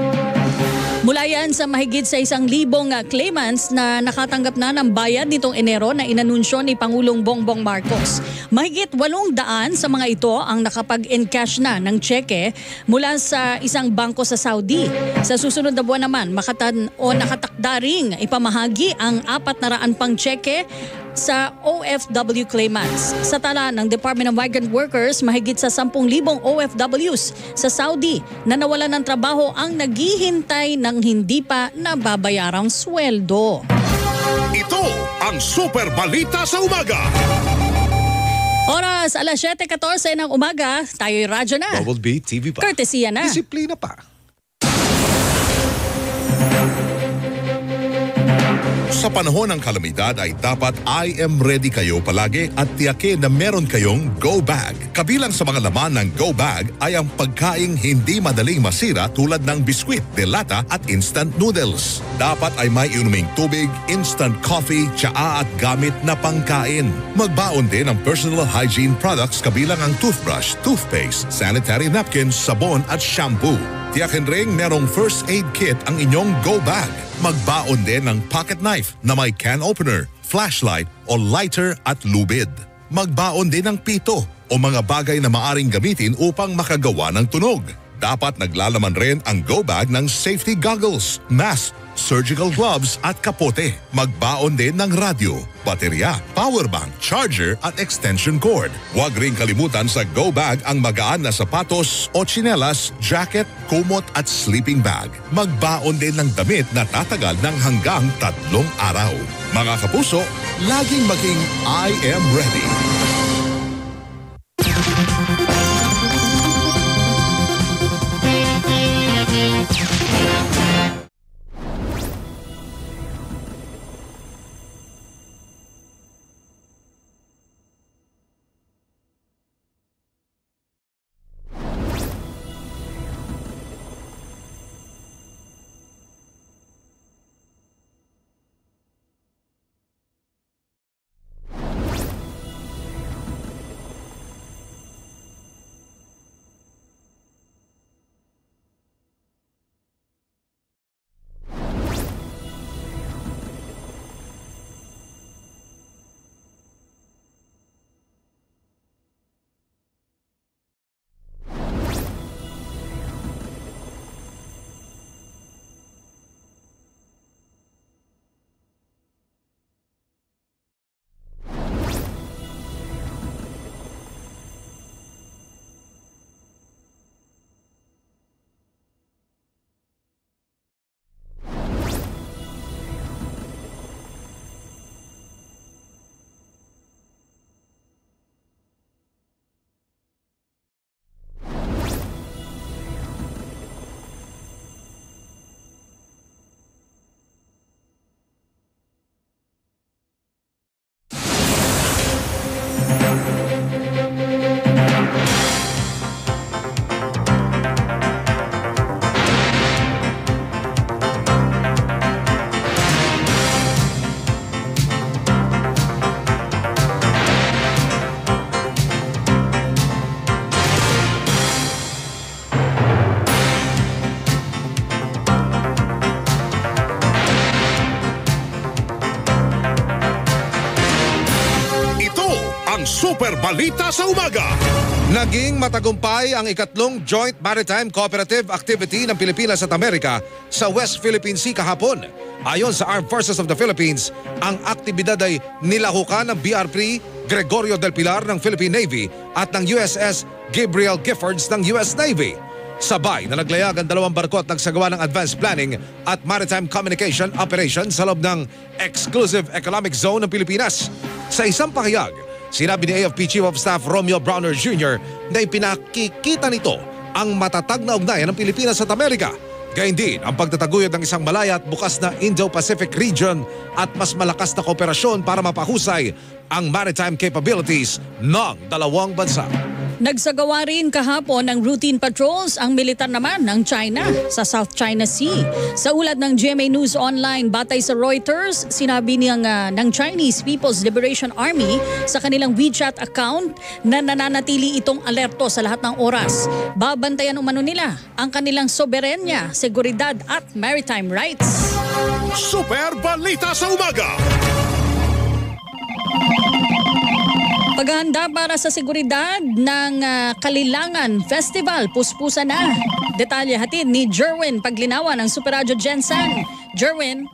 Mula yan sa mahigit sa isang libong uh, claimants na nakatanggap na ng bayad nitong Enero na inanunsyo ni Pangulong Bongbong Marcos. Mahigit walong daan sa mga ito ang nakapag-encash na ng tseke mula sa isang bangko sa Saudi. Sa susunod na buwan naman, makatan o nakatakda ring ipamahagi ang apat na raan pang tseke sa O F W claimants. Sa tala ng Department of Migrant Workers, mahigit sa sampung libong O F Ws sa Saudi na nawalan ng trabaho ang naghihintay ng hindi pa nababayarang sweldo. Ito ang Super Balita sa Umaga. Oras, alas siyete fourteen ng umaga, tayo'y radyo na. Double B T V pa. Courtesy na. Disiplina pa. Sa panahon ng kalamidad ay dapat I am ready kayo palagi at tiyakin na meron kayong Go Bag. Kabilang sa mga laman ng Go Bag ay ang pagkaing hindi madaling masira tulad ng biskwit, delata at instant noodles. Dapat ay may inuming tubig, instant coffee, tsaa at gamit na pangkain. Magbaon din ng personal hygiene products kabilang ang toothbrush, toothpaste, sanitary napkins, sabon at shampoo. Tiyakin ring merong first aid kit ang inyong Go Bag. Magbaon din ng pocket knife na may can opener, flashlight o lighter at lubid. Magbaon din ng pito o mga bagay na maaring gamitin upang makagawa ng tunog. Dapat naglalaman rin ang Go Bag ng safety goggles, mask, surgical gloves at kapote. Magbaon din ng radyo, baterya, power bank, charger at extension cord. Huwag ring kalimutan sa Go Bag ang magaan na sapatos o tsinelas, jacket, kumot at sleeping bag. Magbaon din ng damit na tatagal ng hanggang tatlong araw. Mga kapuso, laging maging I am ready. Balita sa Umaga. Naging matagumpay ang ikatlong Joint Maritime Cooperative Activity ng Pilipinas at Amerika sa West Philippine Sea kahapon. Ayon sa Armed Forces of the Philippines, ang aktibidad ay nilahukan ng B R P Gregorio del Pilar ng Philippine Navy at ng U S S Gabriel Giffords ng U S Navy. Sabay na naglayag ang dalawang barko at nagsagawa ng advanced planning at maritime communication operation sa loob ng Exclusive Economic Zone ng Pilipinas. Sa isang pahayag, sinabi ni A F P Chief of Staff Romeo Browner Junior na ipinakikita nito ang matatag na ugnayan ng Pilipinas at Amerika. Gayun din ang pagtataguyod ng isang malaya at bukas na Indo-Pacific region at mas malakas na kooperasyon para mapahusay ang maritime capabilities ng dalawang bansa. Nagsagawa rin kahapon ng routine patrols ang militar naman ng China sa South China Sea. Sa ulat ng G M A News Online, batay sa Reuters, sinabi niyang uh, ng Chinese People's Liberation Army sa kanilang WeChat account na nananatili itong alerto sa lahat ng oras. Babantayan umano nila ang kanilang soberenya, seguridad at maritime rights. Super Balita sa Umaga. Paghahanda para sa seguridad ng uh, Kalilangan Festival, puspusa na. Detalye hatid ni Jerwin Paglinawan ng Super Radio Gensan. Jerwin.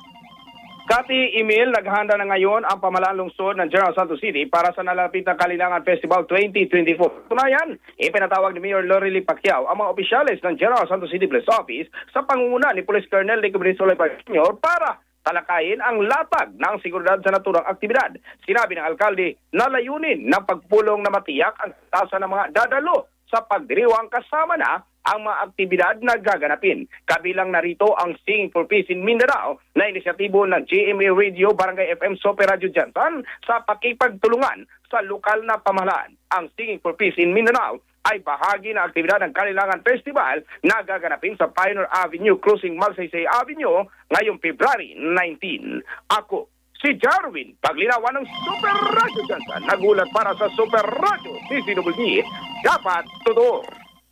Kati Emil, naghanda na ngayon ang pamahalaan lungsod ng General Santos City para sa nalapit na Kalilangan Festival twenty twenty-four. Tunayan, ipinatawag ni Mayor Lorely Pacquiao ang mga opisyales ng General Santos City Police Office sa pangunguna ni Police Colonel Nico Benito Junior para talakayin ang latag ng seguridad sa naturang aktibidad. Sinabi ng alkalde na layunin ng pagpulong na matiyak ang tasa ng mga dadalo sa pagdiriwang kasama na ang mga aktibidad na gaganapin. Kabilang narito ang Singing for Peace in Mindanao na inisyatibo ng G M A Radio Barangay F M Super Radio Jansan sa pakipagtulungan sa lokal na pamahalaan. Ang Singing for Peace in Mindanao ay bahagi ng aktibidad ng Kalilangan Festival na gaganapin sa Pioneer Avenue Cruising Magsaysay Avenue ngayong February nineteenth. Ako, si Jarwin Paglinawan ng Super Radio Jansan, nagulat para sa Super Radio D C W D, dapat totoo.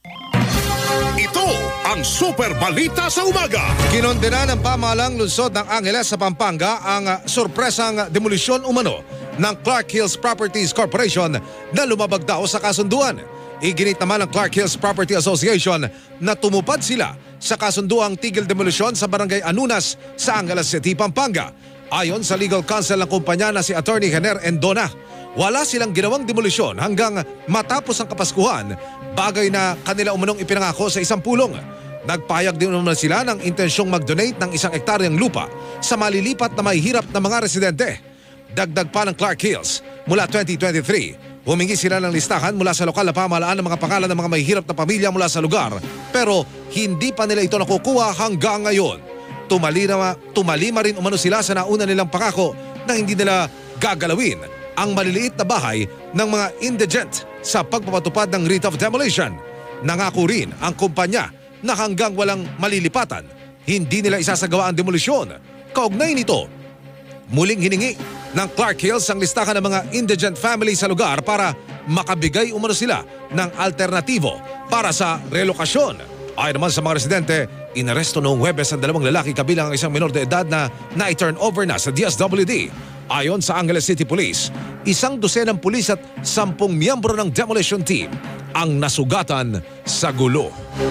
Ito ang Super Balita sa Umaga. Kinondena ng pamahalang lungsod ng Angeles sa Pampanga ang uh, sorpresang demolisyon umano ng Clark Hills Properties Corporation na lumabag daw sa kasunduan. Iginit naman ng Clark Hills Property Association na tumupad sila sa kasunduang tigil demolisyon sa Barangay Anunas sa Angeles City, Pampanga. Ayon sa legal counsel ng kumpanya na si Attorney Hener Endona, wala silang ginawang demolisyon hanggang matapos ang Kapaskuhan, bagay na kanila umunong ipinangako sa isang pulong. Nagpahayag din naman sila ng intensyong mag-donate ng isang ektaryang lupa sa malilipat na mahihirap na mga residente. Dagdag pa ng Clark Hills, mula twenty twenty-three, humingi sila ng listahan mula sa lokal na pamahalaan ng mga pangalan ng mga mahihirap na pamilya mula sa lugar, pero hindi pa nila ito nakukuha hanggang ngayon. Tumalima, tumalima rin umano sila sa nauna nilang pangako na hindi nila gagalawin ang maliliit na bahay ng mga indigent sa pagpapatupad ng writ of demolition. Nangako rin ang kumpanya na hanggang walang malilipatan, hindi nila isasagawa ang demolisyon. Kaugnay nito, muling hiningi ng Clark Hills ang listahan ng mga indigent family sa lugar para makabigay umano sila ng alternatibo para sa relokasyon. Ayon naman sa mga residente, inaresto noong Huwebes ang dalawang lalaki kabilang ang isang minor de edad na na-turn over na sa D S W D. Ayon sa Angeles City Police, isang dosenang pulis at sampung miyembro ng demolition team ang nasugatan sa gulo.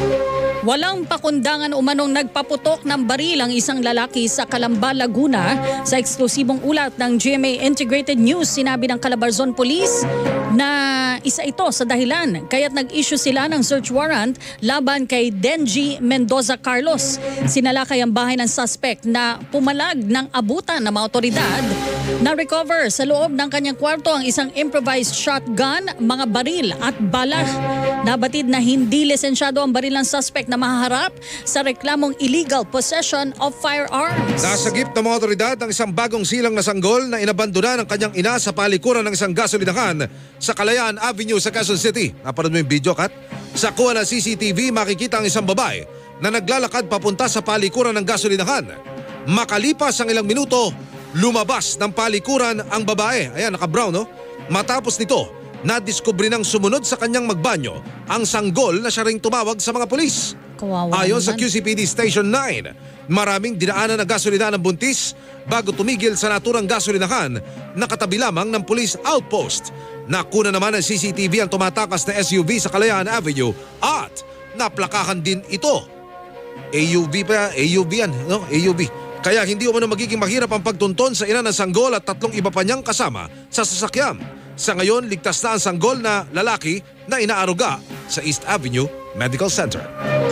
Walang pakundangan umanong nagpaputok ng baril ang isang lalaki sa Calamba, Laguna. Sa eksklusibong ulat ng G M A Integrated News, sinabi ng Calabarzon Police na isa ito sa dahilan kaya't nag-issue sila ng search warrant laban kay Denji Mendoza Carlos. Sinalakay ang bahay ng suspect na pumalag ng abutan ng mga otoridad. Na-recover sa loob ng kanyang kwarto ang isang improvised shotgun, mga baril at bala. Nabatid na hindi lisensyado ang baril ng suspect na mahaharap sa reklamong illegal possession of firearms. Nasagip ng mga otoridad ang isang bagong silang na sanggol na inabandona ng kanyang ina sa palikuran ng isang gasolinahan sa Kalayaan Avenue sa Quezon City. Napanood mo yung video, Kat? Sa kuha ng C C T V, makikita ang isang babae na naglalakad papunta sa palikuran ng gasolinahan. Makalipas ang ilang minuto, lumabas ng palikuran ang babae. Ayan, naka-brown, no? Matapos nito, nadiskubre ng sumunod sa kanyang magbanyo ang sanggol na siya ring tumawag sa mga pulis. Kawawa Ayon naman. sa Q C P D Station nine, maraming dinaanan ng gasolina ng buntis bago tumigil sa naturang gasolinahan nakatabi lamang ng police outpost. Nakuna naman ng C C T V ang tumatakas na S U V sa Kalayaan Avenue at naplakahan din ito. A U V pa, A U V yan, no? A U V. Kaya hindi umano magiging mahirap ang pagtunton sa ina ng sanggol at tatlong iba pa niyang kasama sa sasakyan. Sa ngayon, ligtas na ang sanggol na lalaki na inaaruga sa East Avenue Medical Center.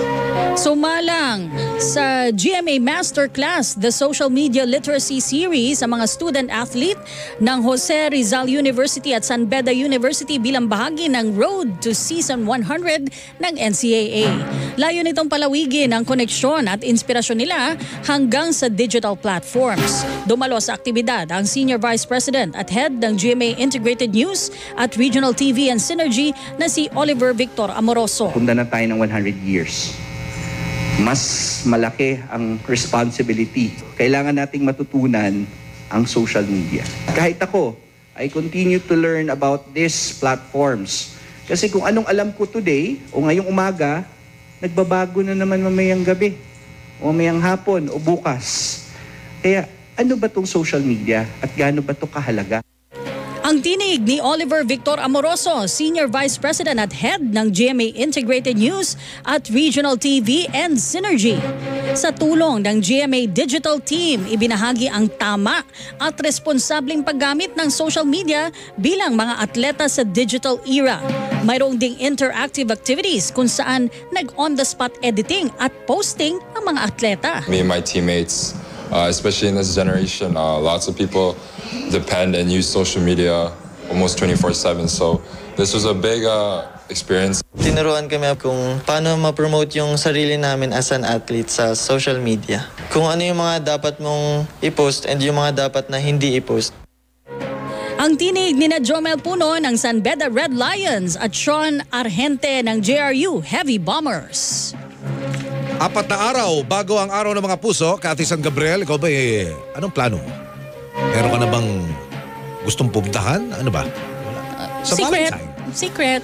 Sumalang sa G M A Masterclass, the Social Media Literacy Series sa mga student-athlete ng Jose Rizal University at San Beda University bilang bahagi ng Road to Season one hundred ng N C A A. Layo nitong palawigin ang koneksyon at inspirasyon nila hanggang sa digital platforms. Dumalo sa aktibidad ang Senior Vice President at Head ng G M A Integrated News at Regional T V and Synergy na si Oliver Victor Amoroso. Punta na tayo ng one hundred years. Mas malaki ang responsibility. Kailangan nating matutunan ang social media. Kahit ako, I continue to learn about these platforms. Kasi kung anong alam ko today o ngayong umaga, nagbabago na naman mamayang gabi o mamayang hapon o bukas. Kaya ano ba tong social media at gaano ba ito kahalaga? Ang tinig ni Oliver Victor Amoroso, Senior Vice President at Head ng G M A Integrated News at Regional T V and Synergy. Sa tulong ng G M A Digital Team, ibinahagi ang tama at responsableng paggamit ng social media bilang mga atleta sa digital era. Mayroong ding interactive activities kung saan nag-on-the-spot editing at posting ang mga atleta. Me and my teammates, uh, especially in this generation, uh, lots of people depend and use social media almost twenty-four seven. So this was a big uh, experience. Tinuruan kami kung paano ma-promote yung sarili namin as an athlete sa social media. Kung ano yung mga dapat mong i-post and yung mga dapat na hindi i-post. Ang tinig ni na Jomel Puno ng San Beda Red Lions at Sean Argente ng J R U Heavy Bombers. Apat na araw bago ang araw ng mga puso, Cathy San Gabriel, ikaw ba eh, anong plano mo? Meron ka na bang gustong pupuntahan? Ano ba? Sa Secret. Valentine? Secret.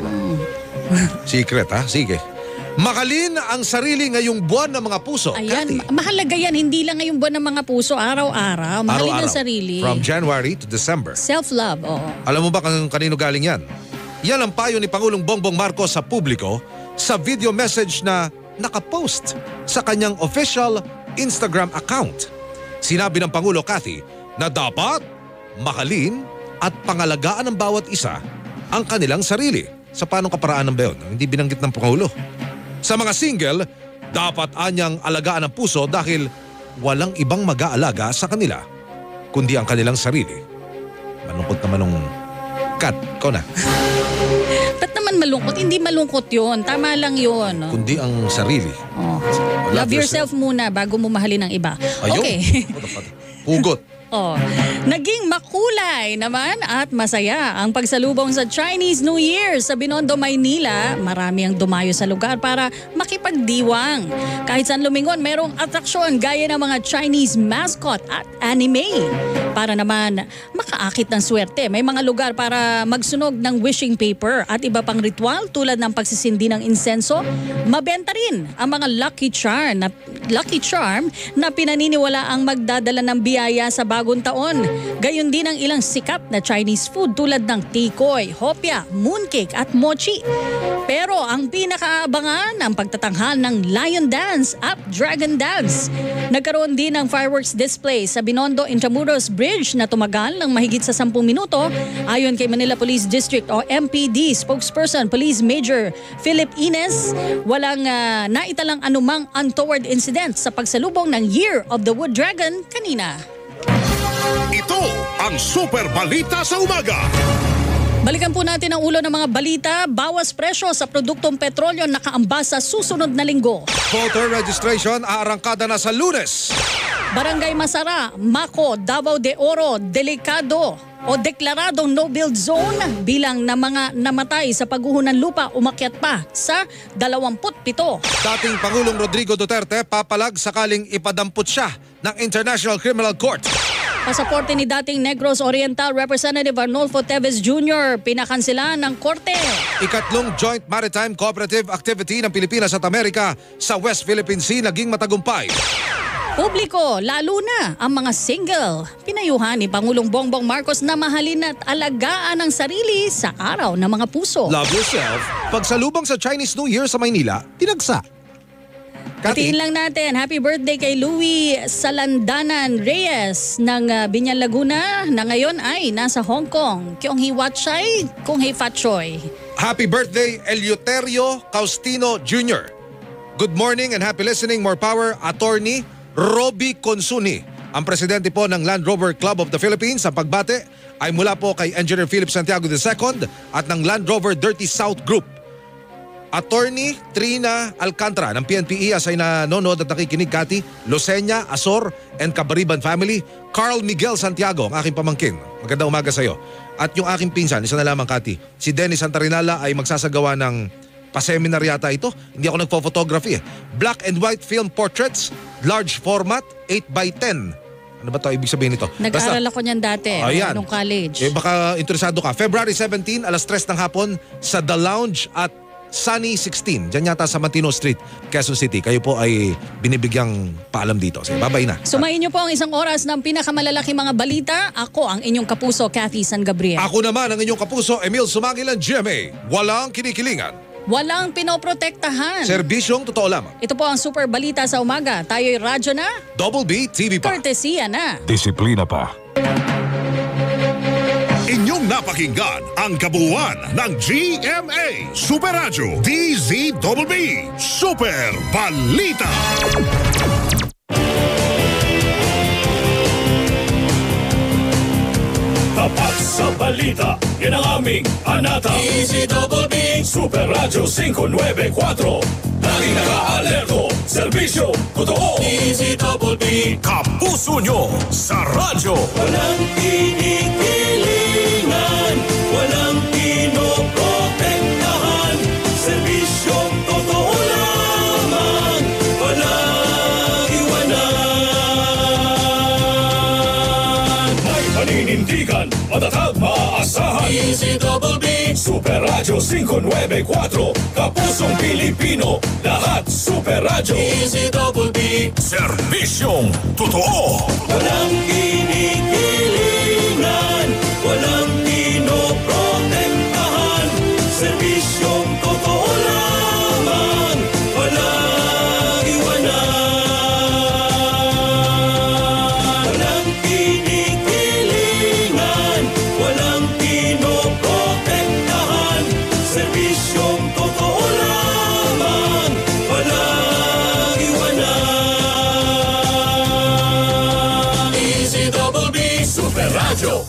Secret ha? Sige. Makalin ang sarili ngayong buwan ng mga puso. Ayan, ma- mahalaga yan. Hindi lang ngayong buwan ng mga puso, araw-araw. Mahalin ang Araw-araw. sarili. From January to December. Self-love, oo. Alam mo ba kung kanino galing yan? Yan ang payo ni Pangulong Bongbong Marcos sa publiko sa video message na nakapost sa kanyang official Instagram account. Sinabi ng Pangulo, Cathy, na dapat mahalin at pangalagaan ng bawat isa ang kanilang sarili. Sa paanong kaparaanan ba yun? Hindi binanggit ng Pangulo. Sa mga single, dapat anyang alagaan ang puso dahil walang ibang mag-aalaga sa kanila kundi ang kanilang sarili. Malungkot naman nung Kat, ikaw na. Ba't naman malungkot? Hindi malungkot yun. Tama lang yun. Kundi ang sarili. Oh. Love yourself muna bago mo mahalin ang iba. Ayun. Okay. Pugot. Oh, naging makulay naman at masaya ang pagsalubong sa Chinese New Year sa Binondo, Maynila. Marami ang dumayo sa lugar para makipagdiwang. Kahit saan lumingon, merong atraksyon gaya ng mga Chinese mascot at anime. Para naman makaakit ng swerte, may mga lugar para magsunog ng wishing paper at iba pang ritual tulad ng pagsisindi ng insenso. Mabenta rin ang mga lucky charm na, lucky charm na pinaniniwala ang magdadala ng biyaya sa bagong taon. Gayon din ang ilang sikat na Chinese food tulad ng tikoy, hopya, mooncake at mochi. Pero ang pinakaabangan ang pagtatanghal ng Lion Dance at Dragon Dance. Nagkaroon din ng fireworks display sa Binondo Intramuros Bridge na tumagal ng mahigit sa sampung minuto. Ayon kay Manila Police District o M P D spokesperson Police Major Philip Ines, walang uh, naitalang anumang untoward incident sa pagsalubong ng Year of the Wood Dragon kanina. Ito ang Super Balita sa Umaga. Balikan po natin ang ulo ng mga balita. Bawas presyo sa produktong petrolyo nakaambas sa susunod na linggo. Voter registration aarangkada na sa Lunes. Barangay Masara, Maco, Davao de Oro, delikado o deklaradong no-build zone bilang na mga namatay sa pagguho ng lupa umakyat pa sa dalawampu't pito. Dating Pangulong Rodrigo Duterte papalag sakaling ipadampot siya ng International Criminal Court. Pasaporte ni dating Negros Oriental Representative Arnolfo Teves Junior pinakansela ng korte. Ikatlong Joint Maritime Cooperative Activity ng Pilipinas at Amerika sa West Philippine Sea naging matagumpay. publiko, lalo na ang mga single. Pinayuhan ni Pangulong Bongbong Marcos na mahalin at alagaan ang sarili sa araw ng mga puso. Love yourself. Pagsalubong sa Chinese New Year sa Maynila, tinagsa. Hatiin lang natin, happy birthday kay Louie Salandanan Reyes ng uh, Binyan, Laguna na ngayon ay nasa Hong Kong. Kyong hi wat chay, kung hi fat choy. Happy birthday Eleuterio Caustino Junior Good morning and happy listening. More power, Attorney Roby Consuni. Ang presidente po ng Land Rover Club of the Philippines. Ang pagbate ay mula po kay Engineer Philip Santiago the Second at ng Land Rover Dirty South Group. Attorney Trina Alcantara ng P N P I A ay nanonood at nakikinig, Kati, Lucena, Azor, and Cabariban family. Carl Miguel Santiago, ang aking pamangkin. Magandang umaga sa iyo. At yung aking pinsan, isa na lamang, Kati, si Dennis Santarinala ay magsasagawa ng pa-seminar yata ito. Hindi ako nagpo-photography eh. Black and white film portraits, large format, eight by ten. Ano ba ito ibig sabihin nito? Nag-aaral ako niyan dati, ayan, nung college. Eh, baka interesado ka. February seventeenth, alas tres ng hapon sa The Lounge at Sunny sixteen. Diyan yata sa Matino Street, Quezon City. Kayo po ay binibigyang paalam dito. Sige, babay na. Sumayin niyo po ang isang oras ng pinakamalalaking mga balita. Ako ang inyong kapuso, Cathy San Gabriel. Ako naman ang inyong kapuso, Emil Sumangilan, G M A. Walang kinikilingan. Walang pinoprotektahan. Serbisyong totoo lamang. Ito po ang super balita sa umaga. Tayo'y radyo na. Double B T V pa. Kortesiya na. Disiplina pa. Inyong napakinggan ang kabuuan ng G M A Super Radio D Z B B Super Balita. Tapat sa balita, yan ang aming anata. D Z B B Super Radio five nine four. Laging naka-alerto, serbisyo, totoo. D Z B B Kapuso nyo sa radyo. Walang kinikilingan, walang pinoprotektahan, serbisyong totoo lamang, walang iwanan. May paninindigan, matatag, maaasahan. D Z B B Super Radio five nine four. Kapusong Pilipino, lahat Super Radio D Z B B. Serbisyong totoo. Walang kinikilingan, walang pinoprotektahan, serbisyong totoo lamang, walang iwanan. Walang kinikilingan, walang pinoprotektahan, serbisyong totoo lamang, walang iwanan. D Z B B Super Radio.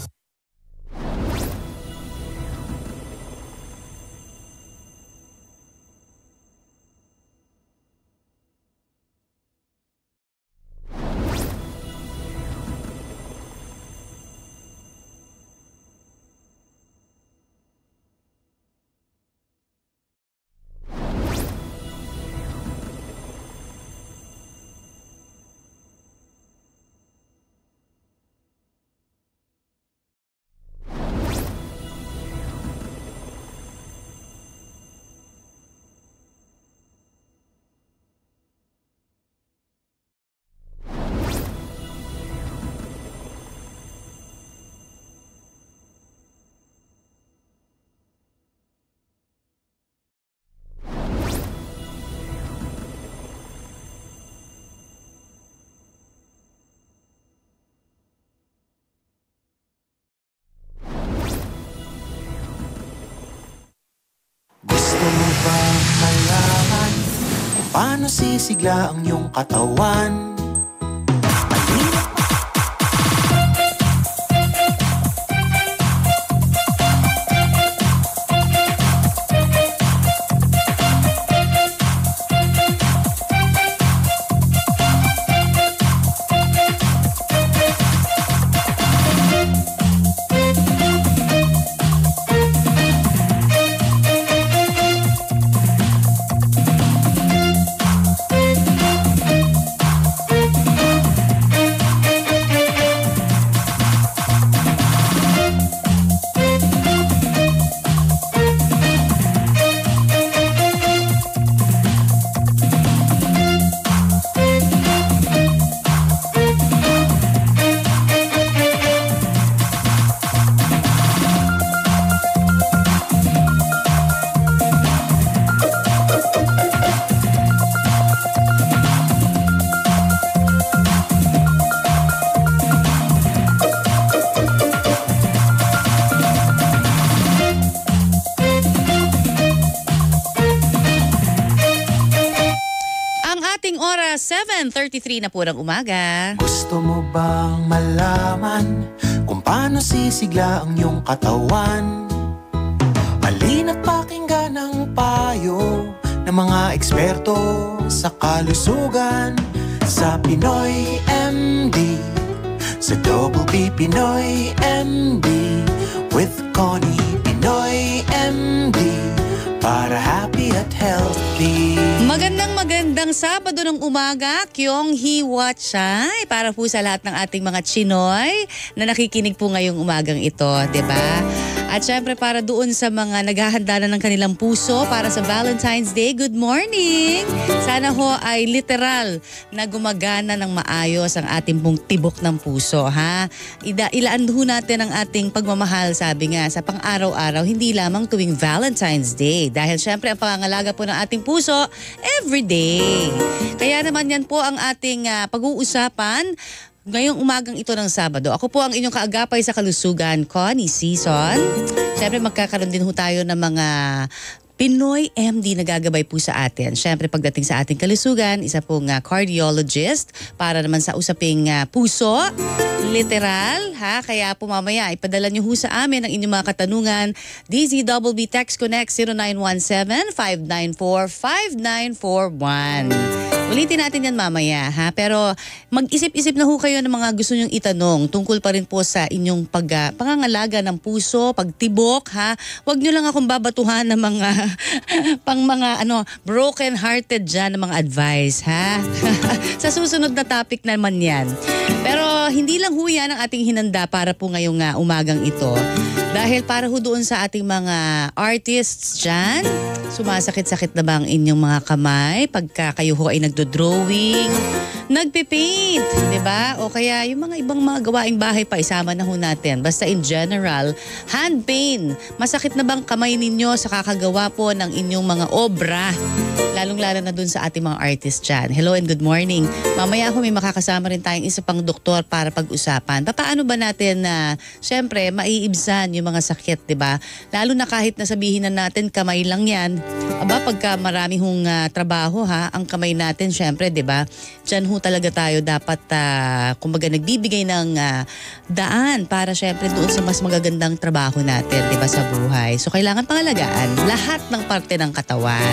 Gusto mo ba malaman kung paano sisigla ang iyong katawan? seven thirty-three na po ng umaga. Gusto mo bang malaman kung paano sisigla ang iyong katawan? Halina't pakinggan ang payo ng mga eksperto sa kalusugan. Sa Pinoy M D, sa Double B Pinoy M D, with Connie Pinoy M D, para happy at healthy. Magandang magandang Sabado ng umaga, Kyong Hee Watchay, para po sa lahat ng ating mga Chinoy na nakikinig po ngayong umagang ito, di ba? At syempre para doon sa mga naghahanda na ng kanilang puso para sa Valentine's Day, good morning! Sana ho ay literal na gumagana ng maayos ang ating pong tibok ng puso, ha? Ida, ilaan ho natin ang ating pagmamahal, sabi nga, sa pang-araw-araw, hindi lamang tuwing Valentine's Day. Dahil syempre ang pangangalaga po ng ating puso, everyday. Kaya naman yan po ang ating uh, pag-uusapan ngayong umagang ito ng Sabado. Ako po ang inyong kaagapay sa kalusugan, Connie Season. Siyempre magkakaroon din ho tayo ng mga Pinoy M D na gagabay po sa atin. Siyempre pagdating sa ating kalusugan, isa pong uh, cardiologist para naman sa usaping uh, puso. Literal, ha? Kaya po mamaya, ipadala nyo ho sa amin ang inyong mga katanungan. D Z B B Text Connect zero nine one seven, five nine four, five nine four one. Ulitin natin yan mamaya, ha? Pero mag-isip-isip na ho kayo ng mga gusto nyong itanong tungkol pa rin po sa inyong pag, uh, pangangalaga ng puso, pagtibok, ha? Huwag nyo lang akong babatuhan ng mga pang mga ano, broken-hearted dyan ng mga advice, ha? Sa susunod na topic naman yan. Pero hindi lang ho yan ang ating hinanda para po ngayong uh, umagang ito. Dahil para ho doon sa ating mga artists dyan, sumasakit-sakit na ba ang inyong mga kamay pagka kayo ho ay nagdo-drawing, nagpipaint, di ba? O kaya yung mga ibang mga gawaing bahay pa, isama na ho natin. Basta in general, hand pain. Masakit na bang kamay ninyo sa kakagawa po ng inyong mga obra? Lalong-lalo na dun sa ating mga artists dyan. Hello and good morning. Mamaya ho may makakasama rin tayong isa pang doktor para pag-usapan. Paano ba natin na, uh, syempre, maiibsan yung mga sakit, di ba? Lalo na kahit nasabihin na natin kamay lang yan. Aba, pagka marami hong uh, trabaho, ha, ang kamay natin, syempre, di ba? Diyan ho talaga tayo dapat, uh, kumbaga, nagbibigay ng uh, daan para syempre doon sa mas magagandang trabaho natin, di ba, sa buhay. So, kailangan pangalagaan lahat ng parte ng katawan.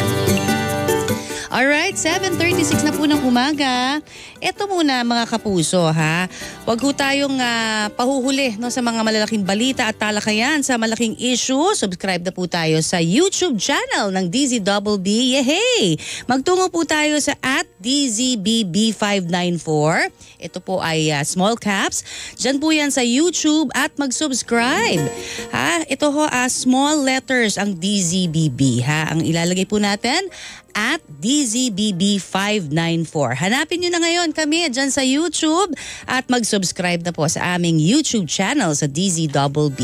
Alright, seven thirty-six na po ng umaga. Ito muna mga kapuso, ha. Huwag ho tayong uh, pahuhuli no, sa mga malalaking balita at talakayan sa malaking issue. Subscribe na po tayo sa YouTube channel ng D Z B B. Yehey! Magtungo po tayo sa at D Z B B five nine four. Ito po ay uh, small caps. Diyan po yan sa YouTube at mag-subscribe. Ha? Ito ho, uh, small letters ang D Z B B. Ha? Ang ilalagay po natin at D Z B B five nine four. Hanapin nyo na ngayon kami dyan sa YouTube at mag-subscribe na po sa aming YouTube channel sa D Z B B.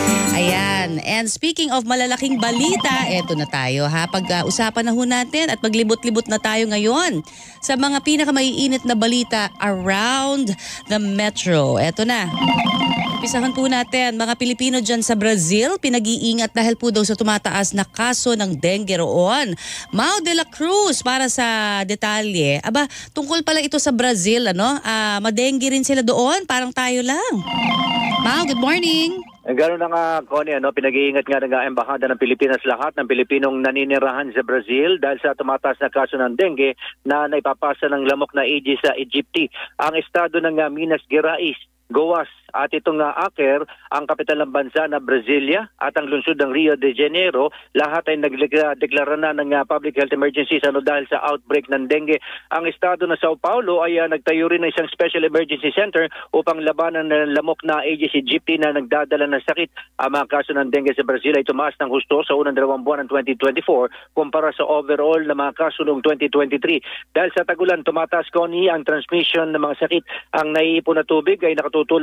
Ayan. And speaking of malalaking balita, eto na tayo, ha. Pag-usapan na ho natin at maglibot-libot na tayo ngayon sa mga pinakamaiinit na balita around the metro. Eto na. Umpisahan po natin, mga Pilipino dyan sa Brazil, pinag-iingat dahil po daw sa tumataas na kaso ng dengue roon. Mau de la Cruz para sa detalye. Aba, tungkol pala ito sa Brazil, ano? Uh, madengue rin sila doon, parang tayo lang. Mau, good morning. Gano'n na nga, Connie, ano, pinag-iingat nga ng Embahada ng Pilipinas lahat ng Pilipinong naninirahan sa Brazil dahil sa tumataas na kaso ng dengue na naipapasa ng lamok na Aedes aegypti. Ang estado ng uh, Minas Gerais, Goas at itong uh, Acre, ang kapital ng bansa na Brasilia at ang lungsod ng Rio de Janeiro, lahat ay nagdeklara na ng uh, public health emergency ano, dahil sa outbreak ng dengue. Ang estado ng Sao Paulo ay uh, nagtayo rin ng isang special emergency center upang labanan ng lamok na Aedes aegypti na nagdadala ng sakit. Ang mga kaso ng dengue sa Brazil ay tumaas ng husto sa unang dalawang buwan ng twenty twenty-four kumpara sa overall na mga kaso noong twenty twenty-three. Dahil sa tagulan, tumataas, Connie, ang transmission ng mga sakit. Ang naiipon na tubig ay nakatutulong sa pagdami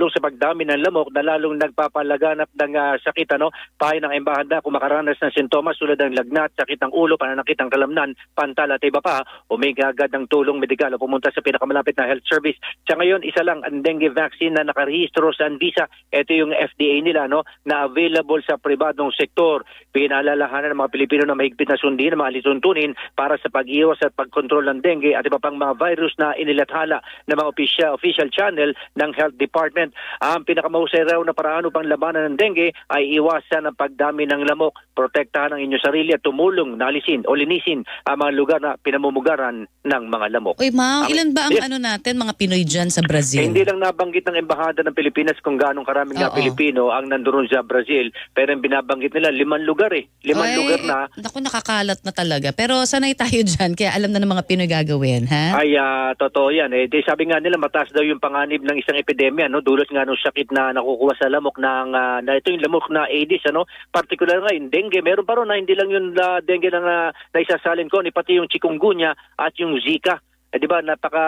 pagdami ng lamok na lalong nagpapalaganap ng uh, sakit. Ano? Pahay ng embahada kung makaranas ng sintomas tulad ng lagnat, sakit ng ulo, pananakit ng kalamnan, pantal at iba pa, humingi agad ng tulong medikal o pumunta sa pinakamalapit na health service. Sa ngayon, isa lang ang dengue vaccine na nakarehistro sa Anvisa. Ito yung F D A nila, no, na available sa pribadong sektor. Pinaalalahanan ng mga Pilipino na mahigpit na sundin ang mga lituntunin para sa pag-iwas at pagkontrol ng dengue at iba pang mga virus na inilathala ng mga official, official channel ng Health Department. Ang pinakamahusay raw na paraan upang labanan ng dengue ay iwasan ang pagdami ng lamok, protektahan ang inyong sarili at tumulong na alisin o linisin ang mga lugar na pinamumugaran ng mga lamok. Uy, Mau, ang, ilan ba ang yes, ano natin, mga Pinoy dyan sa Brazil? Eh, hindi lang nabanggit ng Embahada ng Pilipinas kung gaano karaming nga Pilipino ang nandoon sa Brazil. Pero yung binabanggit nila, limang lugar eh. Limang Ay, lugar na. Naku, nakakalat na talaga. Pero sanay tayo dyan, kaya alam na ng mga Pinoy gagawin, ha? Ay, uh, totoo yan. Eh, di, sabi nga nila, mataas daw yung panganib ng isang epidemya, no? Dulot nga ng sakit na nakukuha sa lamok ng, uh, na ito yung lamok na Aedes, ano? Particular nga yung dengue. Meron pa ron na hindi lang yung uh, dengue na, uh, na isasalin ko, ni pati yung chikungunya at yung Zika. Eh, di ba, napaka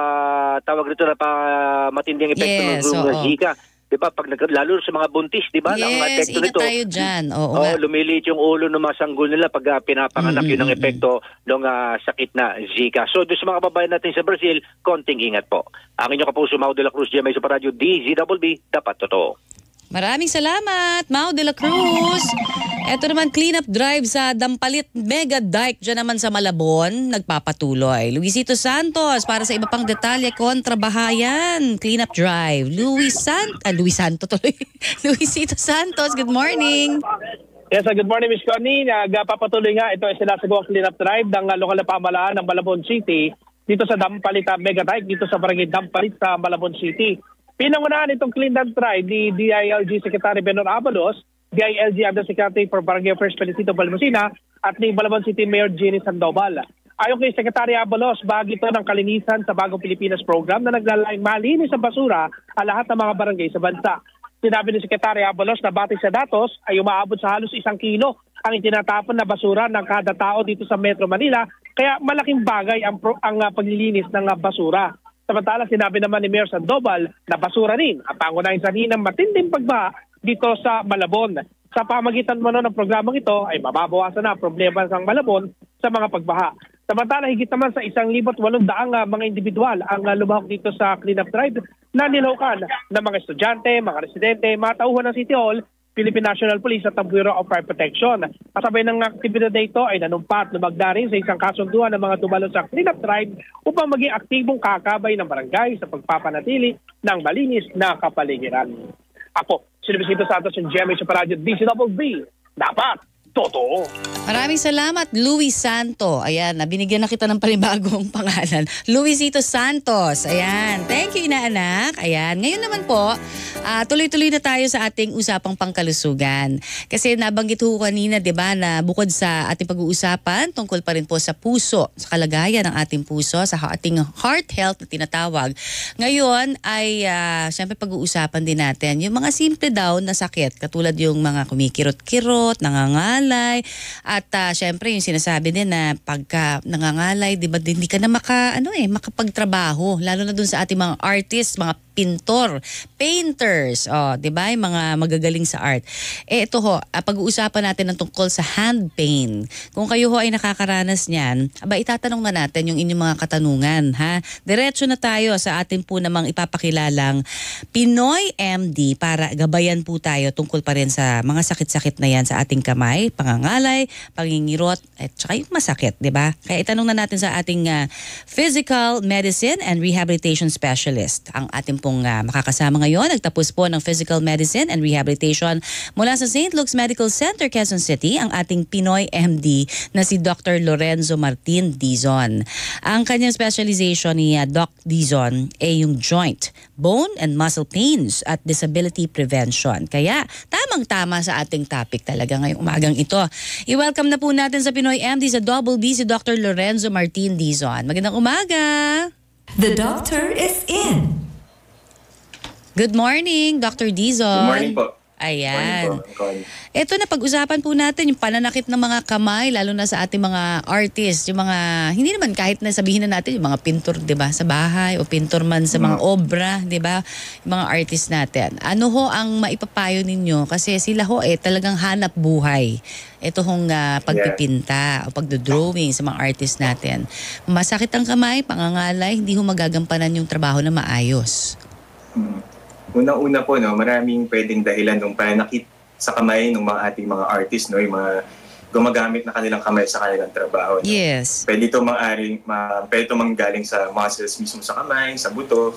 tawag rito na pa matinding epekto yes, ng oo. Zika. Di ba, pag nag, lalo sa mga buntis, di ba? Yes, ang epekto ingat nito. tayo dyan. Oo, Oo, nga. lumiliit yung ulo ng mga sanggol nila pag uh, pinapanganak. Mm-hmm. Yun ang epekto ng uh, sakit na Zika. So, doon sa mga kababayan natin sa Brazil, konting ingat po. Ang inyong kapuso, Mau de la Cruz, G M A Super Radio, D Z B B, dapat totoo. Maraming salamat, Mau de la Cruz. Ito naman, cleanup drive sa Dampalit Mega Dike dyan naman sa Malabon, nagpapatuloy. Luisito Santos, para sa iba pang detalye, kontra bahayan, cleanup drive. Luis Sant, ah, Luis Santo tuloy. Luisito Santos, good morning. Yes, uh, good morning, Miz Connie. Nagpapatuloy nga ito ay sinasagawang cleanup drive ng uh, lokal na pamahalaan ng Malabon City dito sa Dampalit uh, Mega Dike, dito sa barangay Dampalit sa Malabon City. Pinangunahan itong cleanup drive ni D I L G Secretary Benor Abalos, D I L G Undersecretary for Barangay Affairs Felicito Balmosina at ni Malabon City Mayor Jenny Sandoval. Ayon kay Secretary Abalos, bahagi ito ng kalinisan sa Bagong Pilipinas program na naglalayong malinis sa basura ang lahat ng mga barangay sa bansa. Sinabi ni Secretary Abalos na batay sa datos ay umaabot sa halos isang kilo ang itinatapon na basura ng kada tao dito sa Metro Manila, kaya malaking bagay ang, pro, ang uh, paglilinis ng uh, basura. Samantala, sinabi naman ni Mayor Sandoval na basura rin ang pangunahing sanhi ng matinding pagbaha dito sa Malabon. Sa pamagitan mo ng programang ito ay mababawasan na ang problema ng Malabon sa mga pagbaha. Samantala, higit naman sa isang libot walong daang uh, mga individual ang uh, lumahok dito sa cleanup drive na nilahukan ng mga estudyante, mga residente, mga tauhan ng City Hall, Philippine National Police at ang Bureau of Fire Protection. Kasabay ng aktibidad na ito ay nanumpat lumagda rin sa isang kasunduan ng mga dumalo sa cleanup drive upang maging aktibong kakabay ng barangay sa pagpapanatili ng malinis na kapaligiran. Ako, si Luisito Santos ng G M A sa Paradyo D C B B. Dapat totoo. Maraming salamat, Luis Santo. Ayan, nabinigyan na kita ng panibagong pangalan. Luisito Santos. Ayan, thank you, inaanak. Ayan, ngayon naman po, uh, tuloy-tuloy na tayo sa ating usapang pangkalusugan. Kasi nabanggit ho kanina, di ba, na bukod sa ating pag-uusapan, tungkol pa rin po sa puso, sa kalagayan ng ating puso, sa ating heart health na tinatawag. Ngayon ay, uh, siyempre pag-uusapan din natin, yung mga simple daw na sakit, katulad yung mga kumikirot-kirot, nangangal, at uh, syempre yung sinasabi din na pagka nangangalay, di ba, hindi ka na maka, ano eh, makapagtrabaho, lalo na dun sa ating mga artists, mga pintor, painters, oh, di ba, yung mga magagaling sa art. Eh ito ho, uh, pag-uusapan natin ng tungkol sa hand pain. Kung kayo ho ay nakakaranas niyan, aba itatanong na natin yung inyong mga katanungan, ha? Diretso na tayo sa atin po namang ipapakilalang Pinoy M D para gabayan po tayo tungkol pa rin sa mga sakit-sakit na yan sa ating kamay, pangangalay, pangingirot, at saka yung masakit, di ba? Kaya itanong na natin sa ating uh, Physical Medicine and Rehabilitation Specialist. Ang ating pong uh, makakasama ngayon, nagtapos po ng Physical Medicine and Rehabilitation mula sa Saint Luke's Medical Center, Quezon City, ang ating Pinoy M D na si Doctor Lorenzo Martin Dizon. Ang kanyang specialization ni uh, Doc Dizon ay yung joint, bone and muscle pains at disability prevention. Kaya tamang-tama sa ating topic talaga ngayong umagang ito. I-welcome na po natin sa Pinoy M D sa Double B si Doctor Lorenzo Martin Dizon. Magandang umaga! The doctor is in. Good morning, Doctor Dizon. Good morning po. Ayan. Ito na, pag-usapan po natin yung pananakit ng mga kamay, lalo na sa ating mga artists, yung mga, hindi naman kahit na sabihin na natin, yung mga pintor, di ba, sa bahay, o pintor man sa mga obra, di ba, yung mga artists natin. Ano ho ang maipapayo ninyo? Kasi sila ho eh, talagang hanap buhay. Ito hong uh, pagpipinta o pagdodrawing sa mga artists natin. Masakit ang kamay, pangangalay, hindi ho magagampanan yung trabaho na maayos. Hmm. Unang-una po, no, maraming pwedeng dahilan ng pananakit sa kamay ng mga ating mga artists, no, yung mga gumagamit na kanilang kamay sa kanilang trabaho. No? Yes. Pwede ito manggaling, ma, pwede ito manggaling sa muscles mismo sa kamay, sa buto,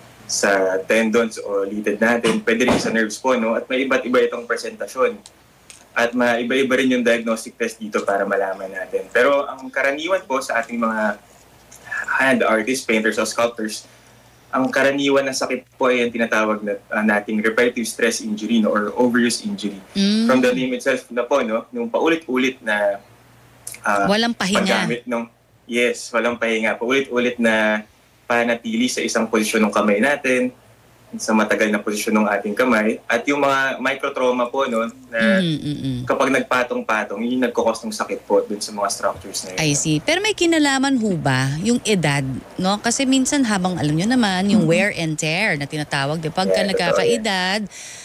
sa tendons o litid natin, pwede rin sa nerves po, no? At may iba't iba itong presentasyon. At maiba-iba rin yung diagnostic test dito para malaman natin. Pero ang karaniwan po sa ating mga hand artists, painters o sculptors, ang karaniwan na sakit po ay yung tinatawag na, uh, nating repetitive stress injury, no, or overuse injury. Mm. From the name itself na po, no, yung paulit-ulit na uh, walang pahinga. Paggamit ng, yes, walang pahinga. Paulit-ulit na panatili sa isang posisyon ng kamay natin, sa matagal na posisyon ng ating kamay. At yung mga microtrauma po, no, na mm, mm, mm. kapag nagpatong-patong, yun yung nagkakos ng sakit po dun sa mga structures na yun. I see. Pero may kinalaman ho ba yung edad, no? Kasi minsan habang alam nyo naman, yung wear and tear na tinatawag, di pagka yeah, nagkakaedad,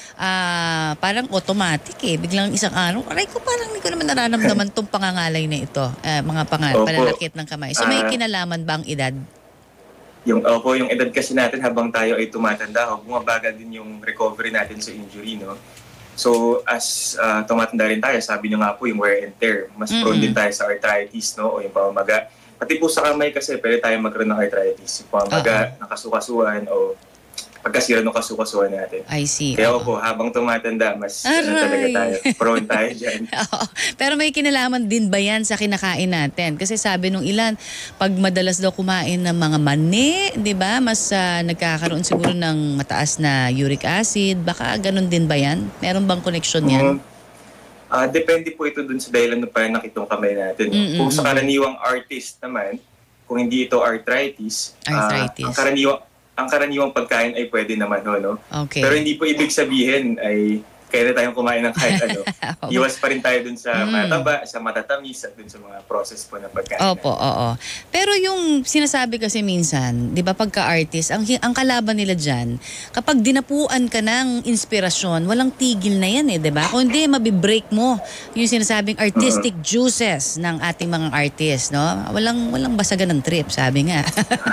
ah, parang automatic eh. Biglang isang araw, aray ko parang hindi ko naman nararamdaman tong pangangalay na ito, uh, mga pangal, pananakit ng kamay. So may kinalaman ba ang edad? Yung, opo, yung edad kasi natin habang tayo ay tumatanda, o bumabagal din yung recovery natin sa injury, no? So, as uh, tumatanda rin tayo, sabi nyo nga po yung wear and tear, mas mm-hmm. prone din tayo sa arthritis, no? O yung pamamaga. Pati po sa kamay kasi, pwede tayo magkaroon ng arthritis. Yung pamamaga, uh-huh. nakasukasuan, o pagkasira ng kasukasuan natin. I see. Kaya po, habang tumatanda, mas ano talaga tayo, prone tayo dyan. Pero may kinalaman din ba yan sa kinakain natin? Kasi sabi nung ilan, pag madalas daw kumain ng mga mani, di ba, mas uh, nagkakaroon siguro ng mataas na uric acid. Baka ganun din ba yan? Meron bang connection yan? Mm-hmm. Uh, depende po ito dun sa dahilan ng pananakit ng kamay natin. Mm-hmm. Kung sa karaniwang artist naman, kung hindi ito arthritis, arthritis. Uh, ang karaniwang ang karaniwang pagkain ay pwede naman, no? Okay. Pero hindi po ibig sabihin ay kaya na tayong kumain ng kahit ano. Iwas pa rin tayo dun sa mm. mataba, sa matatamis, at dun sa mga process po ng pagkain. Opo, oo. Pero yung sinasabi kasi minsan, di ba pagka-artist, ang, ang kalaban nila dyan, kapag dinapuan ka ng inspirasyon, walang tigil na yan eh, di ba? Kung hindi, mabibreak mo yung sinasabing artistic uh-huh. juices ng ating mga artists, no? Walang, walang basagan ng trip, sabi nga.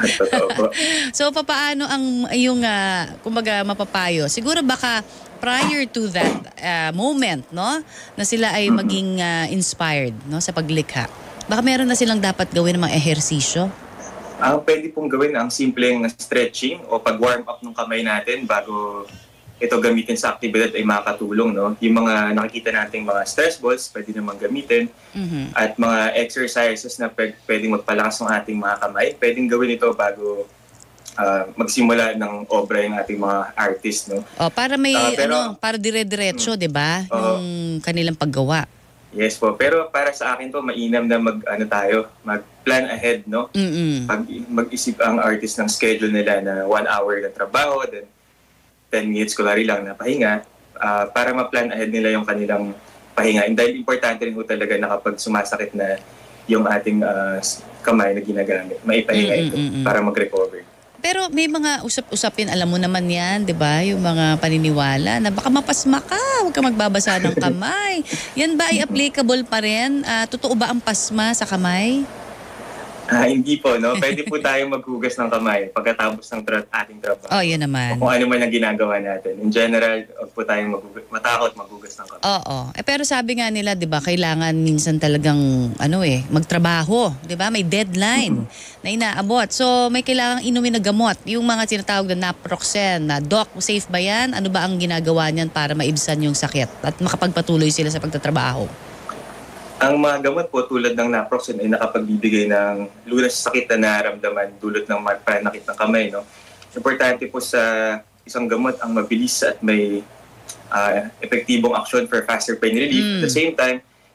So, papaano ang yung, uh, kumbaga, mapapayo? Siguro baka prior to that uh, moment, no, na sila ay maging uh, inspired, no, sa paglikha. Baka meron na silang dapat gawin ng mga ehersisyo? Ang uh, pwede pong gawin ang simpleng stretching o pag-warm up ng kamay natin bago ito gamitin sa aktibidad ay makakatulong, no. Yung mga nakikita nating mga stress balls, pwede namang gamitin. Mm-hmm. At mga exercises na pwedeng magpalakas ng ating mga kamay, pwedeng gawin ito bago Uh, magsimula ng obra yung ating mga artist, no? Oh, para may uh, pero, ano, para dire-diretso, mm, 'di ba? Uh, yung kanilang paggawa. Yes po, pero para sa akin po mainam na mag ano tayo, mag-plan ahead, no? Mm-mm. Pag mag-isip ang artist ng schedule nila na one hour na trabaho, then ten minutes kulari lang na pahinga, uh, para ma-plan ahead nila yung kanilang pahinga. And dahil importante rin po talaga na kapag sumasakit na yung ating uh, kamay na ginagamit, maipahinga ito Mm-mm. para mag-recover. Pero may mga usap-usapin, alam mo naman yan, di ba? Yung mga paniniwala na baka mapasma ka, huwag ka magbabasa ng kamay. Yan ba ay applicable pa rin? Uh, totoo ba ang pasma sa kamay? Ah, hindi po, no? Pwede po tayong maghugas ng kamay pagkatapos ng tra- ating trabaho. Oh, yun naman. O kung ano man ang ginagawa natin. In general, huwag po tayong maghugas, matakot maghugas ng kamay. Oo. Eh, pero sabi nga nila, di ba, kailangan minsan talagang, ano eh, magtrabaho. Di ba? May deadline mm-hmm. na inaabot. So, may kailangang inumin na gamot. Yung mga tinatawag na naproxen, na doc, safe ba yan? Ano ba ang ginagawa niyan para maibsan yung sakit at makapagpatuloy sila sa pagtatrabaho? Ang mga gamot po tulad ng naproxen ay nakapagbibigay ng lunas sa sakit na nararamdaman dulot ng pananakit ng kamay, no? Importante po sa isang gamot ang mabilis at may uh, epektibong aksyon for faster pain relief. Mm. At the same time,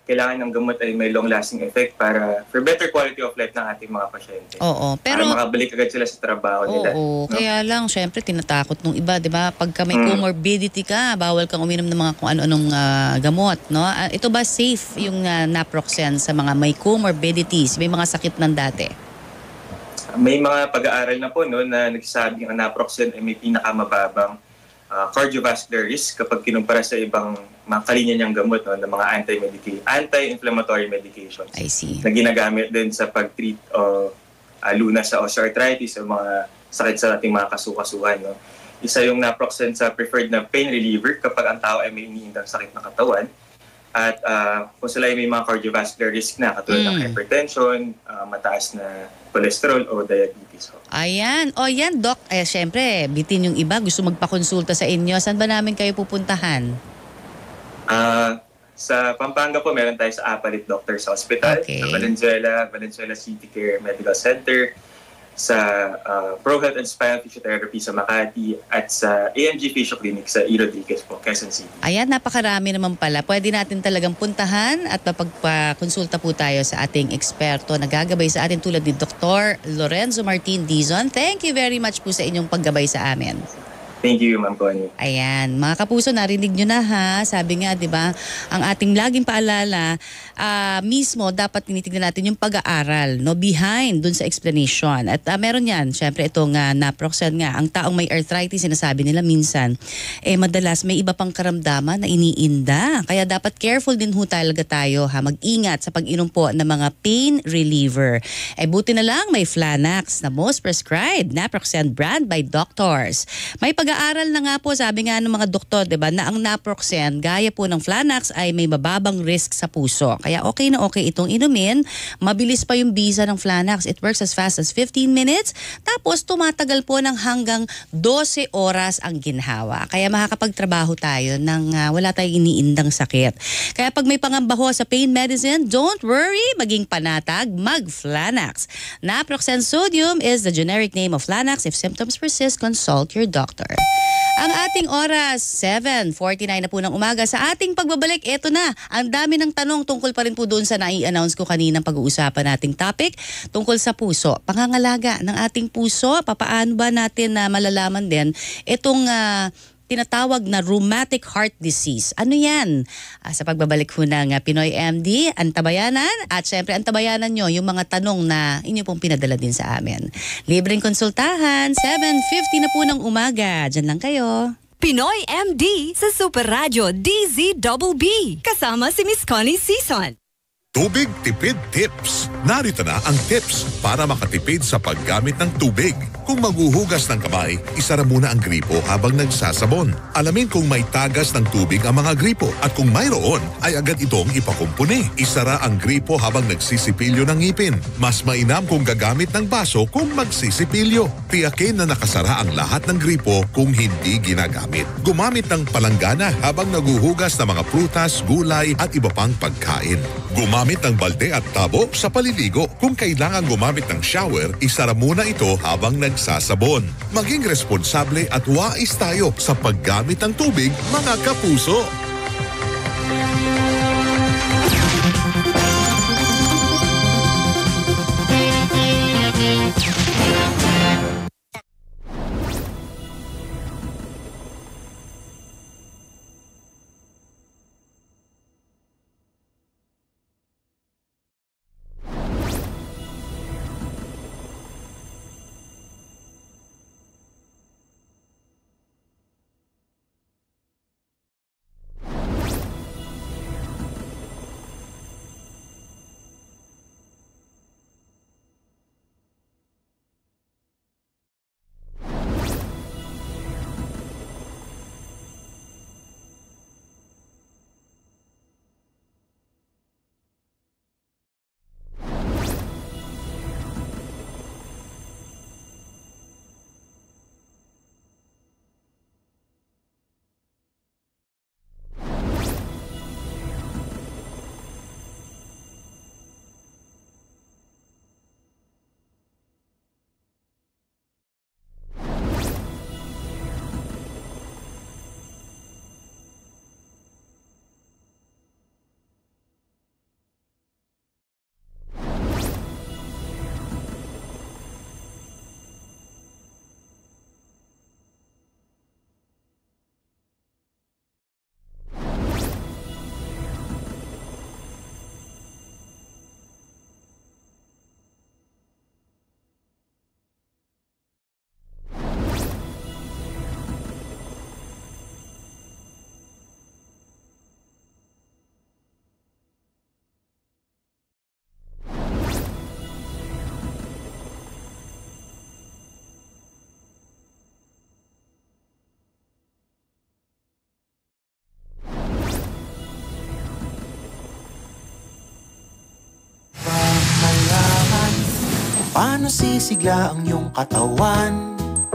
kailangan ng gamot ay may long-lasting effect para for better quality of life ng ating mga pasyente. Oo, pero para makabalik agad sila sa trabaho nila. Oo, no? kaya lang, syempre, tinatakot nung iba, di ba? Pagka may Mm. comorbidity ka, bawal kang uminom ng mga kung ano-anong ah, gamot, no? Ah, ito ba safe yung ah, naproxen sa mga may comorbidities, may mga sakit ng dati? May mga pag-aaral na po no, na nagsasabing ang naproxen ay may pinakamababang uh, cardiovascular risk kapag kinumpara sa ibang mga kalinya niyang gamot no, ng mga anti-medica- anti-inflammatory medications. I see. Na ginagamit din sa pag-treat o uh, luna sa osteoarthritis o mga sakit sa ating mga kasukasuhan. No. Isa yung naproxen sa preferred na pain reliever kapag ang tao ay may iniindang sakit ng katawan. At uh, kung sila ay may mga cardiovascular risk na katulad mm. ng hypertension, uh, mataas na cholesterol o diabetes. Ayan. O yan, Doc. Eh, syempre, bitin yung iba. Gusto magpakonsulta sa inyo. Saan ba namin kayo pupuntahan? Uh, sa Pampanga po, meron tayo sa Apalit Doctors Hospital, Okay. sa Valenzuela, Valenzuela City Care Medical Center, sa uh, Pro Health and Spinal Physiotherapy sa Makati, at sa A M G Physio Clinic sa E. Rodriguez po, Quezon City. Ayan, napakarami naman pala. Pwede natin talagang puntahan at mapagpakonsulta po tayo sa ating eksperto na gagabay sa atin tulad ni Doctor Lorenzo Martin Dizon. Thank you very much po sa inyong paggabay sa amin. Thank you, Ma'am Connie. Ayan, mga kapuso, narinig nyo na ha. Sabi nga, di ba, ang ating laging paalala, ah, mismo dapat tinitignan natin yung pag-aaral, no, behind dun sa explanation. At ah, meron yan, syempre itong uh, naproxen nga, ang taong may arthritis, sinasabi nila minsan, eh madalas may iba pang karamdaman na iniinda. Kaya dapat careful din ho talaga tayo ha, mag-ingat sa pag-inom po ng mga pain reliever. Eh buti na lang may Flanax na most prescribed naproxen brand by doctors. May pag-aaral na nga po, sabi nga ng mga doktor, diba, na ang naproxen, gaya po ng Flanax, ay may mababang risk sa puso. Kaya okay na okay itong inumin. Mabilis pa yung bisa ng Flanax. It works as fast as fifteen minutes. Tapos tumatagal po ng hanggang twelve oras ang ginhawa. Kaya makakapagtrabaho tayo nang uh, wala tayong iniindang sakit. Kaya pag may pangamba ho sa pain medicine, don't worry, maging panatag, mag-Flanax. Naproxen sodium is the generic name of Flanax. If symptoms persist, consult your doctor. Ang ating oras, seven forty-nine na po ng umaga. Sa ating pagbabalik, eto na. Ang dami ng tanong tungkol pa rin po doon sa nai-announce ko kaninang pag-uusapan nating topic tungkol sa puso. Pangangalaga ng ating puso, papaano ba natin na malalaman din itong uh, tinatawag na rheumatic heart disease. Ano yan? Uh, sa pagbabalik ho ng uh, Pinoy M D, Antabayanan, at syempre Antabayanan nyo yung mga tanong na inyo pong pinadala din sa amin. Libreng konsultahan, seven fifty na po ng umaga. Diyan lang kayo. Pinoy M D sa Super Radio D Z B B. Kasama si Miss Connie Sison. Tubig Tipid Tips. Narito na ang tips para makatipid sa paggamit ng tubig. Kung maghuhugas ng kamay, isara muna ang gripo habang nagsasabon. Alamin kung may tagas ng tubig ang mga gripo at kung mayroon, ay agad itong ipakumpuni. Isara ang gripo habang nagsisipilyo ng ngipin. Mas mainam kung gagamit ng baso kung magsisipilyo. Tiyakin na nakasara ang lahat ng gripo kung hindi ginagamit. Gumamit ng palanggana habang naguhugas ng mga prutas, gulay at iba pang pagkain. Gumamit ng balde at tabo sa paliligo. Kung kailangan gumamit ng shower, isara muna ito habang nagsasabon. Maging responsable at wais tayo sa paggamit ng tubig, mga kapuso. Paano sisigla ang iyong katawan?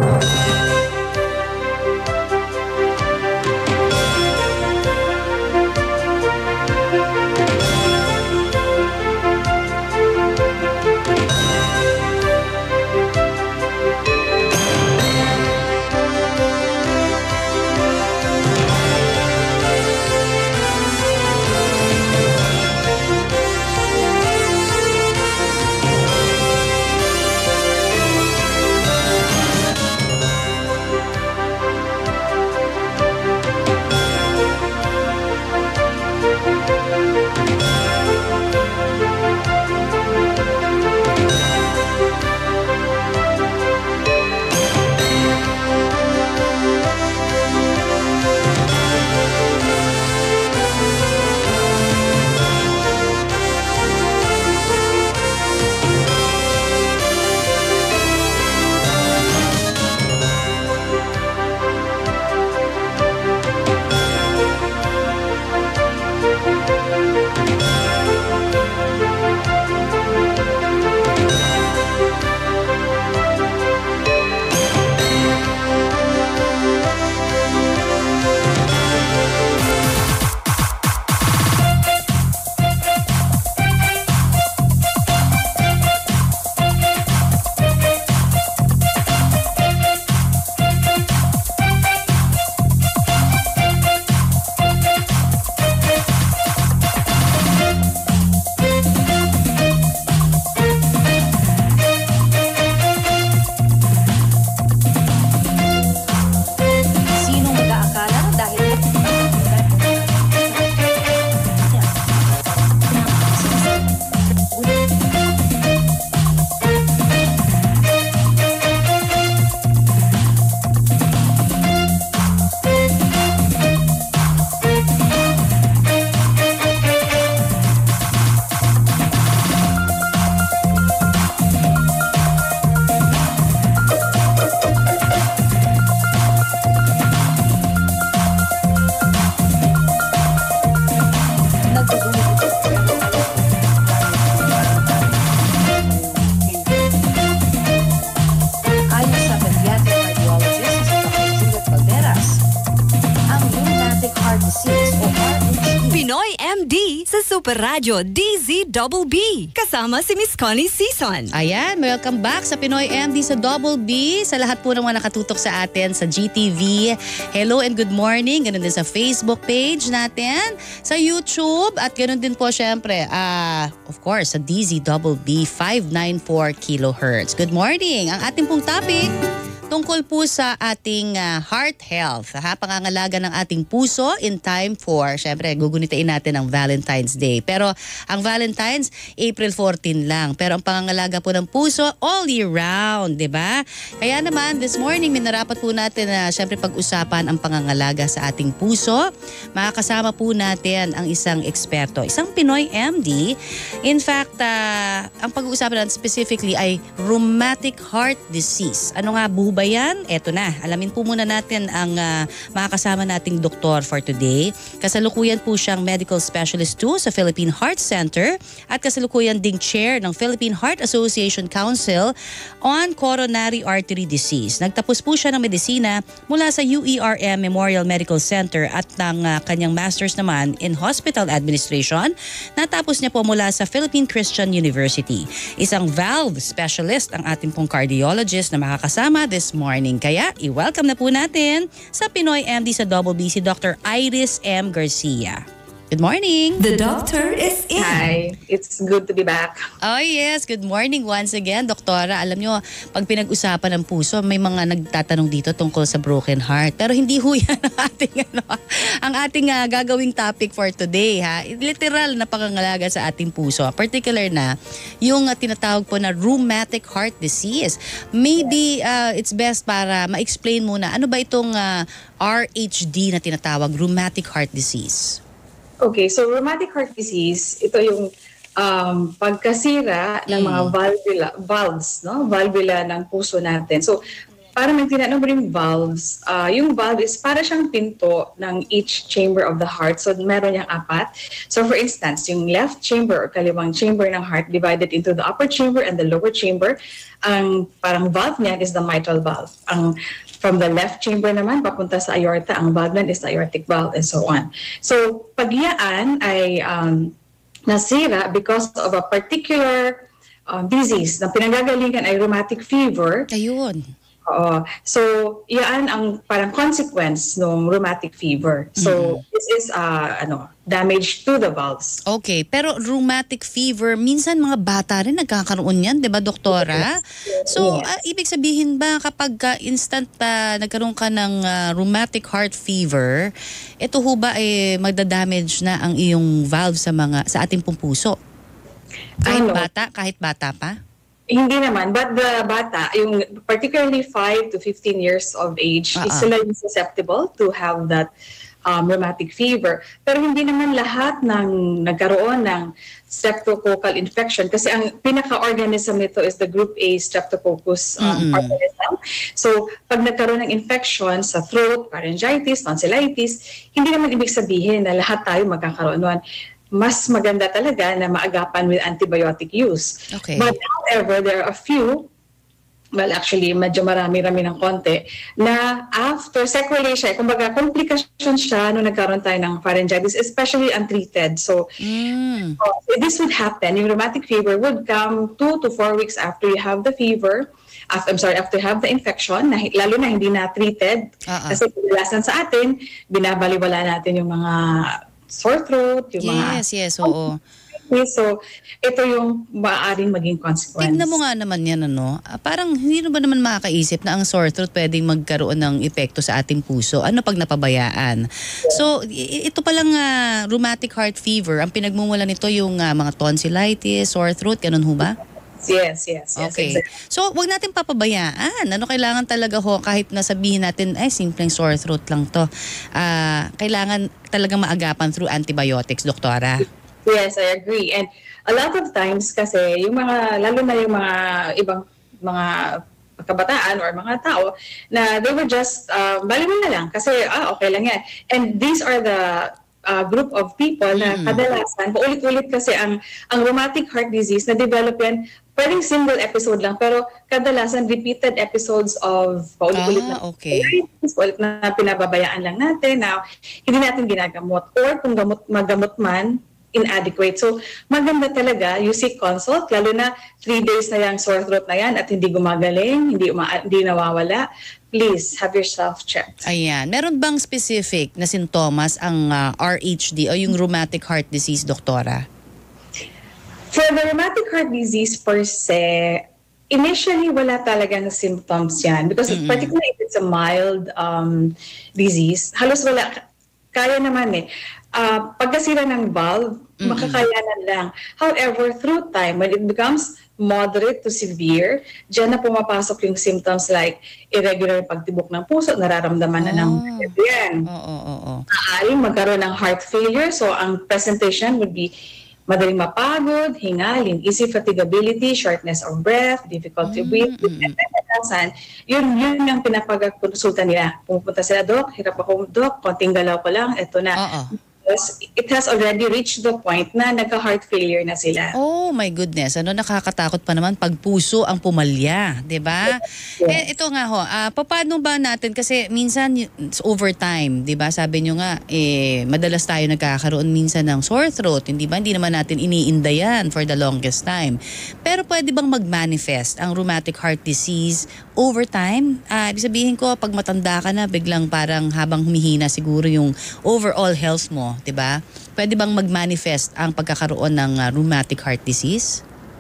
Super Radyo D Z Double B. Kasama si Miss Connie Season. Ayan, welcome back sa Pinoy M D sa Double B. Sa lahat po ng mga nakatutok sa atin sa G T V. Hello and good morning. Ganun din sa Facebook page natin, sa YouTube, at ganun din po syempre, uh, of course, sa D Z Double B five ninety-four kilohertz. Good morning. Ang ating pong topic, tungkol po sa ating uh, heart health, ha? Pangangalaga ng ating puso in time for, syempre, gugunitain natin ang Valentine's Day. Pero ang Valentine's, April fourteen lang. Pero ang pangangalaga po ng puso, all year round, di ba? Kaya naman, this morning, minarapat po natin na, uh, syempre, pag-usapan ang pangangalaga sa ating puso. Makakasama po natin ang isang eksperto, isang Pinoy M D. In fact, uh, ang pag-uusapan natin specifically ay rheumatic heart disease. Ano nga po ba yan? Eto na. Alamin po muna natin ang uh, makakasama nating doktor for today. Kasalukuyan po siyang medical specialist two sa Philippine Heart Center at kasalukuyan ding chair ng Philippine Heart Association Council on Coronary Artery Disease. Nagtapos po siya ng medisina mula sa U E R M Memorial Medical Center at ng uh, kanyang master's naman in Hospital Administration. Natapos niya po mula sa Philippine Christian University. Isang valve specialist ang ating pong cardiologist na makakasama this morning. Kaya, i-welcome na po natin sa Pinoy M D sa Double B si Doctor Iris M. Garcia. Good morning. The doctor is in. Hi. It's good to be back. Oh yes, good morning once again, Doktora. Alam nyo, pag pinag-usapan ng puso, may mga nagtatanong dito tungkol sa broken heart. Pero hindi ho yan ang ating, ano, ang ating uh, gagawing topic for today. Ha? Literal na pangangalaga sa ating puso. Particular na yung uh, tinatawag po na rheumatic heart disease. Maybe uh, it's best para ma-explain muna, ano ba itong uh, R H D na tinatawag, rheumatic heart disease? Okay, so rheumatic heart disease, ito yung um, pagkasira ng mga valvula, valves, no? Valvula ng puso natin. So, para maintindihan ano ba yung valves, uh, yung valve is para siyang pinto ng each chamber of the heart. So meron niyang apat. So for instance, yung left chamber or kaliwang chamber ng heart divided into the upper chamber and the lower chamber. Ang parang valve niya is the mitral valve. Ang from the left chamber naman papunta sa aorta, ang valve niyan is the aortic valve and so on. So pag yan ay um, nasira because of a particular um, disease na pinanggagalingan ay rheumatic fever. Ayun. Oo. So, yan ang parang consequence ng rheumatic fever. So, mm-hmm. this is uh, ano, damage to the valves. Okay, pero rheumatic fever, minsan mga bata rin nagkakaroon yan, di ba, doktora? Yes. So, yes. uh, ibig sabihin ba kapag uh, instant pa uh, nagkaroon ka ng uh, rheumatic heart fever, ito ho ba eh, magdadamage na ang iyong valve sa mga sa ating pong puso? Kahit Ano? bata, kahit bata pa? Hindi naman, but the bata, yung particularly five to fifteen years of age, Uh-uh. is sila yung susceptible to have that um, rheumatic fever. Pero hindi naman lahat ng nagkaroon ng streptococcal infection kasi ang pinaka-organism nito is the group A Streptococcus um, Mm-mm. organism. So, pag nagkaroon ng infection sa throat, laryngitis, tonsillitis, hindi naman ibig sabihin na lahat tayo magkakaroon nun. Mas maganda talaga na maagapan with antibiotic use. Okay. But however, there are a few, well actually medyo marami-rami ng konti, na after sequelae siya, kumbaga complication siya nung nagkaroon tayo ng pharyngitis, especially untreated. So, mm. uh, this would happen. Yung rheumatic fever would come two to four weeks after you have the fever, after, I'm sorry, after you have the infection, na, lalo na hindi na-treated. Uh-uh. Kasi kadalasan sa atin, binabaliwala natin yung mga sore throat, yung mga... Yes, yes, oo. So, ito yung maaaring maging consequence. Tignan mo nga naman yan, ano? Ah, parang hindi na ba naman makakaisip na ang sore throat pwedeng magkaroon ng epekto sa ating puso? Ano pag napabayaan? So, i- ito palang uh, rheumatic heart fever, ang pinagmumula nito yung uh, mga tonsillitis, sore throat, ganun ho ba? Yes, yes, yes. Okay. Exactly. So, wag natin papabayaan. Ano kailangan talaga ho, kahit nasabihin natin, ay, simpleng sore throat lang to. Uh, kailangan talaga maagapan through antibiotics, doktora. Yes, I agree. And a lot of times kasi, yung mga, lalo na yung mga ibang mga kabataan or mga tao, na they were just, uh, baliwin na lang. Kasi, ah, okay lang yan. And these are the Uh, group of people na kadalasan, paulit-ulit kasi ang ang rheumatic heart disease na develop yan, pwedeng single episode lang, pero kadalasan repeated episodes of paulit-ulit ah, na okay. paulit na pinababayaan lang natin na hindi natin ginagamot, or kung gamot, magamot man, inadequate. So, maganda talaga, you seek consult, lalo na three days na yung sore throat na yan at hindi gumagaling, hindi, uma, hindi nawawala. Please, have yourself checked. Ayan. Meron bang specific na sintomas ang uh, R H D o yung rheumatic heart disease, doktora? For the rheumatic heart disease per se, initially wala talaga na symptoms yan. Because mm-hmm. particularly if it's a mild um, disease, halos wala. Kaya naman eh. Uh, pagkasira ng valve, mm-hmm. makakayanan lang. However, through time, when it becomes moderate to severe, dyan na pumapasok yung symptoms like irregular pagtibok ng puso, nararamdaman na oh. ng yan. Oo, oo, oo. Maaaring magkaroon ng heart failure, so ang presentation would be madaling mapagod, hingalin, easy fatigability, shortness of breath, difficulty to breathe, mm-hmm. yun, yun ang pinapag-consulta nila. Pumupunta sila, Dok, hirap ako, Dok, konting galaw ko lang, eto na. Oo. It has already reached the point na nagka-heart failure na sila. Oh my goodness, ano nakakatakot pa naman pag puso ang pumalya, 'di ba? Yes. Eh ito nga ho, uh, paano ba natin kasi minsan it's overtime, 'di ba? Sabi nyo nga eh madalas tayo nagkakaroon minsan ng sore throat, hindi ba? Hindi naman natin iniinda yan for the longest time. Pero pwede bang mag-manifest ang rheumatic heart disease over time? Uh, ibig sabihin ko pag matanda ka na biglang parang habang humihina siguro yung overall health mo, 'di ba? Pwede bang mag-manifest ang pagkakaroon ng uh, rheumatic heart disease?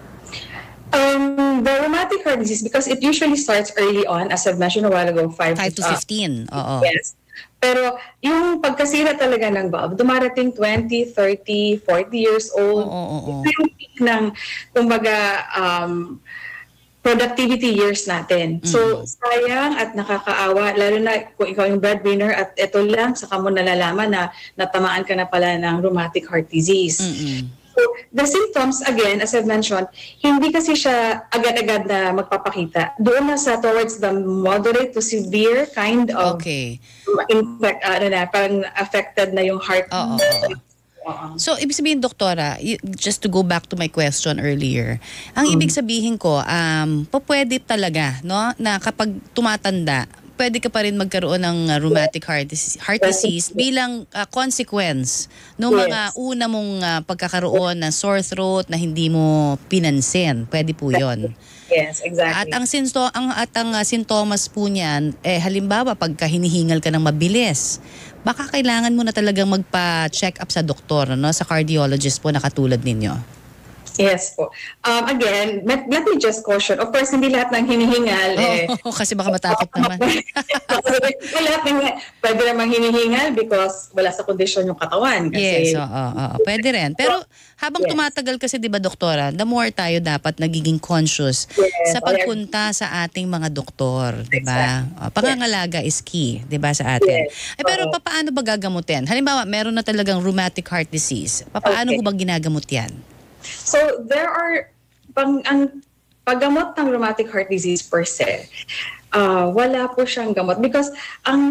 Um, the rheumatic heart disease, because it usually starts early on, as I mentioned a while ago, five to fifteen. Oo. Yes. Pero yung pagkasira talaga ng valve, dumarating twenty, thirty, forty years old. Oo, oo, oo. Ito yung peak ng, kumbaga, um, productivity years natin. So, Mm. sayang at nakakaawa, lalo na kung ikaw yung breadwinner at ito lang, saka mo nalalaman na natamaan ka na pala ng rheumatic heart disease. Mm-mm. So, the symptoms, again, as I've mentioned, hindi kasi siya agad-agad na magpapakita. Doon na sa towards the moderate to severe kind of Okay. impact, ano na, parang affected na yung heart. Oo. So, ibig sabihin, doktora, y- just to go back to my question earlier, ang ibig sabihin ko, um, pwede talaga, no, na kapag tumatanda, pwede ka pa rin magkaroon ng uh, rheumatic heart disease, heart disease bilang uh, consequence ng mga una mong uh, pagkakaroon ng sore throat na hindi mo pinansin. Pwede po 'yon. Yes, exactly. At ang sinto ang at ang uh, sintomas po niyan, eh halimbawa pagka hinihingal ka ng mabilis, baka kailangan mo na talagang magpa-check up sa doktor, no, sa cardiologist po na katulad ninyo. Yes po. Um, again, let, let me just caution. Of course, hindi lahat ng hinihingal. Eh, Oh, kasi baka matakot naman. lahat ng, pwede namang hinihingal because wala sa kondisyon yung katawan. Yes, Kasi, oo, oo, pwede rin. Pero habang Yes. tumatagal kasi, di ba, doktora, the more tayo dapat nagiging conscious Yes, sa pagpunta sa ating mga doktor, di ba? Uh, pangangalaga is key, di ba, sa atin. Yes. Eh, pero paano ba gagamutin? Halimbawa, meron na talagang rheumatic heart disease. Paano Okay. ko ba ginagamot yan? So, there are, pang, ang paggamot ng rheumatic heart disease per se, uh, wala po siyang gamot because ang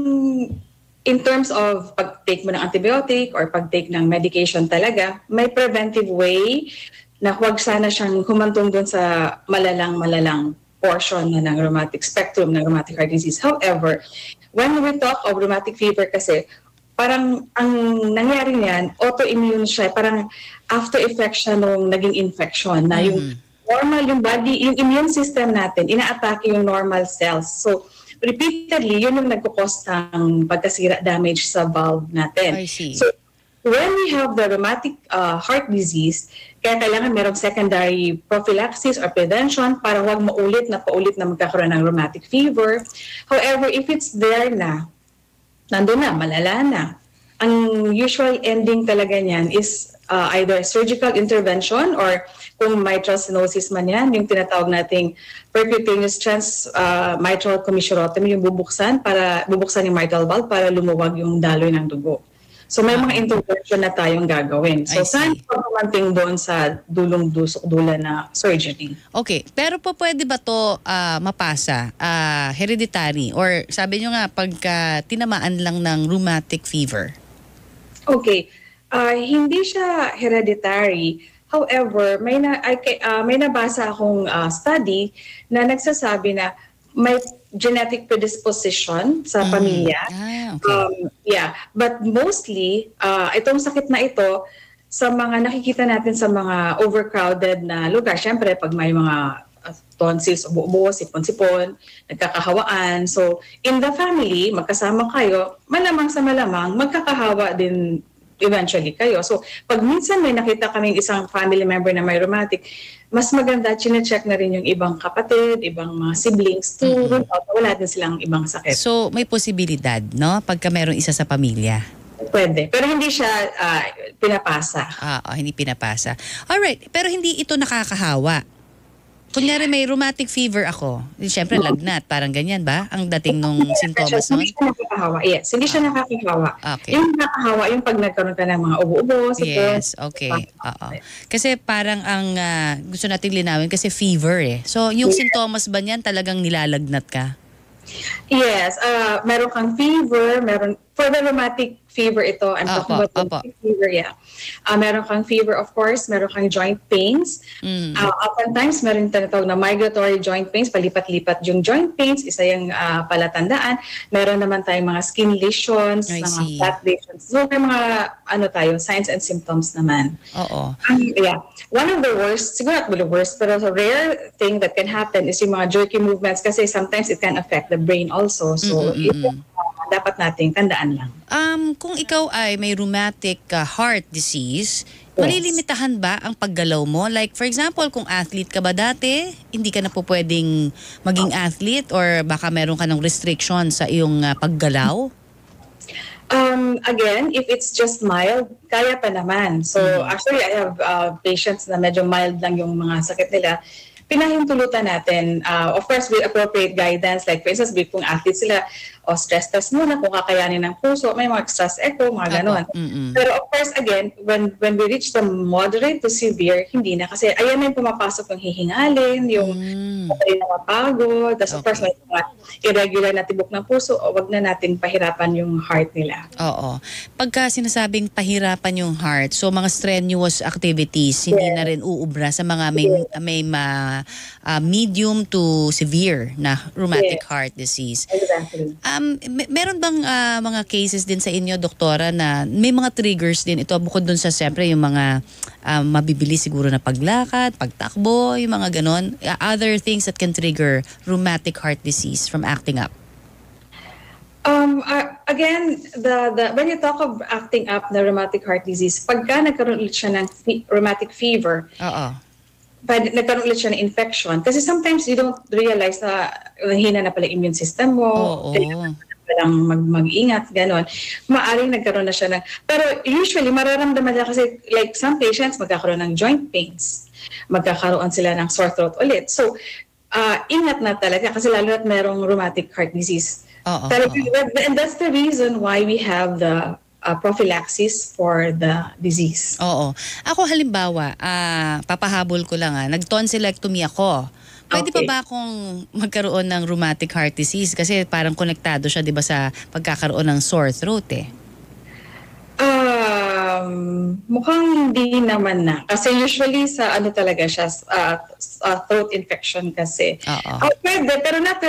in terms of pag-take mo ng antibiotic or pag-take ng medication talaga, may preventive way na huwag sana siyang humantong doon sa malalang-malalang portion na ng rheumatic spectrum ng rheumatic heart disease. However, when we talk of rheumatic fever kasi, parang ang nangyari niyan, autoimmune siya, parang after effect siya nung naging infection na yung normal, yung body, yung immune system natin, ina-atake yung normal cells. So, repeatedly, yun yung nagkukos ng pagkasira, damage sa valve natin. I see. So, when we have the rheumatic uh, heart disease, kaya kailangan merong secondary prophylaxis or prevention para huwag maulit na paulit na magkakaroon ng rheumatic fever. However, if it's there na, nandun na, malala na, ang usual ending talaga niyan is uh, either surgical intervention or kung mitral stenosis man yan, yung tinatawag nating percutaneous trans uh, mitral commissurotomy, yung bubuksan para bubuksan yung mitral valve para lumuwag yung daloy ng dugo. So may mga intervention na tayong gagawin. So saan pagkamanting doon sa dulong dusok-dula na surgery? Okay, pero po pwede ba to ah, mapasa, ah, hereditary, or sabi nyo nga pagka tinamaan lang ng rheumatic fever? Okay, uh, hindi siya hereditary. However, may na I, uh, may nabasa akong uh, study na nagsasabi na may genetic predisposition sa Mm. pamilya. Ah, okay. Um, yeah, but mostly uh, itong sakit na ito sa mga nakikita natin sa mga overcrowded na lugar. Syempre, pag may mga uh, tonsils, ubo-ubo, sipon-sipon, nagkakahawaan. So, in the family, magkasama kayo, malamang sa malamang, magkakahawa din eventually kayo. So, pag minsan may nakita kaming isang family member na may rheumatic, mas maganda, chine-check na rin yung ibang kapatid, ibang mga siblings to rule out, wala din silang ibang sakit. So may posibilidad, no? Pagka merong isa sa pamilya. Pwede. Pero hindi siya ah, pinapasa. Ah, oh, hindi pinapasa. Alright, pero hindi ito nakakahawa. Kunyari may rheumatic fever ako. Siyempre lagnat, parang ganyan ba? Ang dating nung sintomas nun? Hindi siya nakakahawa. Yes, hindi siya nakakahawa. Okay. Yung nakakahawa, yung pag nagkaroon ka ng mga ubo-ubo, sipon. Yes, okay. Oo. Kasi parang ang ah, gusto nating linawin kasi fever eh. So yung sintomas ba niyan talagang nilalagnat ka? Yes, uh, meron kang fever, meron, for the rheumatic fever ito, I'm talking Opo, about rheumatic fever, yeah. Uh, meron kang fever, of course, meron kang joint pains. Mm. Uh, oftentimes, meron tinatawag na migratory joint pains, palipat-lipat yung joint pains, isa yung uh, palatandaan. Meron naman tayong mga skin lesions, I mga see. flat lesions. So, may mga, ano tayo, signs and symptoms naman. Oo. Um, yeah. One of the worst, siguro not the worst, pero a rare thing that can happen is yung mga jerky movements kasi sometimes it can affect the brain also. So, Mm-mm-mm. ito uh, dapat nating tandaan lang. Um, kung ikaw ay may rheumatic uh, heart disease, malilimitahan ba ang paggalaw mo? Like for example, kung athlete ka ba dati, hindi ka na po pwedeng maging athlete or baka meron ka ng restriction sa iyong uh, paggalaw? Um, again, if it's just mild, kaya pa naman. So actually, I have uh, patients na medyo mild lang yung mga sakit nila. Pinahintulutan natin, uh, of course, with appropriate guidance. Like for instance, kung athlete sila, o stress test muna kung kakayanin ng puso, may mga stress echo, mga ganon. Mm-mm. Pero of course, again, when when we reach the moderate to severe, hindi na. Kasi ayan na yung pumapasok yung hihingalin, yung mm. okay na mapagod, tapos of course, may mga irregular na tibok ng puso, o wag na natin pahirapan yung heart nila. Oo. Pagka sinasabing pahirapan yung heart, so mga strenuous activities, hindi Yeah. na rin uubra sa mga may, may ma, uh, medium to severe na rheumatic Yeah. heart disease. Exactly. Um, may, meron bang uh, mga cases din sa inyo, doktora, na may mga triggers din ito bukod dun sa siyempre yung mga um, mabibili siguro na paglakad, pagtakbo, yung mga ganon, uh, other things that can trigger rheumatic heart disease from acting up? Um, uh, again, the, the when you talk of acting up the rheumatic heart disease, pagka nagkaroon ulit siya ng fe- rheumatic fever, Oo. pwede, nagkaroon ulit siya ng infection. Kasi sometimes you don't realize na hina na pala yung immune system mo, Oo. lang mag, mag-ingat, gano'n. Maaring nagkaroon na siya ng... Pero usually, mararamdaman niya kasi like some patients magkakaroon ng joint pains. Magkakaroon sila ng sore throat ulit. So, uh, ingat na talaga kasi lalo na't merong rheumatic heart disease. Oo. Talaga, and that's the reason why we have the uh, prophylaxis for the disease. Oo. Ako halimbawa, ah, papahabol ko lang ah, nag-tonsillectomy ako. Pwede Okay. pa ba akong magkaroon ng rheumatic heart disease? Kasi parang konektado siya, di ba, sa pagkakaroon ng sore throat eh. Um, mukhang hindi naman na. Kasi usually sa ano talaga siya, uh, uh, throat infection kasi. Oo. Oh, pwede, pero not,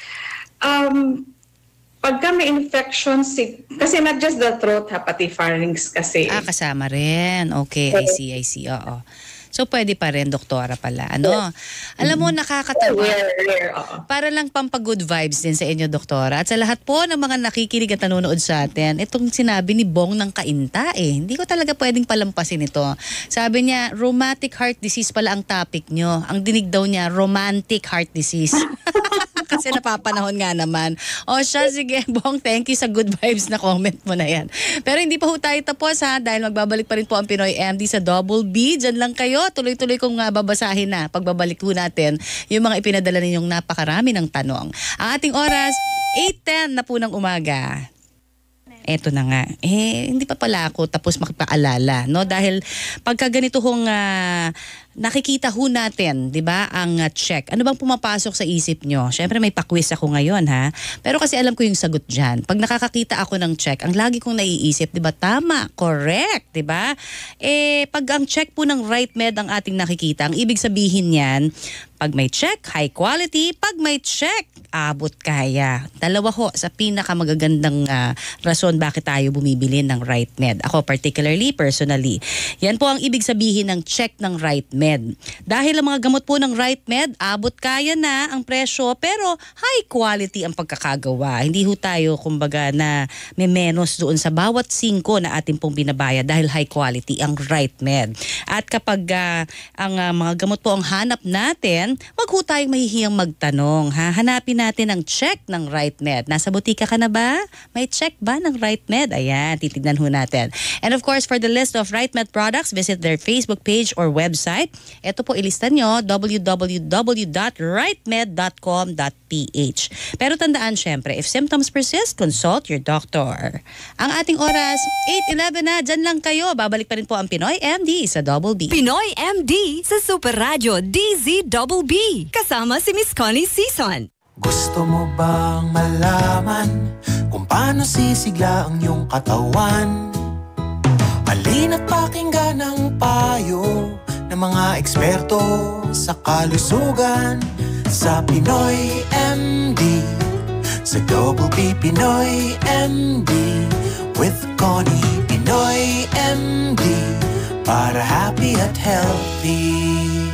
um, pagka may infection, si, kasi not just the throat, ha, pati pharynx kasi. Ah, kasama rin. Okay, I see, I see. Oo. So, pwede pa rin, doktora pala. Ano? Alam mo, nakakatawa. Rare, rare, oo. Para lang pampagood vibes din sa inyo, doktora. At sa lahat po ng mga nakikinig at nanonood sa atin, itong sinabi ni Bong ng Kainta eh. Hindi ko talaga pwedeng palampasin ito. Sabi niya, rheumatic heart disease pala ang topic nyo. Ang dinig daw niya, romantic heart disease. Kasi napapanahon nga naman. O siya, sige, Bong, thank you sa good vibes na comment mo na yan. Pero hindi pa ho tayo tapos ha, dahil magbabalik pa rin po ang Pinoy M D sa Double B. Diyan lang kayo. Tuloy-tuloy kong uh, babasahin na pagbabalik po natin yung mga ipinadala ninyong napakarami ng tanong. Ang ating oras, eight ten na po ng umaga. Eto na nga. Eh, hindi pa pala ako tapos makipaalala, no? Dahil pagka ganito hong uh, nakikita ho natin, di ba, ang uh, check. Ano bang pumapasok sa isip nyo? Siyempre may pa-quiz ako ngayon, ha? Pero kasi alam ko yung sagot dyan. Pag nakakakita ako ng check, ang lagi kong naiisip, di ba, tama, correct, di ba? Eh, pag ang check po ng RightMed ang ating nakikita, ang ibig sabihin yan, pag may check, high quality. Pag may check, abot kaya. Dalawa ho sa pinakamagagandang uh, rason bakit tayo bumibili ng RightMed. Ako particularly, personally. Yan po ang ibig sabihin ng check ng RightMed. Dahil ang mga gamot po ng RightMed, abot kaya na ang presyo pero high quality ang pagkakagawa. Hindi ho tayo kumbaga na may menos doon sa bawat singko na ating pong binabayad dahil high quality ang RightMed. At kapag uh, ang uh, mga gamot po ang hanap natin, wag ho tayong mahihiyang magtanong. Ha? Hanapin natin ang check ng RightMed. Nasa butika ka na ba? May check ba ng RightMed? Ayan, titignan ho natin. And of course, for the list of RightMed products, visit their Facebook page or website. Ito po, ilista nyo, w w w dot rightmed dot com dot p h. Pero tandaan syempre, if symptoms persist, consult your doctor. Ang ating oras, eight eleven na, dyan lang kayo. Babalik pa rin po ang Pinoy M D sa Double B. Pinoy M D sa Super Radio D Z Double B. Kasama si Miss Connie Sison. Gusto mo bang malaman kung paano sisigla ang iyong katawan? Halina't pakinggan ang payo ng mga eksperto sa kalusugan sa Pinoy M D. Sa Double B Pinoy M D with Connie. Pinoy M D para happy at healthy.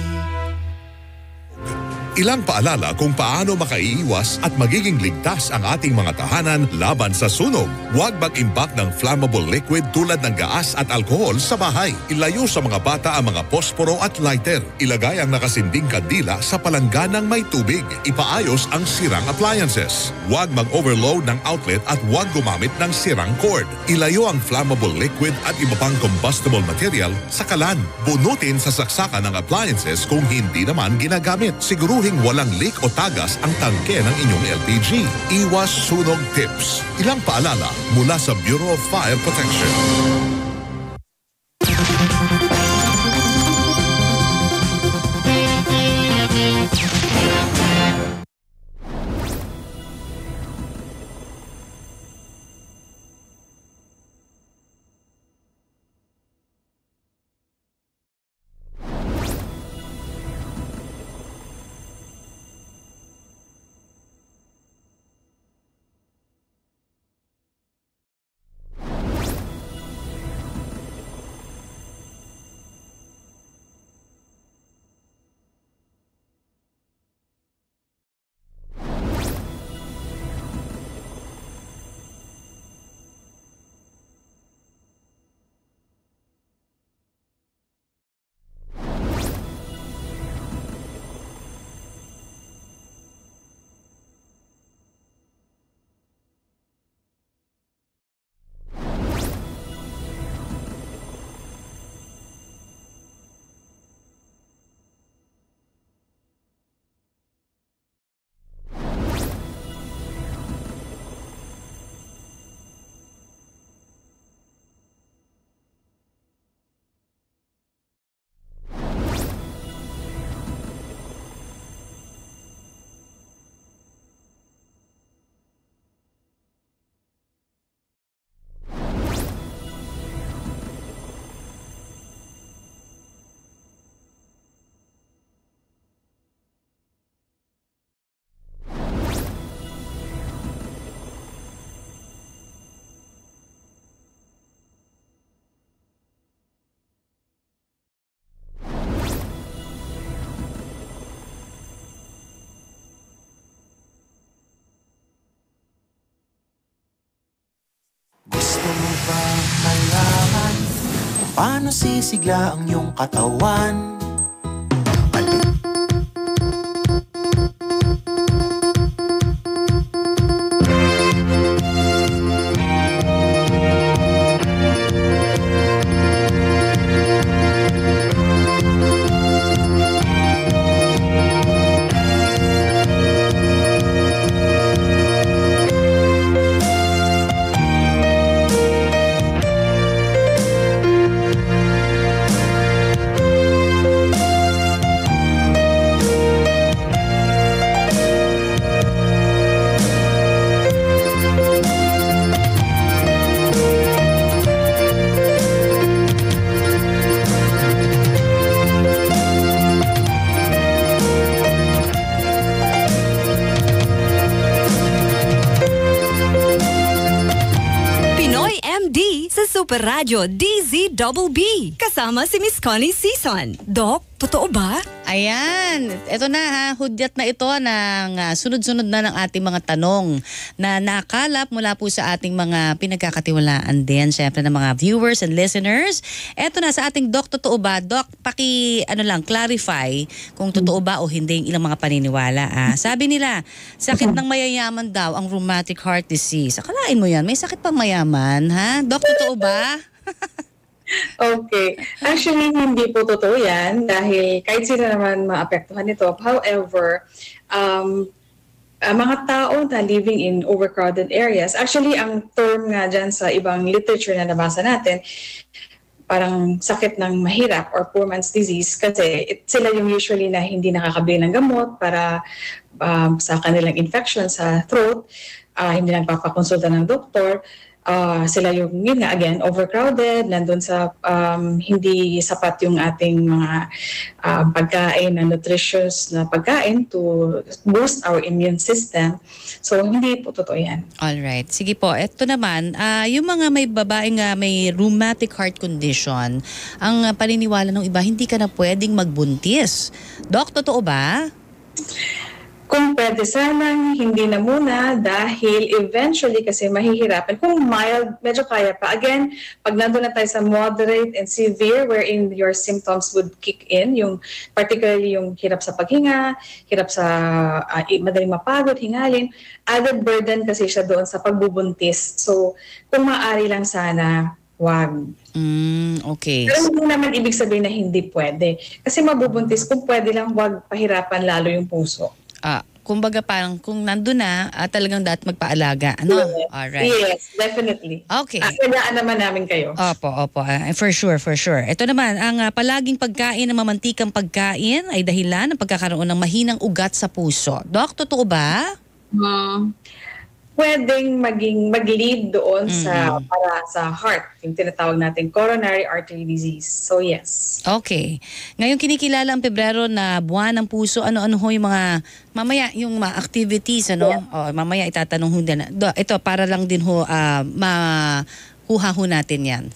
Ilang paalala kung paano makaiiwas at magiging ligtas ang ating mga tahanan laban sa sunog. Huwag mag-imbak ng flammable liquid tulad ng gaas at alkohol sa bahay. Ilayo sa mga bata ang mga posporo at lighter. Ilagay ang nakasinding kandila sa palangganang may tubig. Ipaayos ang sirang appliances. Huwag mag-overload ng outlet at huwag gumamit ng sirang cord. Ilayo ang flammable liquid at iba pang combustible material sa kalan. Bunutin sa saksakan ng appliances kung hindi naman ginagamit. Siguruhin Siguraduhing walang leak o tagas ang tangke ng inyong L P G. Iwas sunog tips. Ilang paalala mula sa Bureau of Fire Protection. Gusto mo ba malaman kung paano sisigla ang iyong katawan? Super Radyo D Z B B. Kasama si Miss Connie Season. Doc, totoo ba? Ayan, ito na ha, hudyat na ito ng uh, sunod-sunod na ng ating mga tanong na nakalap mula po sa ating mga pinagkakatiwalaan din, syempre ng mga viewers and listeners. Ito na sa ating Doc, totoo ba? Doc, paki ano lang, clarify kung totoo ba o hindi yung ilang mga paniniwala. Ah. Sabi nila, sakit ng mayayaman daw ang rheumatic heart disease. Akalain mo yan, may sakit pang mayaman, ha? Doc, totoo ba? Okay. Actually, hindi po totoo yan dahil kahit sino naman maapektuhan nito. However, um, uh, mga tao na living in overcrowded areas, actually, ang term nga dyan sa ibang literature na nabasa natin, parang sakit ng mahirap or poor man's disease kasi it, sila yung usually na hindi nakakabili ng gamot para um, sa kanilang infection sa throat, uh, hindi nagpapakonsulta ng doktor. Uh, sila yung, yun nga, again, overcrowded, nandun sa um, hindi sapat yung ating mga uh, pagkain na nutritious na pagkain to boost our immune system. So, hindi po totoo yan. Alright. Sige po. Ito naman, uh, yung mga may babaeng uh, may rheumatic heart condition, ang uh, paniniwala ng iba, hindi ka na pwedeng magbuntis. Doc, totoo ba? Kung pwede sanang hindi na muna dahil eventually kasi mahihirapan. Kung mild, medyo kaya pa. Again, pag nandun na tayo sa moderate and severe wherein your symptoms would kick in, yung particularly yung hirap sa paghinga, hirap sa uh, madaling mapagod, hingalin, added burden kasi siya doon sa pagbubuntis. So kung maaari lang sana, wag. Mm, okay. Pero hindi naman ibig sabihin na hindi pwede. Kasi mabubuntis, kung pwede lang, wag pahirapan lalo yung puso. Ah, kumbaga parang kung nandun na, ah, talagang dapat magpaalaga. Ano? Yes. Alright. Yes, definitely. Okay. Ah, kailangan naman namin kayo. Opo, opo. Ah, for sure, for sure. Ito naman, ang ah, palaging pagkain ng mamantikang pagkain ay dahilan ng pagkakaroon ng mahinang ugat sa puso. Doc, totoo ba? Hmm. Pwedeng maging mag-lead doon sa Mhm. para sa heart, yung tinatawag natin coronary artery disease. So yes. Okay. Ngayon kinikilala ang Pebrero na buwan ng puso. Ano-ano ho yung mga, mamaya yung mga activities, ano? O, mamaya itatanong ho din. Do, ito, para lang din ho, uh, makuha ho natin yan.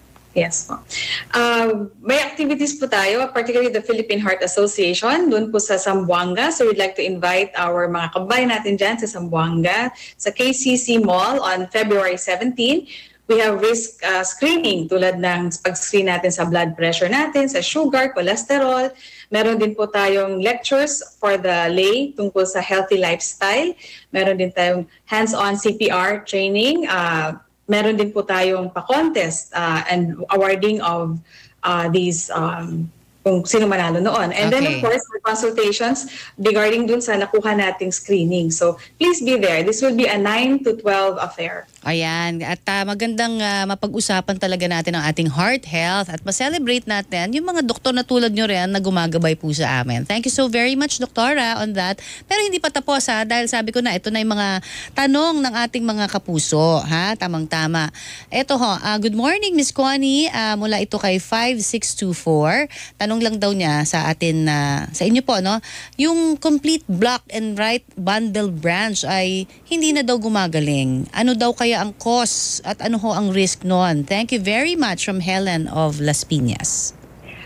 Yes po. Uh, may activities po tayo, particularly the Philippine Heart Association, doon po sa Zamboanga. So we'd like to invite our mga kabayan natin dyan sa Zamboanga, sa K C C Mall on February seventeenth. We have risk uh, screening tulad ng pag-screen natin sa blood pressure natin, sa sugar, cholesterol. Meron din po tayong lectures for the lay tungkol sa healthy lifestyle. Meron din tayong hands-on C P R training. Uh, meron din po tayong pa-contest uh, and awarding of uh, these um, kung sino manalo noon. And then of Okay. course, the consultations regarding dun sa nakuha nating screening. So please be there. This will be a nine to twelve affair. Ayan, at uh, magandang uh, mapag-usapan talaga natin ang ating heart health at ma-celebrate natin yung mga doktor na tulad nyo rin na gumagabay po sa amin. Thank you so very much, Doktora, on that. Pero hindi pa tapos ha, dahil sabi ko na, ito na yung mga tanong ng ating mga kapuso. Ha? Tamang-tama. Ito ho, uh, good morning, Miss Connie. Uh, mula ito kay five six two four. Tanong lang daw niya sa atin, uh, sa inyo po, no? Yung complete block and right bundle branch ay hindi na daw gumagaling. Ano daw kaya ang cause at ano ho ang risk noon? Thank you very much from Helen of Las Piñas.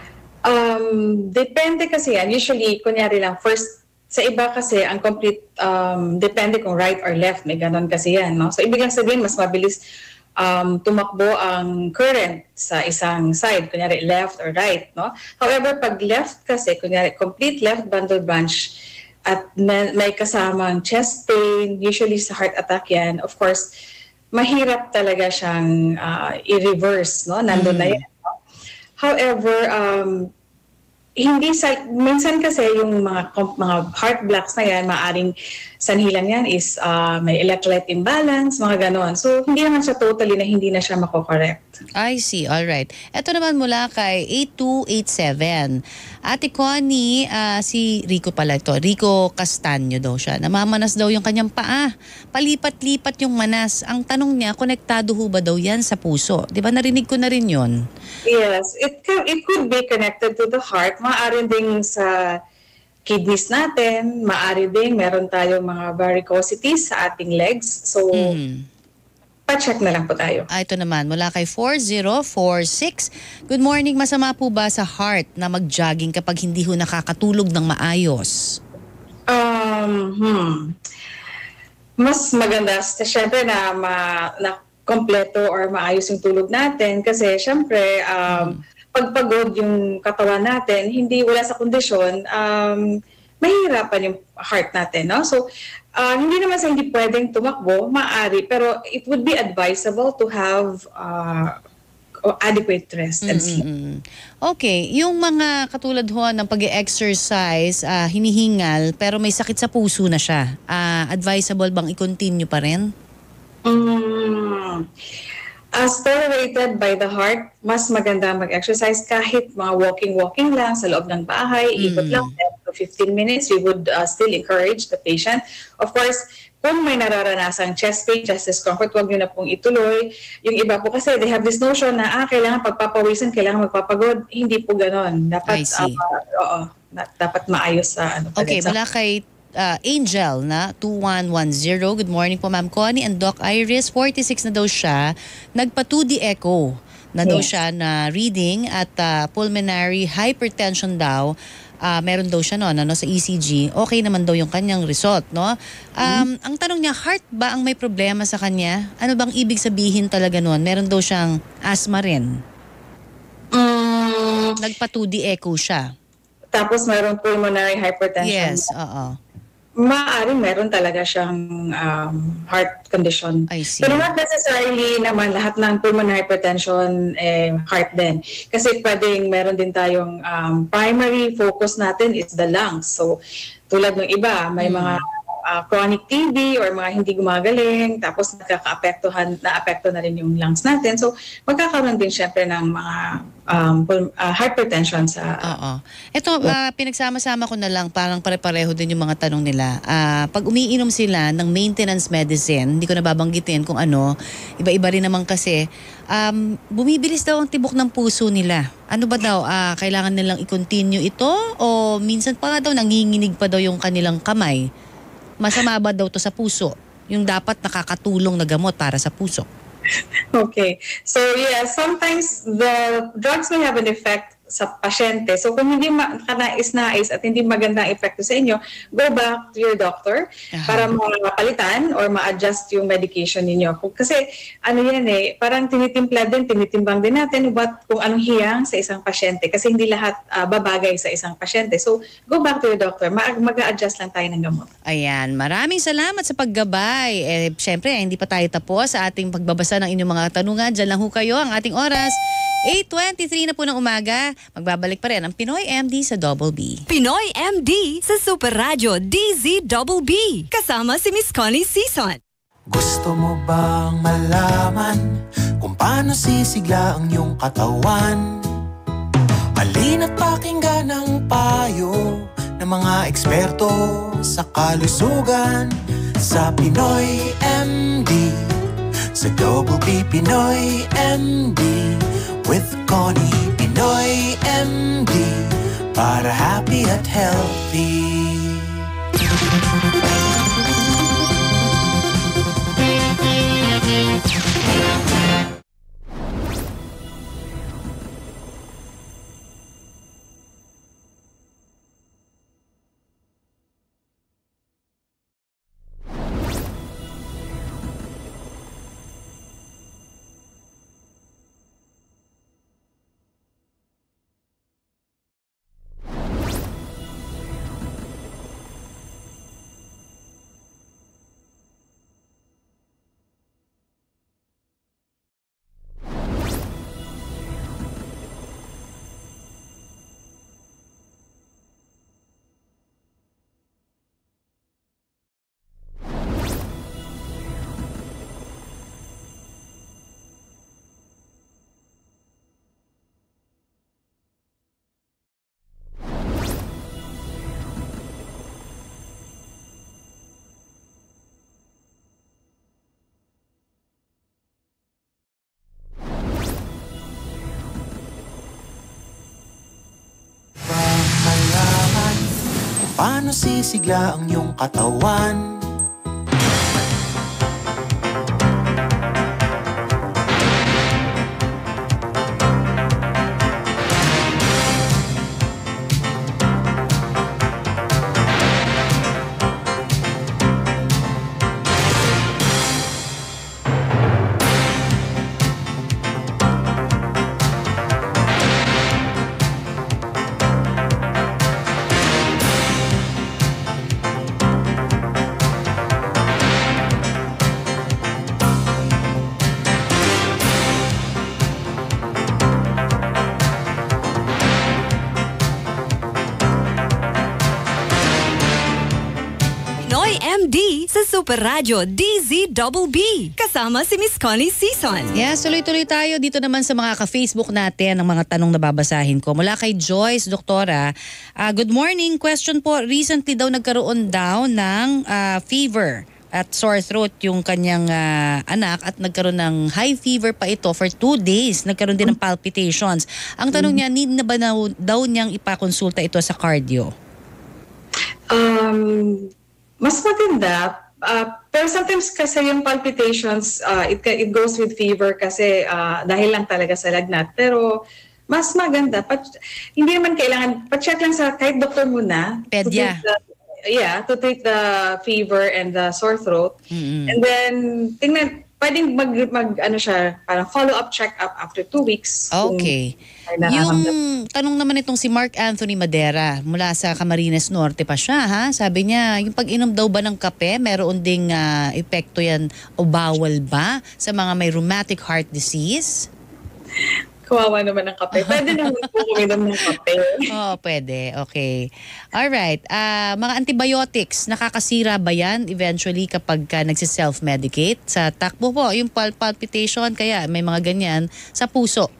Um, depende kasi yan. Usually, kunyari lang, first, sa iba kasi, ang complete, um, depende kung right or left. May ganon kasi yan. No? So, ibig lang sabihin, mas mabilis um, tumakbo ang current sa isang side. Kunyari, left or right. No? However, pag left kasi, kunyari, complete left bundle branch at may, may kasamang chest pain, usually sa heart attack yan, of course, mahirap talaga siyang uh, i-reverse, no? Nandun na yan. No? However, um, hindi sa, minsan kasi yung mga, mga heart blocks na yan, maaring sanhilan yan is uh, may electrolyte imbalance, mga ganon. So, hindi naman siya totally na hindi na siya mako-correct. I see. All right. Ito naman mula kay eight two eight seven. Ate Connie, uh, si Rico pala ito. Rico Castaño daw siya. Namamanas daw yung kanyang paa. Palipat-lipat yung manas. Ang tanong niya, konektado ho ba daw yan sa puso? Di ba narinig ko na rin yun? Yes. It, can, it could be connected to the heart. Maaari ding sa kidneys natin. Maaari ding meron tayong mga varicosities sa ating legs. So, Mm. pa-check na lang po tayo. Ah, ito naman, mula kay four zero four six. Good morning, masama po ba sa heart na mag-jogging kapag hindi ho nakakatulog ng maayos? Um, hmm. Mas maganda, syempre na, ma, na kompleto or maayos yung tulog natin kasi syempre, um, pag pagod yung katawan natin, hindi wala sa kondisyon, um, mahihirapan yung heart natin, no? So, uh, hindi naman sa hindi pwedeng tumakbo, maaari, pero it would be advisable to have uh, adequate rest and sleep. Mm-mm. Okay, yung mga katulad ho ng pag-exercise, uh, hinihingal, pero may sakit sa puso na siya, uh, advisable bang i-continue pa rin? Mm. As tolerated by the heart, mas maganda mag-exercise kahit mga walking-walking lang sa loob ng bahay, Mm. ikot lang ten to fifteen minutes, we would uh, still encourage the patient. Of course, kung may nararanasang chest pain, chest discomfort, huwag nyo na pong ituloy. Yung iba po kasi, they have this notion na, ah, kailangan pagpapawisan, kailangan magpapagod. Hindi po ganon. Dapat, I see. uh, oo, na- dapat maayos sa ano. Okay, sa- mula kay uh, Angel na two one one zero. Good morning po, Ma'am Connie and Doc Iris. forty-six na daw siya. Nagpa two D echo na daw Yes. siya na reading at uh, pulmonary hypertension daw. Uh, meron daw siya no, ano, sa E C G. Okay naman daw yung kanyang result, no? Um, Mm-hmm. Ang tanong niya, heart ba ang may problema sa kanya? Ano bang ibig sabihin talaga nun? Meron daw siyang asthma rin. Mm. Nagpa two D echo siya. Tapos mayroong pulmonary hypertension. Yes, oo. Maaaring meron talaga siyang um, heart condition. I see. Pero not necessarily naman lahat ng pulmonary hypertension eh, heart din. Kasi pwedeng meron din tayong um, primary focus natin is the lungs. So tulad ng iba, may hmm. mga uh, chronic T B or mga hindi gumagaling, tapos nakaka-apektuhan, na-apekto na rin yung lungs natin. So magkakaroon din syempre ng mga um, uh, hypertension sa... Oo. Ito, uh, pinagsama-sama ko na lang, parang pare-pareho din yung mga tanong nila. Uh, pag umiinom sila ng maintenance medicine, hindi ko nababanggitin kung ano, iba-iba rin naman kasi, um, bumibilis daw ang tibok ng puso nila. Ano ba daw, uh, kailangan nilang i-continue ito? O minsan pa nga daw, nanginginig pa daw yung kanilang kamay? Masama ba daw to sa puso? Yung dapat nakakatulong na gamot para sa puso? Okay. So yeah, sometimes the drugs may have an effect sa pasyente. So kung hindi kanais-nais at hindi magandang epekto sa inyo, go back to your doctor uh-huh. para mapalitan or ma-adjust yung medication ninyo. Kasi ano yan eh, parang tinitimpla din, tinitimbang din natin what, kung anong hiyang sa isang pasyente. Kasi hindi lahat uh, babagay sa isang pasyente. So go back to your doctor, mag-a-adjust lang tayo ng gamot. Ayan, maraming salamat sa paggabay. Eh, Siyempre, hindi pa tayo tapos sa ating pagbabasa ng inyong mga tanungan. Diyan lang ho kayo, ang ating oras, eight twenty-three na po ng umaga. Magbabalik pa rin ang Pinoy M D sa Double B. Pinoy M D sa Super Radio D Z Double B. Kasama si Miss Connie Season. Gusto mo bang malaman kung paano sisigla ang iyong katawan? Halina't pakinggan ang payo ng mga eksperto sa kalusugan sa Pinoy M D. Sa Double B, Pinoy M D with Connie. Pinoy M D para happy at healthy. Paano sisigla ang iyong katawan? sa Super Radio D Z Double B. Kasama si Miss Connie Season. Yes, tuloy-tuloy tayo dito naman sa mga ka-Facebook natin, ang mga tanong na babasahin ko. Mula kay Joyce, Doktora. Uh, good morning. Question po, recently daw nagkaroon daw ng uh, fever at sore throat yung kanyang uh, anak at nagkaroon ng high fever pa ito for two days. Nagkaroon din ng palpitations. Ang tanong niya, need na ba na, daw niyang ipakonsulta ito sa cardio? Um, mas maganda. Uh, pero sometimes kasi yung palpitations, uh, it, it goes with fever kasi uh, dahil lang talaga sa lagnat. Pero mas maganda. Pat, hindi naman kailangan, pa-check lang sa kahit doktor muna. Pedya. Yeah, to treat the fever and the sore throat. Mm-hmm. And then, tingnan, pwedeng mag, mag ano siya, parang follow-up check-up after two weeks. Okay. Yung tanong naman itong si Mark Anthony Madera mula sa Camarines Norte pa siya, ha? Sabi niya, yung pag-inom daw ba ng kape, meron ding uh, epekto yan o bawal ba sa mga may rheumatic heart disease? Kawawa naman ng kape. Pwede naman po uminom ng kape. Oo, oh, pwede. Okay. Alright. Uh, mga antibiotics, nakakasira ba yan eventually kapag ka nagsiself-medicate? Sa takbo po, yung pal palpitation, kaya may mga ganyan sa puso.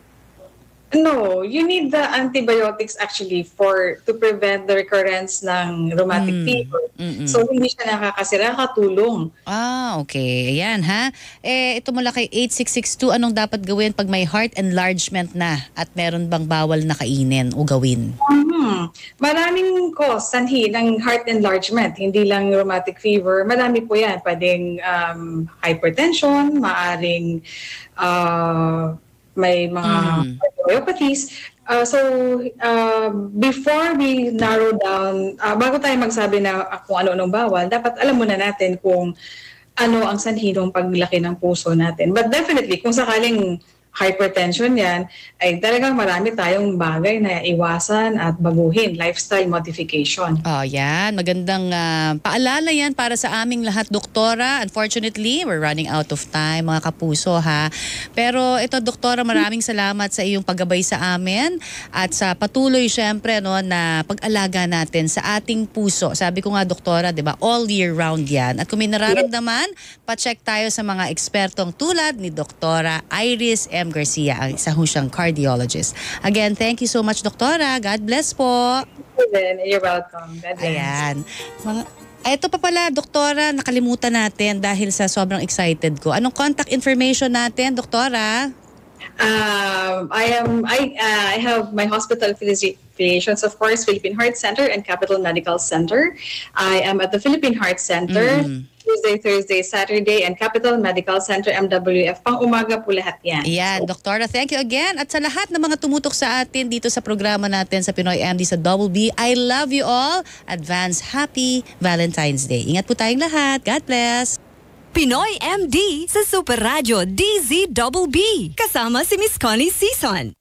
No, you need the antibiotics actually for to prevent the recurrence ng rheumatic mm. fever. Mm-mm. So hindi siya nakakasira, katulong. Ah, okay. Ayan ha. Eh ito mula kay eight six six two, anong dapat gawin pag may heart enlargement na at meron bang bawal na kainin o gawin? Hmm. Maraming cause, sanhi ng heart enlargement, hindi lang rheumatic fever. Marami po 'yan, pwedeng um, hypertension, maaring uh, may mga cardiomyopathies. Uh, so, uh, before we narrow down, uh, bago tayo magsabi na uh, kung ano-anong bawal, dapat alam muna natin kung ano ang sanhi ng paglaki ng puso natin. But definitely, kung sakaling hypertension yan, ay talagang marami tayong bagay na iwasan at baguhin. Lifestyle modification. Oh, yan. Magandang uh, paalala yan para sa aming lahat, Doktora. Unfortunately, we're running out of time, mga kapuso, ha. Pero ito, Doktora, maraming salamat sa iyong paggabay sa amin at sa patuloy, syempre, no, na pag-alaga natin sa ating puso. Sabi ko nga, Doktora, di ba, all year round yan. At kung may nararamdaman, pa-check tayo sa mga ekspertong tulad ni Doktora Iris M. Garcia, ang isa ho siyang cardiologist. Again, thank you so much, Doktora. God bless po. You're welcome. God bless. Ayan. Mga, ito pa pala, Doktora, nakalimutan natin dahil sa sobrang excited ko. Anong contact information natin, Doktora? Um, I am. I uh, I have my hospital affiliations, of course, Philippine Heart Center and Capital Medical Center. I am at the Philippine Heart Center. Mm. Tuesday, Thursday, Saturday, and Capital Medical Center, M W F. Pang umaga po lahat yan. Yan, Doktora, thank you again. At sa lahat ng mga tumutok sa atin dito sa programa natin sa Pinoy M D sa Double B, I love you all. Advance Happy Valentine's Day. Ingat po tayong lahat. God bless. Pinoy M D sa Super Radio D Z Double B. Kasama si Miss Connie Season.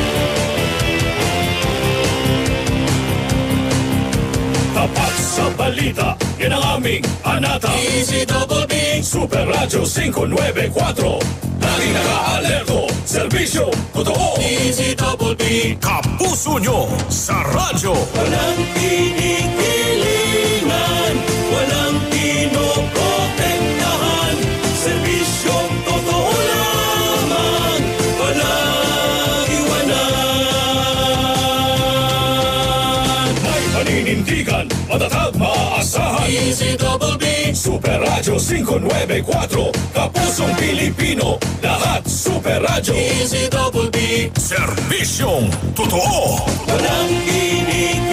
Tapat sa balita, yan ang aming anata. D Z Double B, Super Radio five nine four. Laging naka-alerto, serbisyo, totoo. D Z Double B, kapuso nyo sa radyo. Walang kinikilingan, walang pinoprotektahan. Serbisyo, totoo lamang, walang iwanan. May paninindigan, matatag, maaasahan. D Z Double B, Super Radio five nine four. Kapusong Pilipino, lahat Super Radio. D Z Double B, serbisyong totoo. Walang kinig